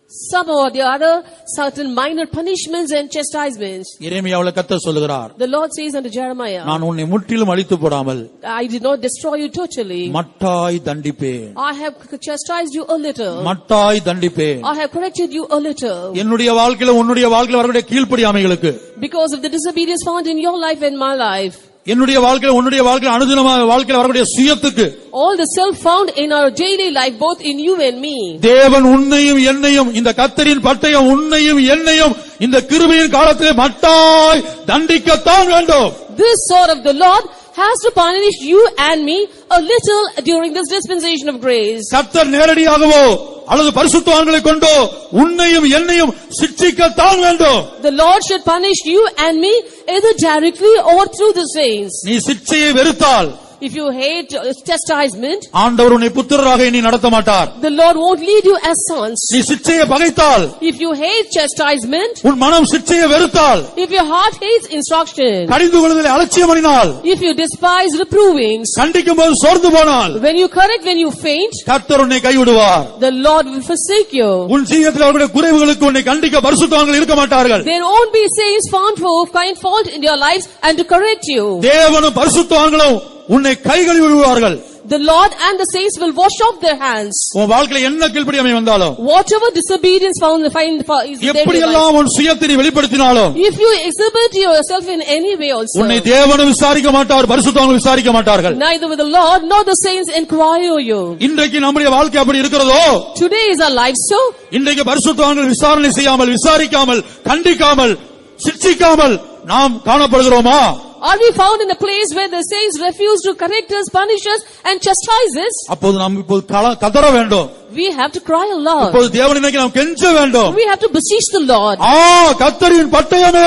some or the other, certain minor punishments and chastisements. எரேமியாவுல கர்த்தர் சொல்லுகிறார், The Lord says unto Jeremiah, நான் உன்னை முற்றிலும் அழித்து போடாமல் I did not destroy you totally. மட்டாய் தண்டிப்பேன். I have chastised you a little. மட்டாய் தண்டிப்பேன். I have corrected you a little. என்னுடைய வாழ்க்கையில உன்னுடைய வாழ்க்கையில வரக்கூடிய கீழ்ப்படியாமைகளுக்கு, Because of the disobedience found in your life and my life. என்னுடைய வாழ்க்கையில உன்னுடைய வாழ்க்கையில அனுதினமாக வாழ்க்கையில வரக்கூடிய சுயத்துக்கு, all the self found in our daily life, both in you and me. தேவன் உன்னையும் என்னையும், இந்த கர்த்தரின் பட்டயம் உன்னையும் என்னையும் இந்த கிருபையின் காலத்திலே மட்டாய் தண்டிக்கத்தான் வேண்டும். This sword of the Lord has to punish you and me a little during this dispensation of grace. கர்த்தர் நேரடியாகவோ அல்லது பரிசுத்தவான்களை கொண்டோ உன்னையும் என்னையும் சிட்சிக்கத்தான் வேண்டும். The Lord should punish you and me either directly or through the saints. நீ சிட்சையை வெறுத்தால், if you hate chastisement, ஆண்டவர் உன்னை புத்திரராக இனி நடத்த மாட்டார். the Lord won't lead you as sons. நீ சிட்சையை பகைத்தால், if you hate chastisement, உன் மனம் சிட்சையை வெறுத்தால், if your heart hates instruction, கடிந்து கொள்வதில் அலட்சியம் பண்ணினால், if you despise reprovings, கண்டிக்கும் போது சோர்ந்து போனால், when you correct, when you faint, கர்த்தர் உன்னை கைவிடுவார். the Lord will forsake you. உன் ஜீவியத்தில் அவருடைய குறைவுகளுக்கு உன்னை கண்டிக்க பரிசுத்தவான்கள் இருக்க மாட்டார்கள். There won't be saints found for find fault in your lives and to correct you. தேவனும் பரிசுத்தவான்களும் உன்னை கை கழுவி விடுவார்கள். The Lord and the saints will wash off their hands. உன் வாழ்க்கையில என்ன கீழ்ப்படியாமை வந்தாலும், whatever disobedience found find for is there, எப்படி எல்லாம் உன் சுயத்தை வெளிப்படுத்தினாலும், if you exhibit yourself in any way also, உன்னை தேவனும் விசாரிக்க மாட்டார், பரிசுத்தவான்கள் விசாரிக்க மாட்டார்கள். neither will the Lord nor the saints inquire you. இன்றைக்கு நம்முடைய வாழ்க்கை அப்படி இருக்கிறதோ, today is our life so. இன்றைக்கு பரிசுத்தவான்கள் விசாரணை செய்யாமல், விசாரிக்காமல், கண்டிக்காமல், சிட்சிக்காமல் நாம் காணப்படுகிறோமா? Are we found in a place where the saints refuse to correct us, punish us and chastise us? அப்போது நாம் இப்போது கதற வேண்டும். We have to cry aloud. இப்போது தேவனை நோக்கி நாம் கெஞ்ச வேண்டும். We have to beseech the Lord. ஆ கர்த்தரின் பட்டயமே,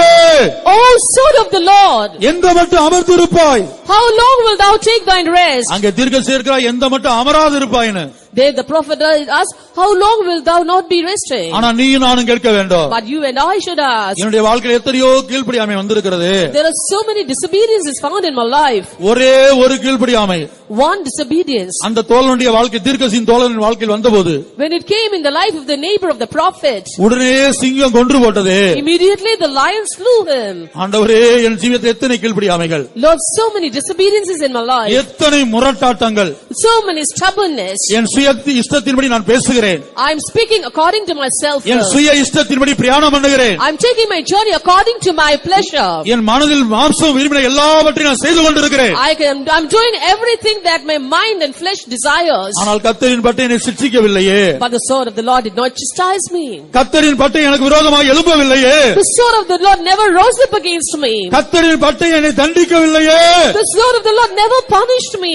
oh sword of the Lord, எந்த மட்டும் அமர்ந்திருப்பாய்? how long will thou take thine rest? அங்கே தீர்க்கதரிசி இருக்கிறாய், எந்த மட்டும் அமராது இருப்பாய்னு. There the prophet asked, how long will thou not be resting? ஆனா நீயும் நானும் கேட்க வேண்டும். But you and I should ask. என்னுடைய வாழ்க்கையில் எத்தனையோ கீழ்ப்படியாமை வந்திருக்கிறது. There are so many disobediences found in my life. ஒரே ஒரு கீழ்ப்படியாமை, one disobedience. அந்த தோழனுடைய வாழ்க்கை, தீர்க்கதரிசியின் தோழனின் வாழ்க்கையில் வந்தபோது, when it came in the life of the neighbor of the prophet, உடனே சிங்கம் கொன்று போட்டது. immediately the lion slew him. ஆண்டவரே, என் ஜீவிதத்தில் எத்தனை கீழ்ப்படியாமைகள், Lord, so many disobediences in my life, எத்தனை முரட்டாட்டங்கள், so many stubbornness. என் சுய இஷ்டத்தின்படி நான் பேசுகிறேன். I am speaking according to myself. என் சுய இஷ்டத்தின்படி பிரயாணம் பண்ணுகிறேன். I am taking my journey according to my pleasure. என் மனதில் மாம்சம் விரும்பின எல்லாவற்றையும் நான் செய்து கொண்டிருக்கிறேன். I am I am doing everything that my mind and flesh desires. ஆனால் கர்த்தரின் பட்டயம் என்னை சிட்சிக்கவில்லையே. But the sword of the Lord did not chastise me. கர்த்தரின் பட்டயம் எனக்கு விரோதமாக எழும்பவில்லையே. The sword of the Lord never rose up against me. கர்த்தரின் பட்டயம் என்னை தண்டிக்கவில்லையே. The sword of the Lord never punished me.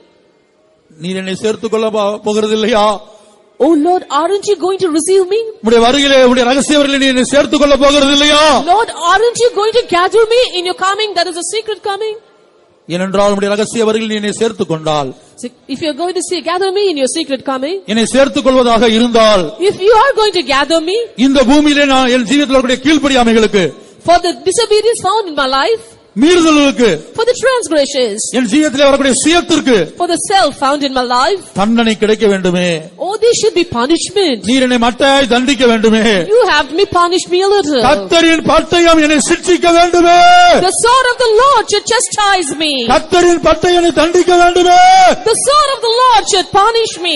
நீர் என்னை சேர்த்துக் கொள்ள போகிறது இல்லையா? Oh Lord, aren't you going to receive me? உம்முடைய வருகையிலே உம்முடைய ரகசியவர்களை நீர் என்னை சேர்த்துக் கொள்ள போகிறது இல்லையா? Lord, aren't you going to gather me in your coming? That is a secret coming. ஏனென்றால் உம்முடைய ரகசிய வருகையில் நீ என்னை சேர்த்துக் கொண்டால், if you are going to see gather me in your secret coming, என்னை சேர்த்துக் கொள்வதாக இருந்தால், if you are going to gather me, இந்த பூமியிலே நான் என் ஜீவிதத்தில் இருக்கக்கூடிய கீழ்ப்படியாமைகளுக்கு, for the disobedience found in my life, மீறுதலுக்கு, for the transgressions, என் ஜீவிதத்தில் வரக்கூடிய சுயத்திற்கு, for the self found in my life, தண்டனை கிடைக்க வேண்டுமே. oh there should be punishment. நீர் என்னை மட்டாய் தண்டிக்க வேண்டுமே. You have me punish me a little. கர்த்தரின் பட்டயம் என்னை சிட்சிக்க வேண்டுமே. The sword of the Lord should chastise me. கர்த்தரின் பட்டயம் என்னை தண்டிக்க வேண்டுமே. The sword of the Lord should punish me.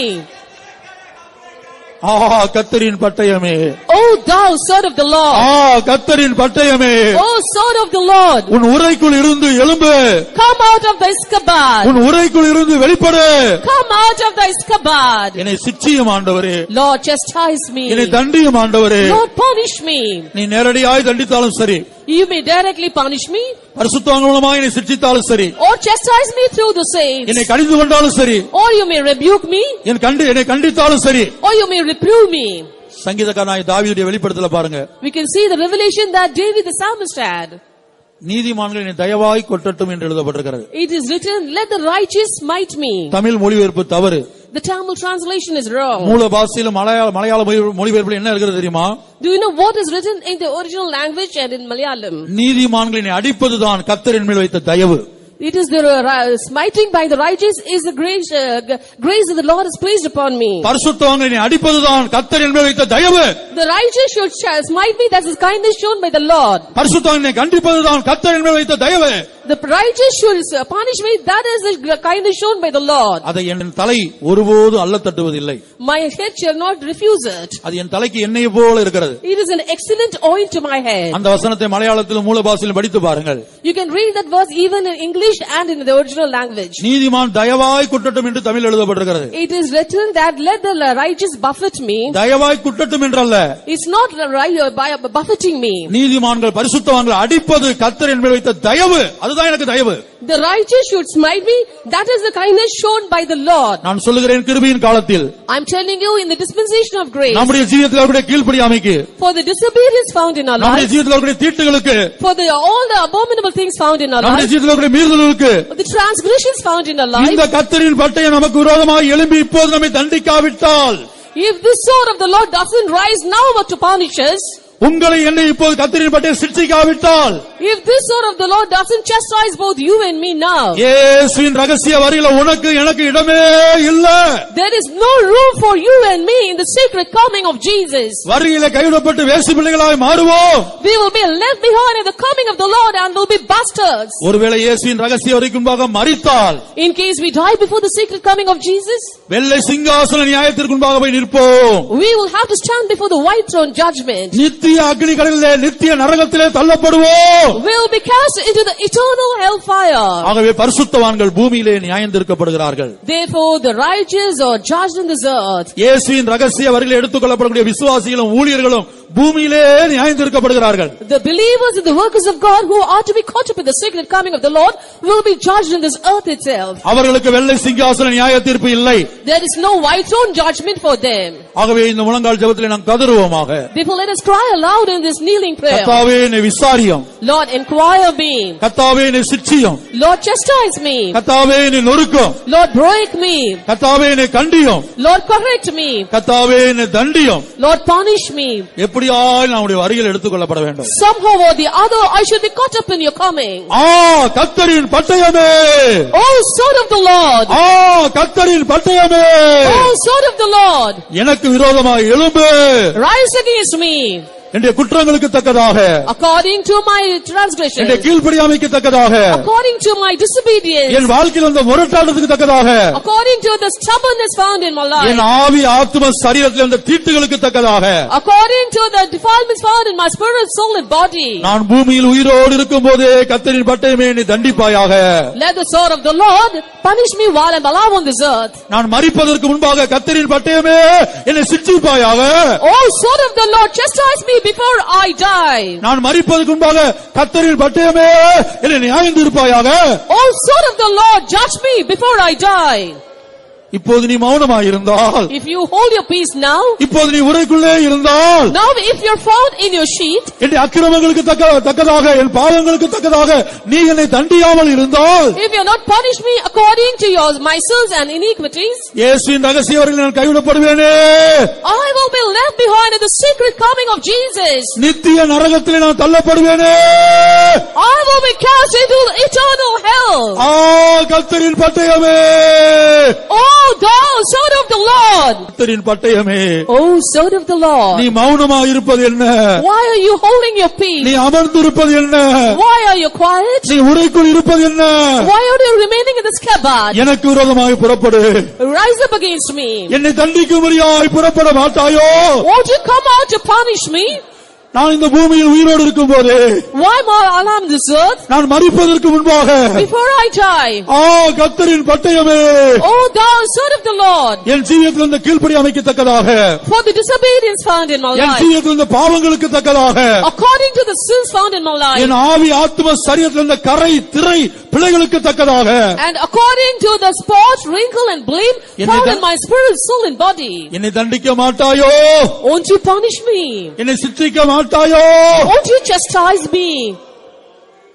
ஆ கர்த்தரின் பட்டயமே, oh thou sword of the Lord, ஆ கர்த்தரின் பட்டயமே, oh sword of the Lord, உன் உரைக்குள் இருந்து எழும்பு, come out of thy scabbard, உன் உரைக்குள் இருந்து வெளிப்படு, come out of thy scabbard. என்னை சிட்சியும் ஆண்டவரே, Lord chastise me, என்னை தண்டியும் ஆண்டவரே. Lord punish me. நீ நேரடியாய் தண்டித்தாலும் சரி, you may directly punish me, பரிசுத்தவான்கள் மூலமாக என்னை சிட்சித்தாலும் சரி, or chastise me through the saints, என்னை கடிந்து கொண்டாலும் சரி, or you may rebuke me, என் கண்டு என்னை கண்டித்தாலும் சரி, or you may reprove me. சங்கீதக்காரனாகிய தாவீதுடைய வெளிப்படுத்தல பாருங்க. We can see the revelation that David the psalmist had. நீதிமான்கள் என்னை தயவாய் கொட்டட்டும் என்று எழுதப்பட்டிருக்கிறது. It is written, let the righteous smite me. Tamil மொழிபெயர்ப்பு தவறு. The Tamil translation is wrong. மூல பாஷையில மலையாள மலையாள மொழிபெயர்ப்புல என்ன இருக்கிறது தெரியுமா? Do you know what is written in the original language and in Malayalam? நீதிமான்களை அடிப்பதுதான் கர்த்தரின் மேல் வைத்த தயவு. It is the uh, smiting by the righteous is the grace, uh, grace that the Lord has placed upon me. பரிசுத்தவான்களை அடிப்பதுதான் கர்த்தர் என் மேல் வைத்த தயவு. The righteous should smite me, that is kindness shown by the Lord. பரிசுத்தவான்களை கண்டிப்பதுதான் கர்த்தர் என் மேல் வைத்த தயவு. The righteous should punish me, that is the kindness shown by the Lord. அதை என் தலை ஒருபோதும் அல்ல தட்டுவதில்லை. My head shall not refuse it. அது என் தலைக்கு எண்ணெய் போல இருக்கிறது. It is an excellent oil to my head. அந்த வசனத்தை மலையாளத்திலும் மூல பாஷையிலும் படித்து பாருங்கள். You can read that verse even in English and in the original language. நீதிமான் தயவாய் குற்றட்டும் என்று தமிழ் எழுதப்பட்டிருக்கிறது. It is written that let the righteous buffet me. தயவாய் குற்றட்டும் என்றல்ல. It's not by buffeting me. நீதிமான்கள் பரிசுத்தவான்கள் அடிப்பது கர்த்தர் என் மேல் வைத்த தயவு. அதுதான் எனக்கு தயவு. The righteous should smite me, that is the kindness shown by the Lord. நான் சொல்லுகிறேன் கிருபையின் காலத்தில். I'm telling you in the dispensation of grace. நம்முடைய ஜீவிதத்தில் அவருடைய கீழ்ப்படியாமைக்கு. For the disobedience found in our lives. நம்முடைய ஜீவிதத்தில் அவருடைய தீட்டுகளுக்கு. For the all the abominable things found in our lives. நம்முடைய ஜீவிதத்தில் அவருடைய மீறுதல்களுக்கு. The transgressions found in our lives. இந்த கர்த்தரின் பட்டயம் நமக்கு விரோதமாக எழும்பி இப்போது நம்மை தண்டிக்காவிட்டால். If this sword of the Lord doesn't rise now to punish us. உங்களை என்னை இப்போது கர்த்தரின் பட்டயம் சிட்சிக்காவிட்டால். If this sword of the Lord doesn't chastise both you and me now. இயேசுவின் ரகசிய வரியில உனக்கு எனக்கு இடமே இல்ல. There is no room for you and me in the secret coming of Jesus. வரியில கைவிடப்பட்டு வேசி பிள்ளைகளாய் மாறுவோம். We will be left behind at the coming of the Lord and will be bastards. ஒருவேளை இயேசுவின் ரகசிய வரிக்கு முன்பாக மரித்தால். In case we die before the secret coming of Jesus. வெள்ளை சிங்காசன நியாயத்திற்கு முன்பாக போய் நிற்போம். We will have to stand before the white throne judgment. நித்திய அக்னி கடலிலே நித்திய நரகத்திலே தள்ளப்படுவோம். We will be cast into the eternal hellfire. ஆகவே பரிசுத்தவான்கள் பூமியிலே நியாயந்தீர்க்கப்படுகிறார்கள். Therefore the righteous are judged in this earth. இயேசுவின் ரகசிய வரியிலே எடுத்துக்கொள்ளப்படக்கூடிய விசுவாசிகளும் ஊழியர்களும் பூமியிலே நியாயந்தீர்க்கப்படுகிறார்கள். The believers and the workers of God who are to be caught up in the secret coming of the Lord will be judged in this earth itself. அவர்களுக்கு வெள்ளை சிங்காசன நியாயத்தீர்ப்பு இல்லை. There is no white throne judgment for them. ஆகவே இந்த முழங்கால் ஜெபத்திலே நாம் கதறுவோமாக. Therefore let us cry aloud in this kneeling prayer. கர்த்தாவே என்னை விசாரியும். Lord inquire me. கர்த்தாவே என்னை சிட்சியும். Lord chastise me. கர்த்தாவே என்னை நொறுக்கும். Lord break me. கர்த்தாவே என்னை கண்டியும். Lord correct me. கர்த்தாவே என்னை தண்டியும். Lord punish me. எப்படியாய் நம்முடைய வரியில் எடுத்துக்கொள்ளப்பட வேண்டும். Somehow or the other I should be caught up in your coming. ஆ கர்த்தரின் பட்டயமே. Oh sword of the Lord. ஆ கர்த்தரின் பட்டயமே. Oh sword of the Lord. எனக்கு விரோதமாய் எழும்பு. Rise against me. என்னுடைய குற்றங்களுக்கு தக்கதாக. According to my transgression. என்னுடைய கீழ்ப்படியாமைக்கு தக்கதாக. According to my disobedience. என் வாழ்க்கையில் வந்த முரட்டாட்டத்துக்கு தக்கதாக. According to the stubbornness found in my life. என் ஆவி ஆத்ம சரீரத்தில் வந்த தீட்டுகளுக்கு தக்கதாக. According to the defilements found in my spirit, soul and body. நான் பூமியில் உயிரோடு இருக்கும்போதே கர்த்தரின் பட்டயமே என்னை தண்டிப்பாயாக. Let the sword of the Lord punish me while I am alive on this earth. நான் மரிப்பதற்கு முன்பாக கர்த்தரின் பட்டயமே என்னை சிட்சிப்பாயாக. Oh sword of the Lord chastise me before I die. நான் மரிப்பதற்கு முன்பாக கர்த்தரின் பட்டயமே என்னை நியாயந்தீர்ப்பாயாக. Oh sword of the Lord judge me before I die. இப்போது நீ மௌனமாய் இருந்தால். If you hold your peace now. இப்போது நீ உரைக்குள்ளே இருந்தால். Now if you are found in your sheath. என் அக்கிரமங்களுக்கு தக்கதாக என் பாவங்களுக்கு தக்கதாக நீ என்னை தண்டியாமல் இருந்தால். If you are not punish me according to your my sins and iniquities. இயேசுவின் ரகசிய வரியில் நான் கைவிடப்படுவேனே. I will be left behind in the secret coming of Jesus. நித்திய நரகத்திலே நான் தள்ளப்படுவேனே. I will be cast into the eternal hell. ஆ கர்த்தரின் பட்டயமே. Oh thou sword of the Lord. கர்த்தரின் பட்டயமே. Oh sword of the Lord. நீ மௌனமாய் இருப்பது என்ன? Why are you holding your peace? நீ அமர்ந்திருப்பது என்ன? Why are you quiet? நீ உரைக்குள் இருப்பது என்ன? Why are you remaining in the scabbard? எனக்கு விரோதமாய் புறப்படு. Rise up against me. என்னை தண்டிக்கும்படியாய் புறப்பட மாட்டாயோ? Won't you come out to punish me? நான் இந்த பூமியில் உயிரோடு இருக்கும்போது. Why more alarm this earth? நான் மரிப்பதற்கு முன்பாக. Before I die. ஆ கர்த்தரின் பட்டயமே. Oh thou sword of the Lord. என் ஜீவியத்தில் இந்த கீழ்ப்படியாமைக்கு தக்கதாக. For the disobedience found in my life. என் ஜீவியத்தில் இந்த பாவங்களுக்கு தக்கதாக. According to the sins found in my life. என் ஆவி ஆத்ம சரீரத்தில் இந்த கரை திரை பிழைகளுக்கு தக்கதாக. And according to the spot, wrinkle and blame found in my spirit, soul and body. என்னை தண்டிக்க மாட்டாயோ? Won't you punish me? என்னை சிட்சிக்க மாட்டாயோ? Won't you chastise me?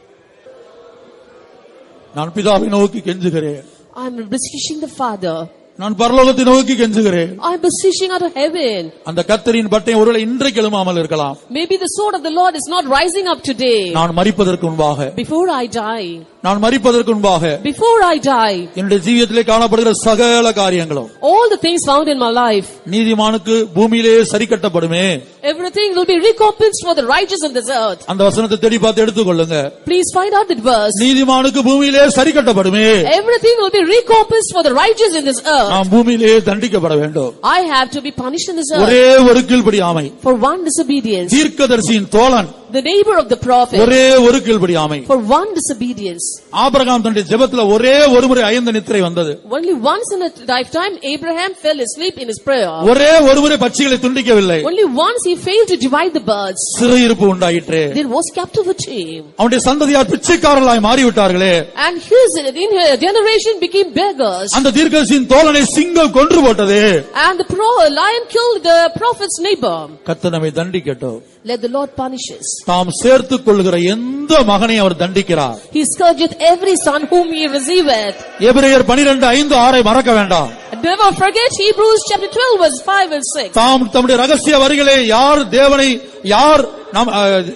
நான் பிதாவை நோக்கி கெஞ்சுகிறேன். I am beseeching the Father. நான் பரலோகத்தை நோக்கி கெஞ்சுகிறேன். I am beseeching out of heaven. அந்த கர்த்தரின் பட்டயம் ஒருவேளை இன்றைக்கு எழும்பாமல் இருக்கலாம். Maybe the sword of the Lord is not rising up today. நான் மரிப்பதற்கு முன்பாக, before I die, நான் மரிப்பதற்கு முன்பாக, before I die, என்னுடைய ஜீவியத்திலே காணப்படுகிற சகல காரியங்களும், all the things found in my life, நீதிமானுக்கு பூமியிலே சரி கட்டப்படுமே. Everything will be recompensed for the righteous in this earth. அந்த வசனத்தை தேடி பார்த்து எடுத்துக்கொள்ளுங்க. Please find out that verse. நீதிமானுக்கு பூமியிலே சரி கட்டப்படுமே. Everything will be recompensed for the righteous in this earth. நாம் பூமியிலே தண்டிக்கப்பட வேண்டும். I have to be punished in this earth. ஒரே ஒரு கீழ்ப்படியாமை. For one disobedience. தீர்க்கதரிசியின் தோழன், the neighbor of the prophet. ஒரே ஒரு கீழ்ப்படியாமை. For one disobedience. ஆபிரகாம் தன்னுடைய ஜெபத்துல ஒரே ஒரு முறை அயர்ந்த நித்திரை வந்தது. Only once in a lifetime Abraham fell asleep in his prayer. ஒரே ஒரு முறை பட்சிகளை துண்டிக்கவில்லை. Only once he failed to divide the birds. சிறையிருப்பு உண்டாயிற்று. There was captivity. அவனுடைய சந்ததியார் பிச்சைக்காரர்களாய் மாறிவிட்டார்களே. And his generation became beggars. அந்த தீர்க்கதரிசியின் தோழனை சிங்கம் கொன்று போட்டது. And the pro lion killed the prophet's neighbor. கர்த்தர் நம்மை தண்டிக்கட்டும். Let the Lord punish us. தாம் சேர்த்துக் கொள்ளுகிற எந்த மகனை அவர் தண்டிக்கிறார். He scourgeth every son whom he receiveth. எபிரேயர் பன்னிரண்டு ஐந்து ஆறை மறக்க வேண்டாம். Never forget Hebrews chapter twelve verse five and six. தாம் தம்முடைய ரகசிய வரிகளை யார் தேவனை யார் நம்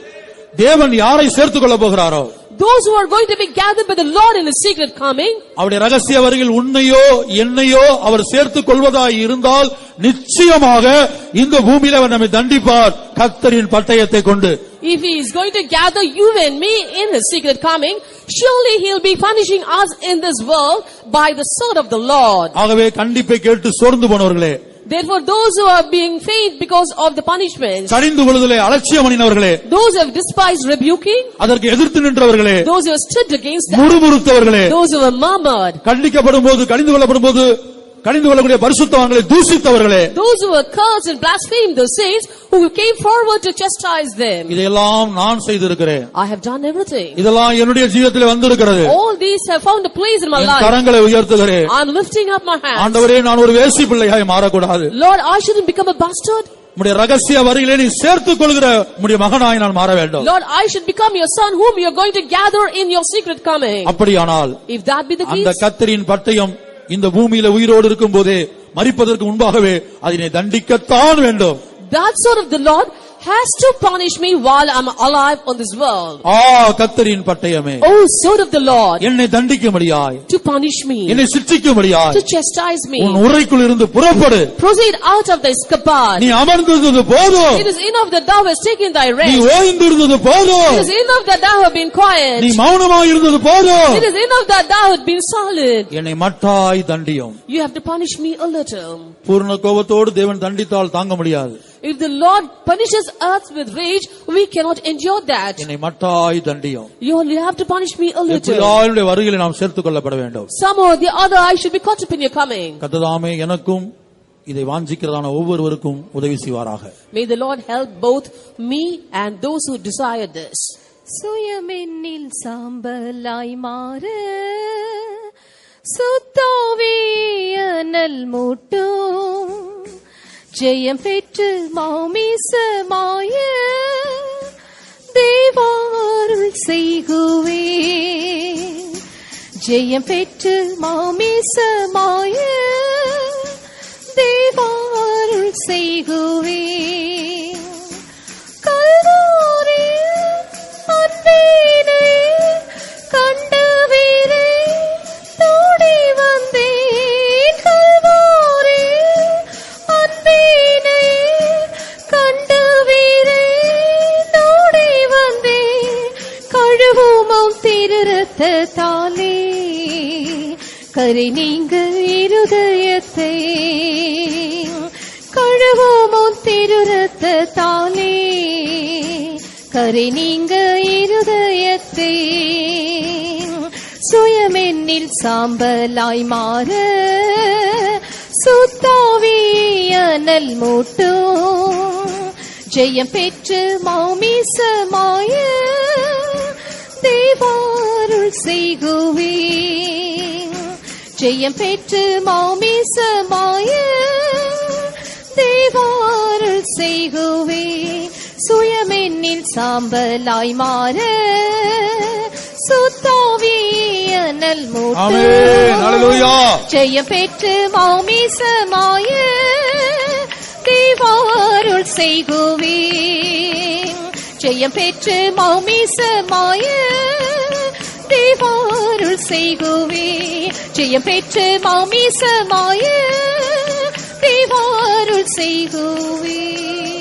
தேவன் யாரை சேர்த்துக் கொள்ள போகிறாரோ, those who are going to be gathered by the Lord in his secret coming, அவருடைய ரகசிய வரிகள் உன்னையோ என்னையோ அவர் சேர்த்துக் கொள்வதாய் இருந்தால் நிச்சயமாக இந்த பூமியில அவர் நம்மை தண்டிப்பார் கர்த்தரின் பட்டயத்தை கொண்டு. If he is going to gather you and me in his secret coming, surely he will be punishing us in this world by the sword of the Lord. ஆகவே கண்டிப்பை கேட்டு சோர்ந்து போனவர்களே, therefore those who are being faint because of the punishment, கடிந்து கொள்ளுதலே அலட்சியம் பண்ணினவர்களே, those who have despised rebuking, அதற்கு எதிர்த்து நின்றவர்களே, those who have stood against that, முறுமுறுத்தவர்களே, those who have murmured, கண்டிக்கப்படும் போது கடிந்து கொள்ளப்படும் போது கடிந்து கொள்ளக்கூடிய பரிசுத்தவான்களை தூஷித்தவர்களே, those who were cursed and blasphemed the saints who came forward to chastise them. இதெல்லாம் நான் செய்திருக்கிறேன். I have done everything. இதெல்லாம் என்னுடைய ஜீவிதத்தில் வந்திருக்கிறது. All these have found a place in my life. கரங்களை உயர்த்துகிறேன். I am lifting up my hands. ஆண்டவரே, நான் ஒரு வேசி பிள்ளையாய் மாறக்கூடாது. Lord, I shouldn't become a bastard. உம்முடைய ரகசிய வரிகளை நீ சேர்த்துக் கொள்கிற உம்முடைய மகனாய் நான் மாற வேண்டும். Lord, I should become your son whom you are going to gather in your secret coming. அப்படியானால் if that be the case, அந்த கர்த்தரின் பட்டயம் இந்த பூமியில உயிரோடு இருக்கும் போதே மரிப்பதற்கு முன்பாகவே அதனை தண்டிக்கத்தான் வேண்டும். that sort of the Lord has to punish me while I am alive on this world. ஆ கர்த்தரின் பட்டயமே, oh sword of the Lord, என்னை தண்டிக்கும்படியாய், to punish me, என்னை சிட்சிக்கும்படியாய், to chastise me, உன் உரைக்குள் இருந்து புறப்படு, proceed out of thy scabbard. நீ அமர்ந்திருந்தது போதும், it is enough that thou hast taken thy rest. நீ ஓய்ந்திருந்தது போதும், it is enough that thou hast been quiet. நீ மௌனமாய் இருந்தது போதும், it is enough that thou hast been silent. என்னை மட்டாய் தண்டியும். you have to punish me a little. பூர்ண கோபத்தோடு தேவன் தண்டித்தால் தாங்க முடியாது. if the Lord punishes us with rage, we cannot endure that. என்னை மட்டாய் தண்டியும். you have to punish me a little. எப்படியாவது வருகையில் நாம் சேர்த்துக் கொள்ளப்பட வேண்டும். somehow or the other I should be caught up in your coming. கர்த்ததாமே எனக்கும் இதை வாஞ்சிக்கிறதான ஒவ்வொருவருக்கும் உதவி செய்வாராக. may the Lord help both me and those who desire this. சுயமென்னில் சாம்பலாய் மாற சுத்தாவியனல் மூட்டும் ஜெயம் பெற்று மாமிசமாய தேவாருள் செய்குவே ஜெயம் பெற்று மாமிசமாய தேவாருள் செய்குவே கல்வாரி அன்பேனே கண்டவீரே தோடி வந்தேன் கல்வாரி அன்பேனே கண்டவீரே தோடி வந்தேன் கழுவுமாம் திருரத்தத்தாலே கரை நீங்க இருதயத்தை கழுவுமாம் திருரத்தத்தாலே கரை நீங்க இருதயத்தை சுயமென்னில் சாம்பலாய் மாற சுத்தாவியனல் மூட்டும் ஜெயம் பெற்று மாமிசமாய தேவாருள் செய்குவே ஜெயம் பெற்று மாமிசமாய தேவாருள் செய்குவே சுயமென்னில் சாம்பலாய் மாற சுத்தாவியனல் அனல் மூட்டும். ஆமென். ஹalleluya. ஜெயம் பெற்று மாமிசமாய தேவாருள் செய்குவே. ஜெயம் பெற்று மாமிசமாய தேவாருள் செய்குவே. ஜெயம் பெற்று மாமிசமாய தேவாருள் செய்குவே.